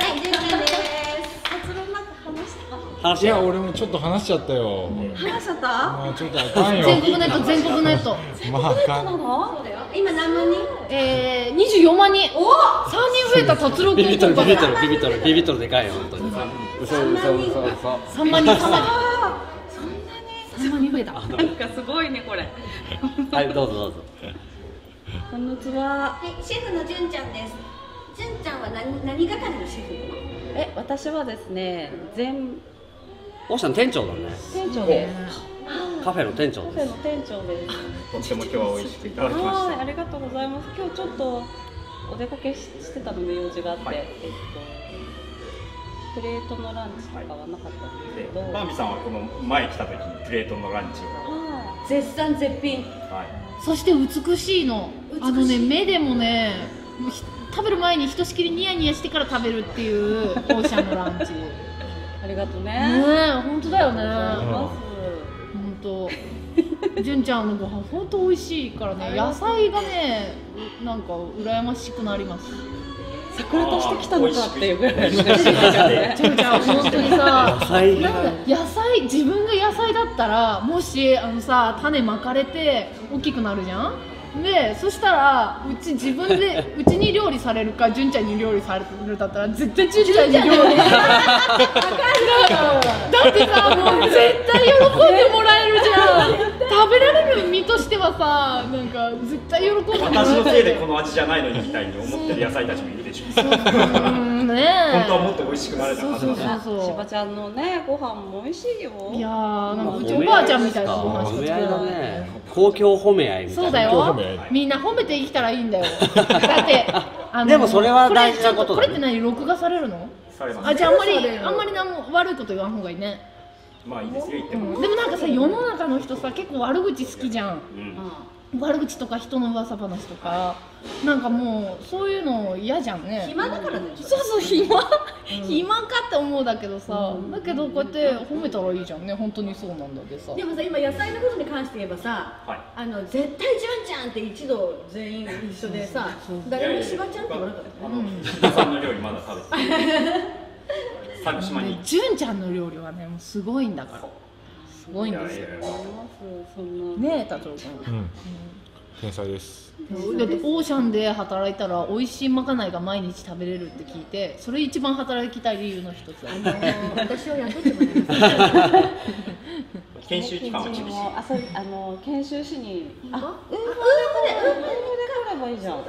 はい、純ちゃんです。卒論なんか話した。 いや、俺もちょっと話しちゃったよ。 話しちゃった。 まあ、ちょっとあかんよ。 全国ネット、全国ネット。 まあ、あかん。 そうだよ。今何万人？ ええ、二十四万人。おお。三人増えた達郎君。 ビビットル、ビビットル、ビビットル、ビビットルでかいよ、本当に。嘘、嘘、嘘、嘘。 三万人、三万人。三万人増えた。 なんかすごいね、これ。 はい、どうぞ、どうぞ。 こんにちは。 シェフの純ちゃんです。純ちゃんは何何係のシェフなの？ え、私はですね、全オーシャン店長だね。 店長です。 カフェの店長です。 カフェの店長です。 とっても今日は美味しくいただきました。 はい、ありがとうございます。今日ちょっとお出かけししてたので用事があって、はい、えっとプレートのランチとかはなかったんですけど、 バーミさんはこの前来た時にプレートのランチを絶賛絶品。 はい。 そして美しいの。あのね、目でもね、食べる前にひとしきりニヤニヤしてから食べるっていうオーシャンのランチ。 ありがとうね。 ねえ、本当だよね。本当。純ちゃんのご飯本当美味しいからね、野菜がね、なんか羨ましくなります。 桜としてきたのかっていうぐらい。 純ちゃん本当にさ、野菜、野菜自分が野菜だったら、もしあのさ種まかれて大きくなるじゃん。で、そしたらうち自分でうちに料理されるか純ちゃんに料理されるだったら絶対純ちゃんに料理。だってさ、もう絶対喜んでもらえるじゃん。食べられる身としてはさ、なんか絶対喜んでもらえる。 私のせいでこの味じゃないのにみたいに思ってる野菜たちもいるでしょ。そうね。 本当はもっと美味しくなれたはずだ。 しばちゃんのね、ご飯も美味しいよ。 いやー、なんかうちおばあちゃんみたいなご飯しか作れないね。 公共褒め合いみたいな。 そうだよ。みんな褒めて生きたらいいんだよ。だってあのでもそれは大事なことだね。 これって何、録画されるの？ されます。 あ、じゃああんまりあんまり何も悪いこと言わん方がいいね。 まあいいですよ、言っても。 でもなんかさ、世の中の人さ、結構悪口好きじゃん。悪口とか人の噂話とか、なんかもうそういうの嫌じゃんね。 暇だからね。 そうそう、暇暇かって思うだけどさ、だけどこうやって褒めたらいいじゃんね。本当にそうなんだけどさ。 でもさ、今野菜のことに関して言えばさ、あの絶対純ちゃんって一度全員一緒でさ、誰もしばちゃんって言わなかったね。 しばさんの料理まだ食べて。佐久島に。 純ちゃんの料理はね、もうすごいんだから。すごいんですよ。ねえ、達郎君。 天才です。 だってオーシャンで働いたら美味しいまかないが毎日食べれるって聞いて、それ一番働きたい理由の一つ。あのー、 私を雇ってもらいます。 研修期間は厳しい。 あ、そう、あの研修しに。あ、 うん、うん、 うん、来ればいいじゃん。 うん。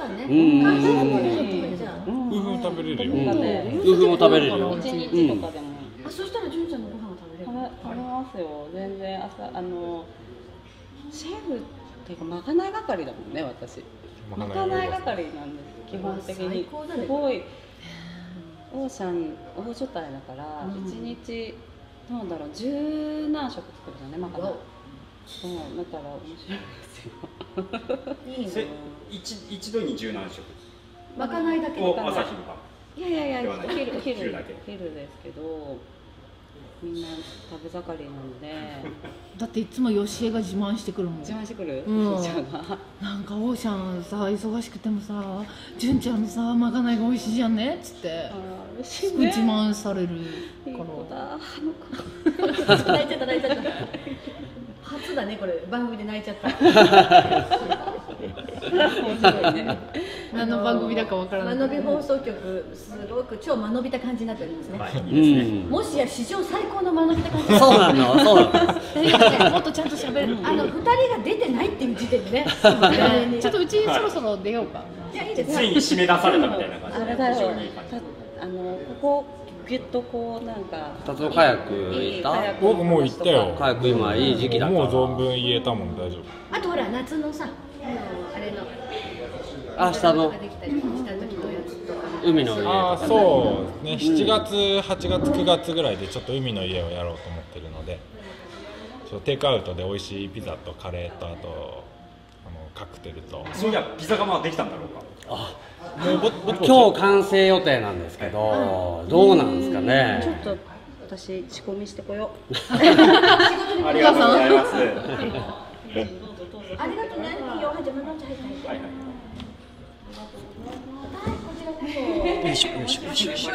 ウーフも食べれるよ。 ウーフも食べれるよ。 一日とかでも。 あ、そしたら純ちゃんのご飯を食べれる。 食べますよ。全然朝あのシェフっていうかまかない係だもんね、私。まかない係なんです。基本的にすごいオーシャン大所帯だから一日なんだろう十何食作るじゃんね、まかない。そうだから面白いですよ。いいね。 一一度に十何食。 まかないだけ。 朝昼晩。 いやいやいや、昼昼だけ昼ですけど。みんな食べ盛りなので。 だっていつも吉江が自慢してくるもん。 自慢してくる。 うん。なんかオーシャンさ、忙しくてもさ、純ちゃんのさまかないが美味しいじゃんねっつって。すぐ自慢されるから。 いい子だ。 泣いちゃった泣いちゃった。初だねこれ、番組で泣いちゃった。 面白いね。 何の番組だかわからない。 間延び放送局すごく超間延びた感じになってるんですね。もしや史上最高の間延びた感じ。 そうなの、そうなの。もっとちゃんと喋る。 あの二人が出てないっていう時点でね。 ちょっとうちそろそろ出ようか。 いやいいです。 ついに締め出されたみたいな感じ。 あれだよ。あのここギュッとこうなんか。 達郎カヤック行った？ 僕もう行ったよ。 カヤック今いい時期だから。 もう存分言えたもん大丈夫。 あとほら夏のさ、あれの。 明日の海の家。 ああそうね、しちがつはちがつくがつぐらいでちょっと海の家をやろうと思ってるので、ちょテイクアウトで美味しいピザとカレーとあとあのカクテルと。 そういやピザ窯できたんだろうか。 あ、もう今日完成予定なんですけど、どうなんですかね。 ちょっと私仕込みしてこよう。 ありがとうございます。 ありがとうね。いいよ、じゃあママちゃん入って入って。 よいしょよいしょよいしょよいしょ。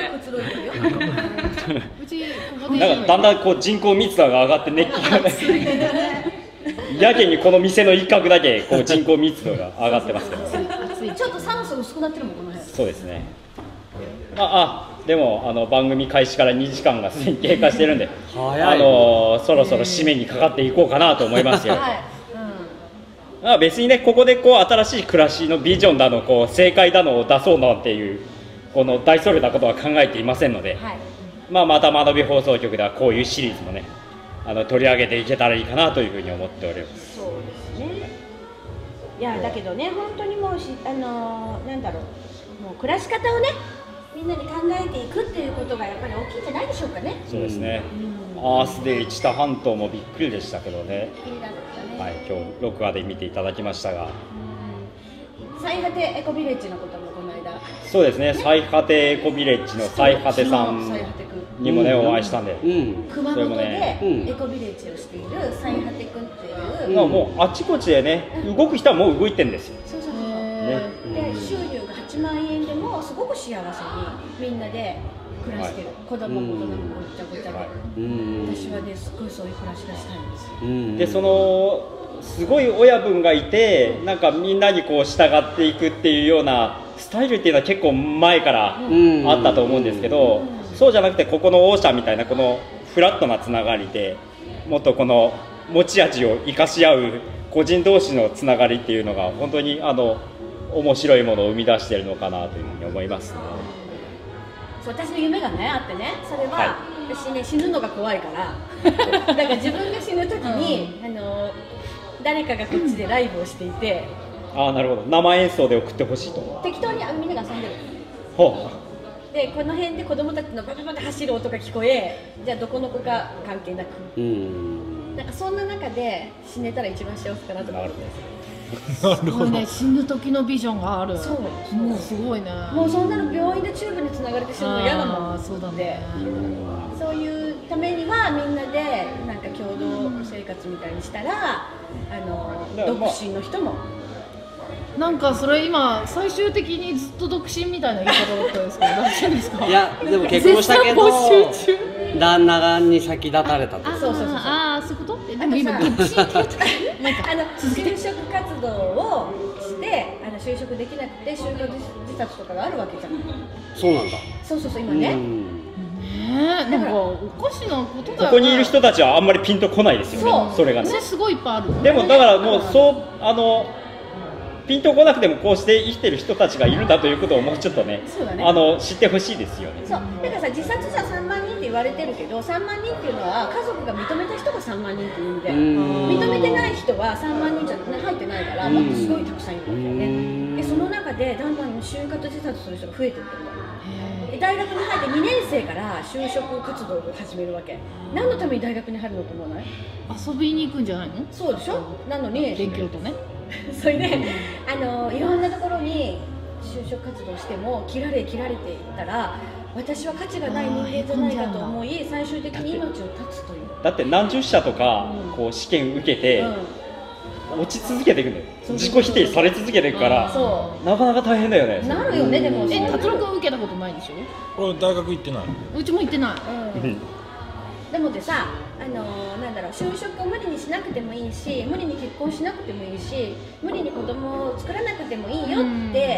うちここで。 なんかだんだんこう人口密度が上がって熱気がね。やけにこの店の一角だけこう人口密度が上がってますけど。 ちょっと酸素薄くなってるもんこの辺。 そうですね。ああでもあの番組開始からにじかんがすでに経過してるんで、あのそろそろ締めにかかっていこうかなと思いますよ。あ別にねここでこう新しい暮らしのビジョンだのこう正解だのを出そうなんていうこの大それたことは考えていませんので、はい、まあまた間延び放送局ではこういうシリーズもねあの取り上げていけたらいいかなというふうに思っております。 そうですね。いやだけどね本当にもうしあのー、なんだろうもう暮らし方をねみんなで考えていくっていうことがやっぱり大きいんじゃないでしょうかね。 そうですね。うん、アースデイ知多半島もびっくりでしたけどね。はい、今日録画で見ていただきましたが、 最果てエコビレッジのこともこの間そうですね、最果てエコビレッジの最果てさんにもねお会いしたんで、 熊本でエコビレッジをしている最果てくんっていう、 もうあちこちでね動く人はもう動いてるんですよ。 そうそうそう、ね、で収入がはちまんえんでもすごく幸せにみんなで暮らしてる、はい、子供も大人もごっちゃごちゃで、はい、私はねすごいそういう暮らしがしたいんですよ。 でそのすごい親分がいてなんかみんなにこう従っていくっていうようなスタイルっていうのは結構前からあったと思うんですけど、そうじゃなくてここのオーシャンみたいなこのフラットなつながりでもっとこの持ち味を生かし合う個人同士のつながりっていうのが本当にあの面白いものを生み出しているのかなというふうに思いますね。 私の夢がねあってね、それは、はい、私ね死ぬのが怖いからだから自分が死ぬ時に、うん、あの誰かがこっちでライブをしていて、 ああなるほど、生演奏で送ってほしいと。 適当にみんなが遊んでる。 ほうでこの辺で子供たちのバタバタ走る音が聞こえ、じゃあどこの子か関係なく、うんなんかそんな中で死ねたら一番幸せかなと思って。 すごいね、死ぬ時のビジョンがある。 そう、 もうすごいね。 もうそんなの病院でチューブにつながれて死ぬの嫌だもん。 そうだね。 そういうためにはみんなでなんか共同生活みたいにしたら、あの独身の人も。 なんかそれ今最終的にずっと独身みたいな言い方だったんですけど大丈夫ですか？ いやでも結婚したけど旦那に先立たれたと。 あそうそうそう。 ああそういうこと？でも今独身って言うとあの就職活動をしてあの就職できなくて就活自殺とかがあるわけじゃん。 そうなんだ。 そうそうそう今ね。 ねえなんかおかしなことだよね。 ここにいる人たちはあんまりピンとこないですよね。 そうそれがね。 すごいいっぱいある。 でもだからもうそうあの。ピンとこなくてもこうして生きてる人たちがいるんだということをもうちょっと ね, ねあの知ってほしいですよね。 そうだからさ自殺者さんまんにんって言われてるけどさんまんにんっていうのは家族が認めた人がさんまんにんっていう意味で認めてない人はさんまんにんじゃ、ね、入ってないからもっとすごいたくさんいるわけよね。でその中でだんだん就活自殺する人が増えてるんだよ。大学に入ってにねん生から就職活動を始めるわけ。何のために大学に入るのと思わない？ 遊びに行くんじゃないの？ そうでしょ。なのに勉強とねそれで、あのいろんなところに就職活動しても切られ切られていったら私は価値がない人間じゃないかと思い最終的に命を絶つという。 だって何十社とか、うん、こう試験受けて、うん、落ち続けていくんだよ。自己否定され続けていくからなかなか大変だよね。 なるよね。でもえ達郎君受けたことないでしょ？ 俺大学行ってない。 うちも行ってない、 うん、でもでさあのー、なんだろう就職を無理にしなくてもいいし無理に結婚しなくてもいいし無理に子供を作らなくてもいいよって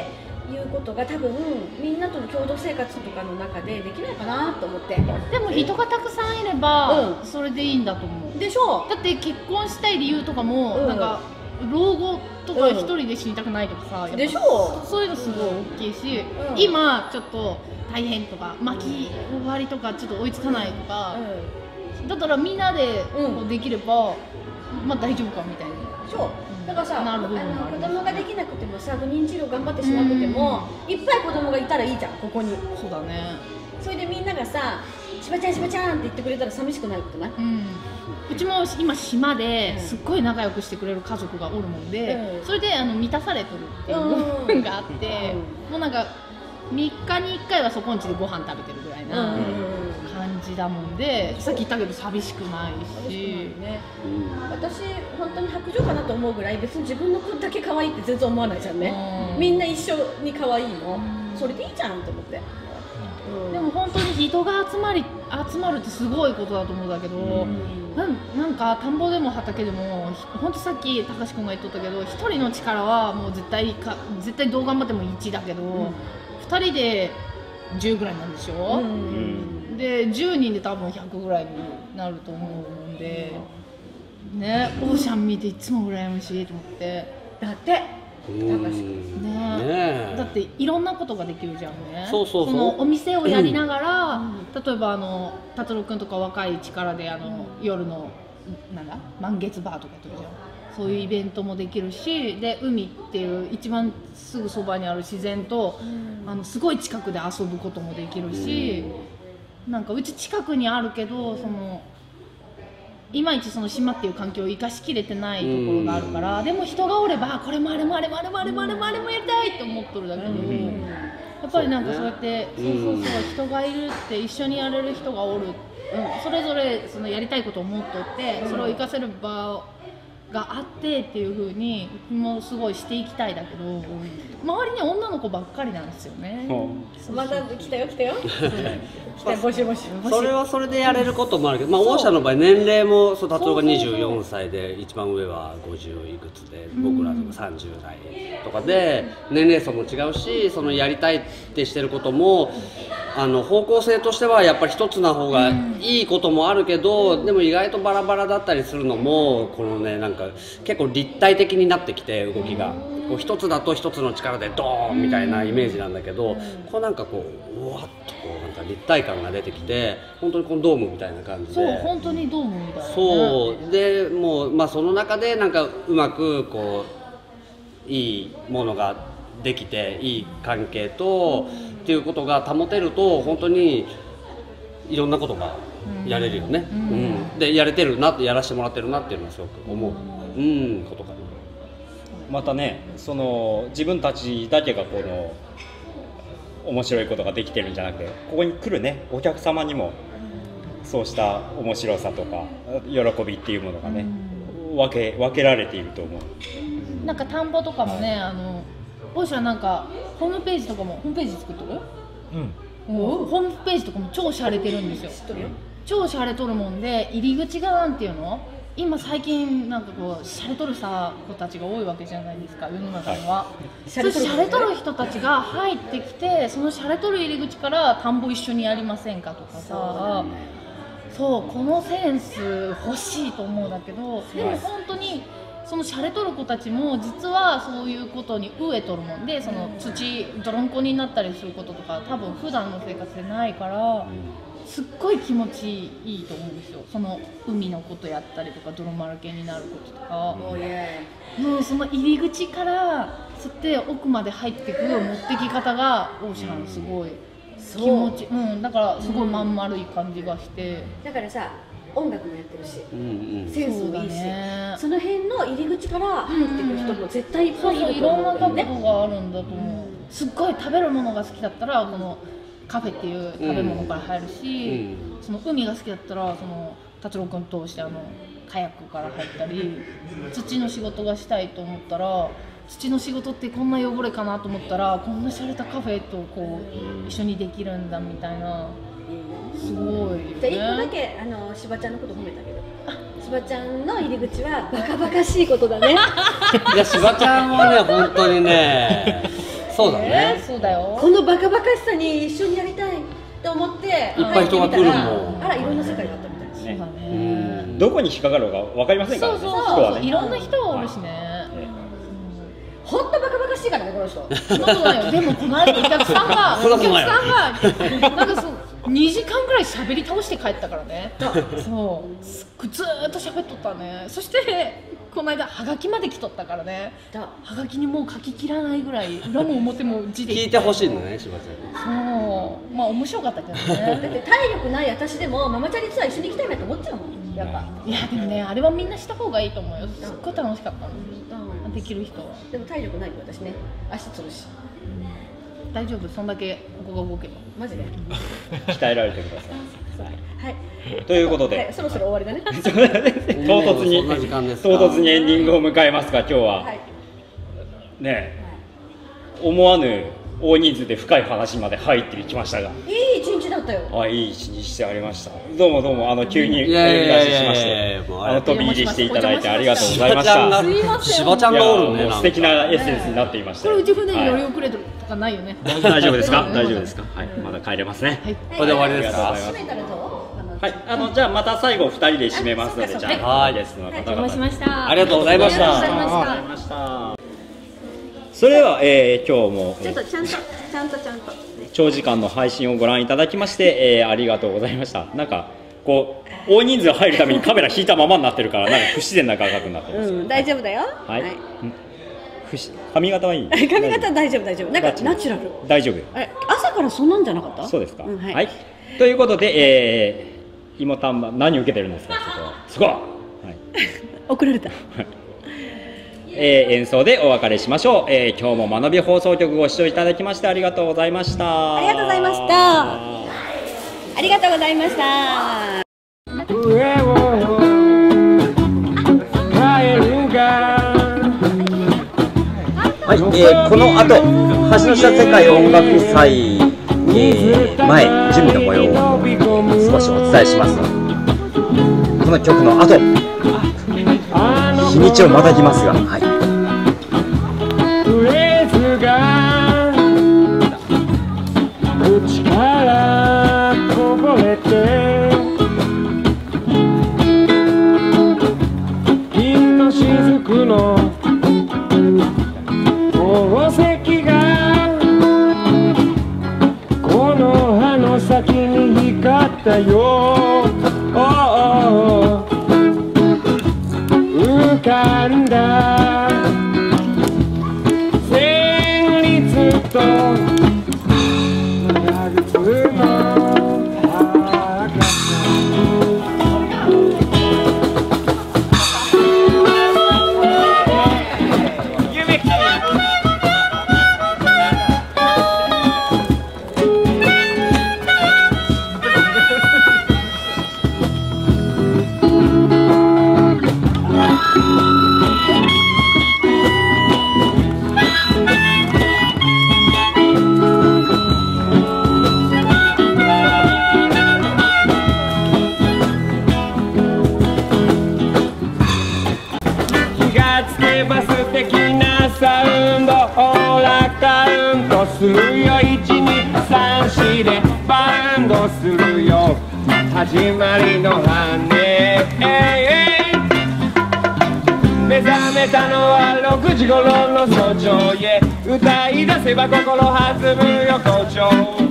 いうことが多分みんなとの共同生活とかの中でできないかなと思って。 でも人がたくさんいれば、それでいいんだと思う。 でしょう。 だって結婚したい理由とかも、なんか老後とか一人で死にたくないとかさ、 でしょう。そういうのすごい大きいし、今ちょっと大変とか巻き終わりとかちょっと追いつかないとか、だったらみんなでできれば、まあ大丈夫かみたいな。 そう。だからさ、あの子供ができなくてもさ、不妊治療頑張ってしなくても、いっぱい子供がいたらいいじゃん、ここに。 そうだね。 それでみんながさ、しばちゃんしばちゃんって言ってくれたら寂しくないことない？ うん。うちも今島ですっごい仲良くしてくれる家族がおるもんで、それであの満たされとるっていう部分があって、もうなんかみっかにいっかいはそこんちでご飯食べてるぐらいな感じだもんで、さっき言ったけど寂しくないし、 私本当に白状かなと思うぐらい、別に自分の子だけ可愛いって全然思わないじゃんね。みんな一緒に可愛いの、それでいいじゃんと思って。 でも本当に人が集まり集まるってすごいことだと思うんだけど、なんなんか田んぼでも畑でも本当さっき高志くんが言っとったけど、一人の力はもう絶対か絶対どう頑張ってもいちだけど、ふたりでじゅうぐらいなんでしょ、うん、でじゅうにんで多分ひゃくぐらいになると思うんでね、オーシャン見ていつも羨ましいと思って。だってね、だっていろんなことができるじゃんね。 そうそうそう、 そのお店をやりながら、うん、例えばあの達郎くんとか若い力であの夜のなんだ満月バーとかやってるじゃん。そういうイベントもできるし、で海っていう一番すぐそばにある自然と、うん、あのすごい近くで遊ぶこともできるし、うん、なんかうち近くにあるけど、そのいまいちその島っていう環境を生かしきれてないところがあるから、でも人がおればこれもあれもあれもあれもあれもあれもあれもやりたいって思っとるだけで、うん、やっぱりなんかそうやって、そうそうそう、人がいるって一緒にやれる人がおる、うん、それぞれそのやりたいことを持っとって、それを生かせる場があってっていう風にもうすごいしていきたいだけど、周りに女の子ばっかりなんですよね。 まだ来たよ来たよ来たよ、募集募集。 それはそれでやれることもあるけど、まあオーシャンの場合年齢もそう、達郎がにじゅうよんさいで一番上はごじゅういくつで、僕らでもさんじゅう代とかで年齢層も違うし、そのやりたいってしてることもあの方向性としてはやっぱり一つな方がいいこともあるけど、でも意外とバラバラだったりするのも、このね、なんか結構立体的になってきて、動きがこう一つだと一つの力でドーンみたいなイメージなんだけど、こうなんかこううわっとこうなんか立体感が出てきて、本当にこのドームみたいな感じで、 そう本当にドームみたいな、ね、 そうでもう、まあ、その中でなんかうまくこういいものができて、いい関係と、うん、っていうことが保てると、本当にいろんなことがやれるよね、うんうん、でやれてるなって、やらせてもらってるなっていうのはすごく思う、うん、ことかな。 またね、その自分たちだけがこの面白いことができてるんじゃなくて、ここに来るねお客様にもそうした面白さとか喜びっていうものがね、分け分けられていると思う。 なんか田んぼとかもね、あのオーシャンなんかホームページとかもホームページ作ってる？うん。ホームページとかも超洒落てるんですよ。知ってるよ。超洒落とるもんで、入り口がなんていうの？今最近なんかこう洒落とるさ子たちが多いわけじゃないですか、世の中には。はい、それ洒落とる人たちが入ってきて、その洒落とる入り口から田んぼ一緒にやりませんかとかさ。そう、このセンス欲しいと思うんだけど、でも本当にその洒落とる子たちも実はそういうことに飢えとるもんで、その土泥んこになったりすることとか多分普段の生活でないから、すっごい気持ちいいと思うんですよ。その海のことやったりとか泥まるけになることとか、もうその入り口からつって奥まで入ってくる持ってき方がオーシャンすごい気持ち、うん、だからすごいまん丸い感じがして、 だからさ音楽もやってるし、 うんうん、 センスもいいし、 そ,、ね、その辺の入り口から入ってくる人も絶対いっぱいいると思う、ね、 いろんな角度があるんだと思う、うん、すっごい食べるものが好きだったらこのカフェっていう食べ物から入るし、うん、その海が好きだったらその達郎くん通してあのカヤックから入ったり、土の仕事がしたいと思ったら土の仕事ってこんな汚れかなと思ったらこんな洒落たカフェとこう一緒にできるんだみたいな、すごい、ね、 じゃあ一個だけあのしばちゃんのこと褒めたけど、しばちゃんの入り口はバカバカしいことだね。 いや、しばちゃんはね本当にねそうだね。 そうだよ。 このバカバカしさに一緒にやりたいと思っていっぱい人が来るもん。 あらいろんな世界があったみたいですね。 どこに引っかかるかわかりませんからね。 そうそうそう。いろんな人がおるしね。 本当バカバカしいからねこの人。 そんなことないよ。でもこの間お客さんがお客さんがなんかそうにじかんぐらい喋り倒して帰ったからね。そうすっずーっと喋っとったね。そしてこの間はがきまで来とったからね。はがきにもう書ききらないぐらい裏も表も字で聞いてほしいのね、柴ちゃん。そうまあ面白かったけどね。 だって体力ない私でもママチャリツアー一緒に行きたいなと思っちゃうもん。やっぱいやでもねあれはみんなした方がいいと思うよ。すっごい楽しかったの。できる人は。 でも体力ないよ私ね。足つるし。 大丈夫そんだけここが動けば。 マジで。 鍛えられてください。 はい。 ということで、 そろそろ終わりだね。 唐突に唐突にエンディングを迎えますが今日はね思わぬ大人数で深い話まで入ってきましたが。 いい一日だったよ。 あいい一日してありました。どうもどうもあの急にお呼び出ししましてあの飛び入りしていただいてありがとうございました。 すいません。 柴ちゃんがおるね。 素敵なエッセンスになっていました。 これうち船に乗り遅れとかないよね。 大丈夫ですか？大丈夫ですか？はい、まだ帰れますね。 これで終わりですか？ はい、あのじゃあまた最後ふたりで締めますので、じゃあはいゲストの方々。 お邪魔しました。 ありがとうございました。 ありがとうございました。それでは、えー、今日もちょっとちゃんとちゃんとちゃんと長時間の配信をご覧いただきまして、えー、ありがとうございました。なんかこう大人数入るためにカメラ引いたままになってるからなんか不自然な画角になってます。 うん、大丈夫だよ。 はい。髪型はいい？ 髪型大丈夫大丈夫。なんかナチュラル。 大丈夫。 朝からそんなんじゃなかった？ そうですか。はい。ということで、えー、芋丹波何受けてるんですか？そこは。はい。 送られた。 えー、演奏でお別れしましょう。えー、今日も間延び放送局ご視聴いただきましてありがとうございました。 ありがとうございました。ありがとうございました。 はい、えー、この後橋の下世界音楽祭、えー、前準備の模様を少しお伝えします。この曲の後日にちをまたぎますが、はい、フレーズが口からこぼれて銀の雫の宝石がこの葉の先に光ったよ。浮かんだ旋律とワルツの高さ。するよいちにさんしでバウンドするよ始まりの羽、目覚めたのはろくじ頃の早朝へ歌い出せば心弾むよ好調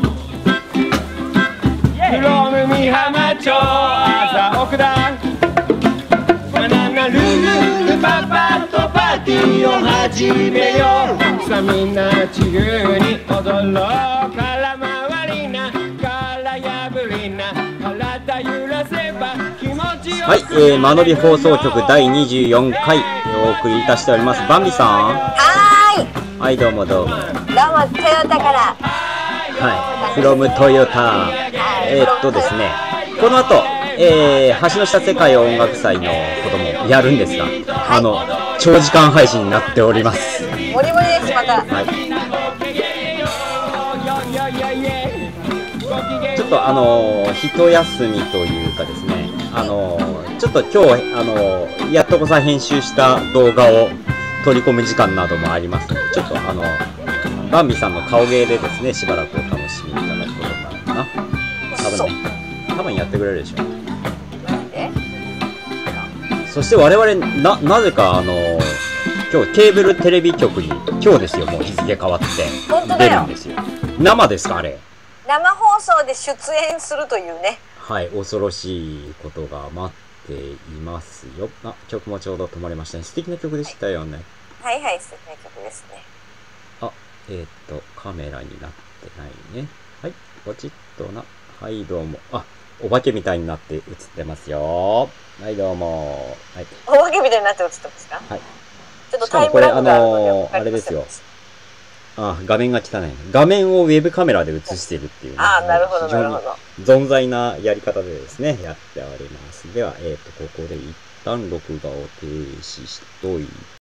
フロム美浜町朝奥だバナナルルルパパとパーティーを始めようさあみんな自由に踊ろうから回りなから破りな体揺らせば気持ちよくはい、えー、間延び放送局だいにじゅうよんかいお送りいたしておりますバンビさんはーいはいどうもどうもどうもトヨタからはい、from トヨタえー、っとですねこの後えー、橋の下世界音楽祭のこともやるんですが、はい、あの長時間配信になっております。 もりもりですまた。はい、 ちょっとあの一休みというかですね、あのちょっと今日あのやっとこさ編集した動画を取り込む時間などもありますので、ちょっとあのバンビさんの顔芸でですね、しばらくお楽しみいただくことになるかな。多分ね、多分やってくれるでしょう。そして我々、な、なぜかあのー、今日ケーブルテレビ局に、今日ですよ、もう日付変わって出るんですよ。生ですか、あれ。 生放送で出演するというね。 はい、恐ろしいことが待っていますよ。あ、曲もちょうど止まりましたね。素敵な曲でしたよね。 はいはい、素敵な曲ですね。 あ、えー、っと、カメラになってないね。はい、ポチッとな。はい、どうも。あ、お化けみたいになって映ってますよ。はい、どうも。はい。 お化けみたいになって映ってますか？はい。ちょっとタイムこれ、あラグがあるのでのー、あれですよ。あ、画面が汚い。画面をウェブカメラで映しているっていうね。 ああ、なるほど、なるほど。 存在なやり方でですね、やっております。では、えっと、ここで一旦録画を停止しとい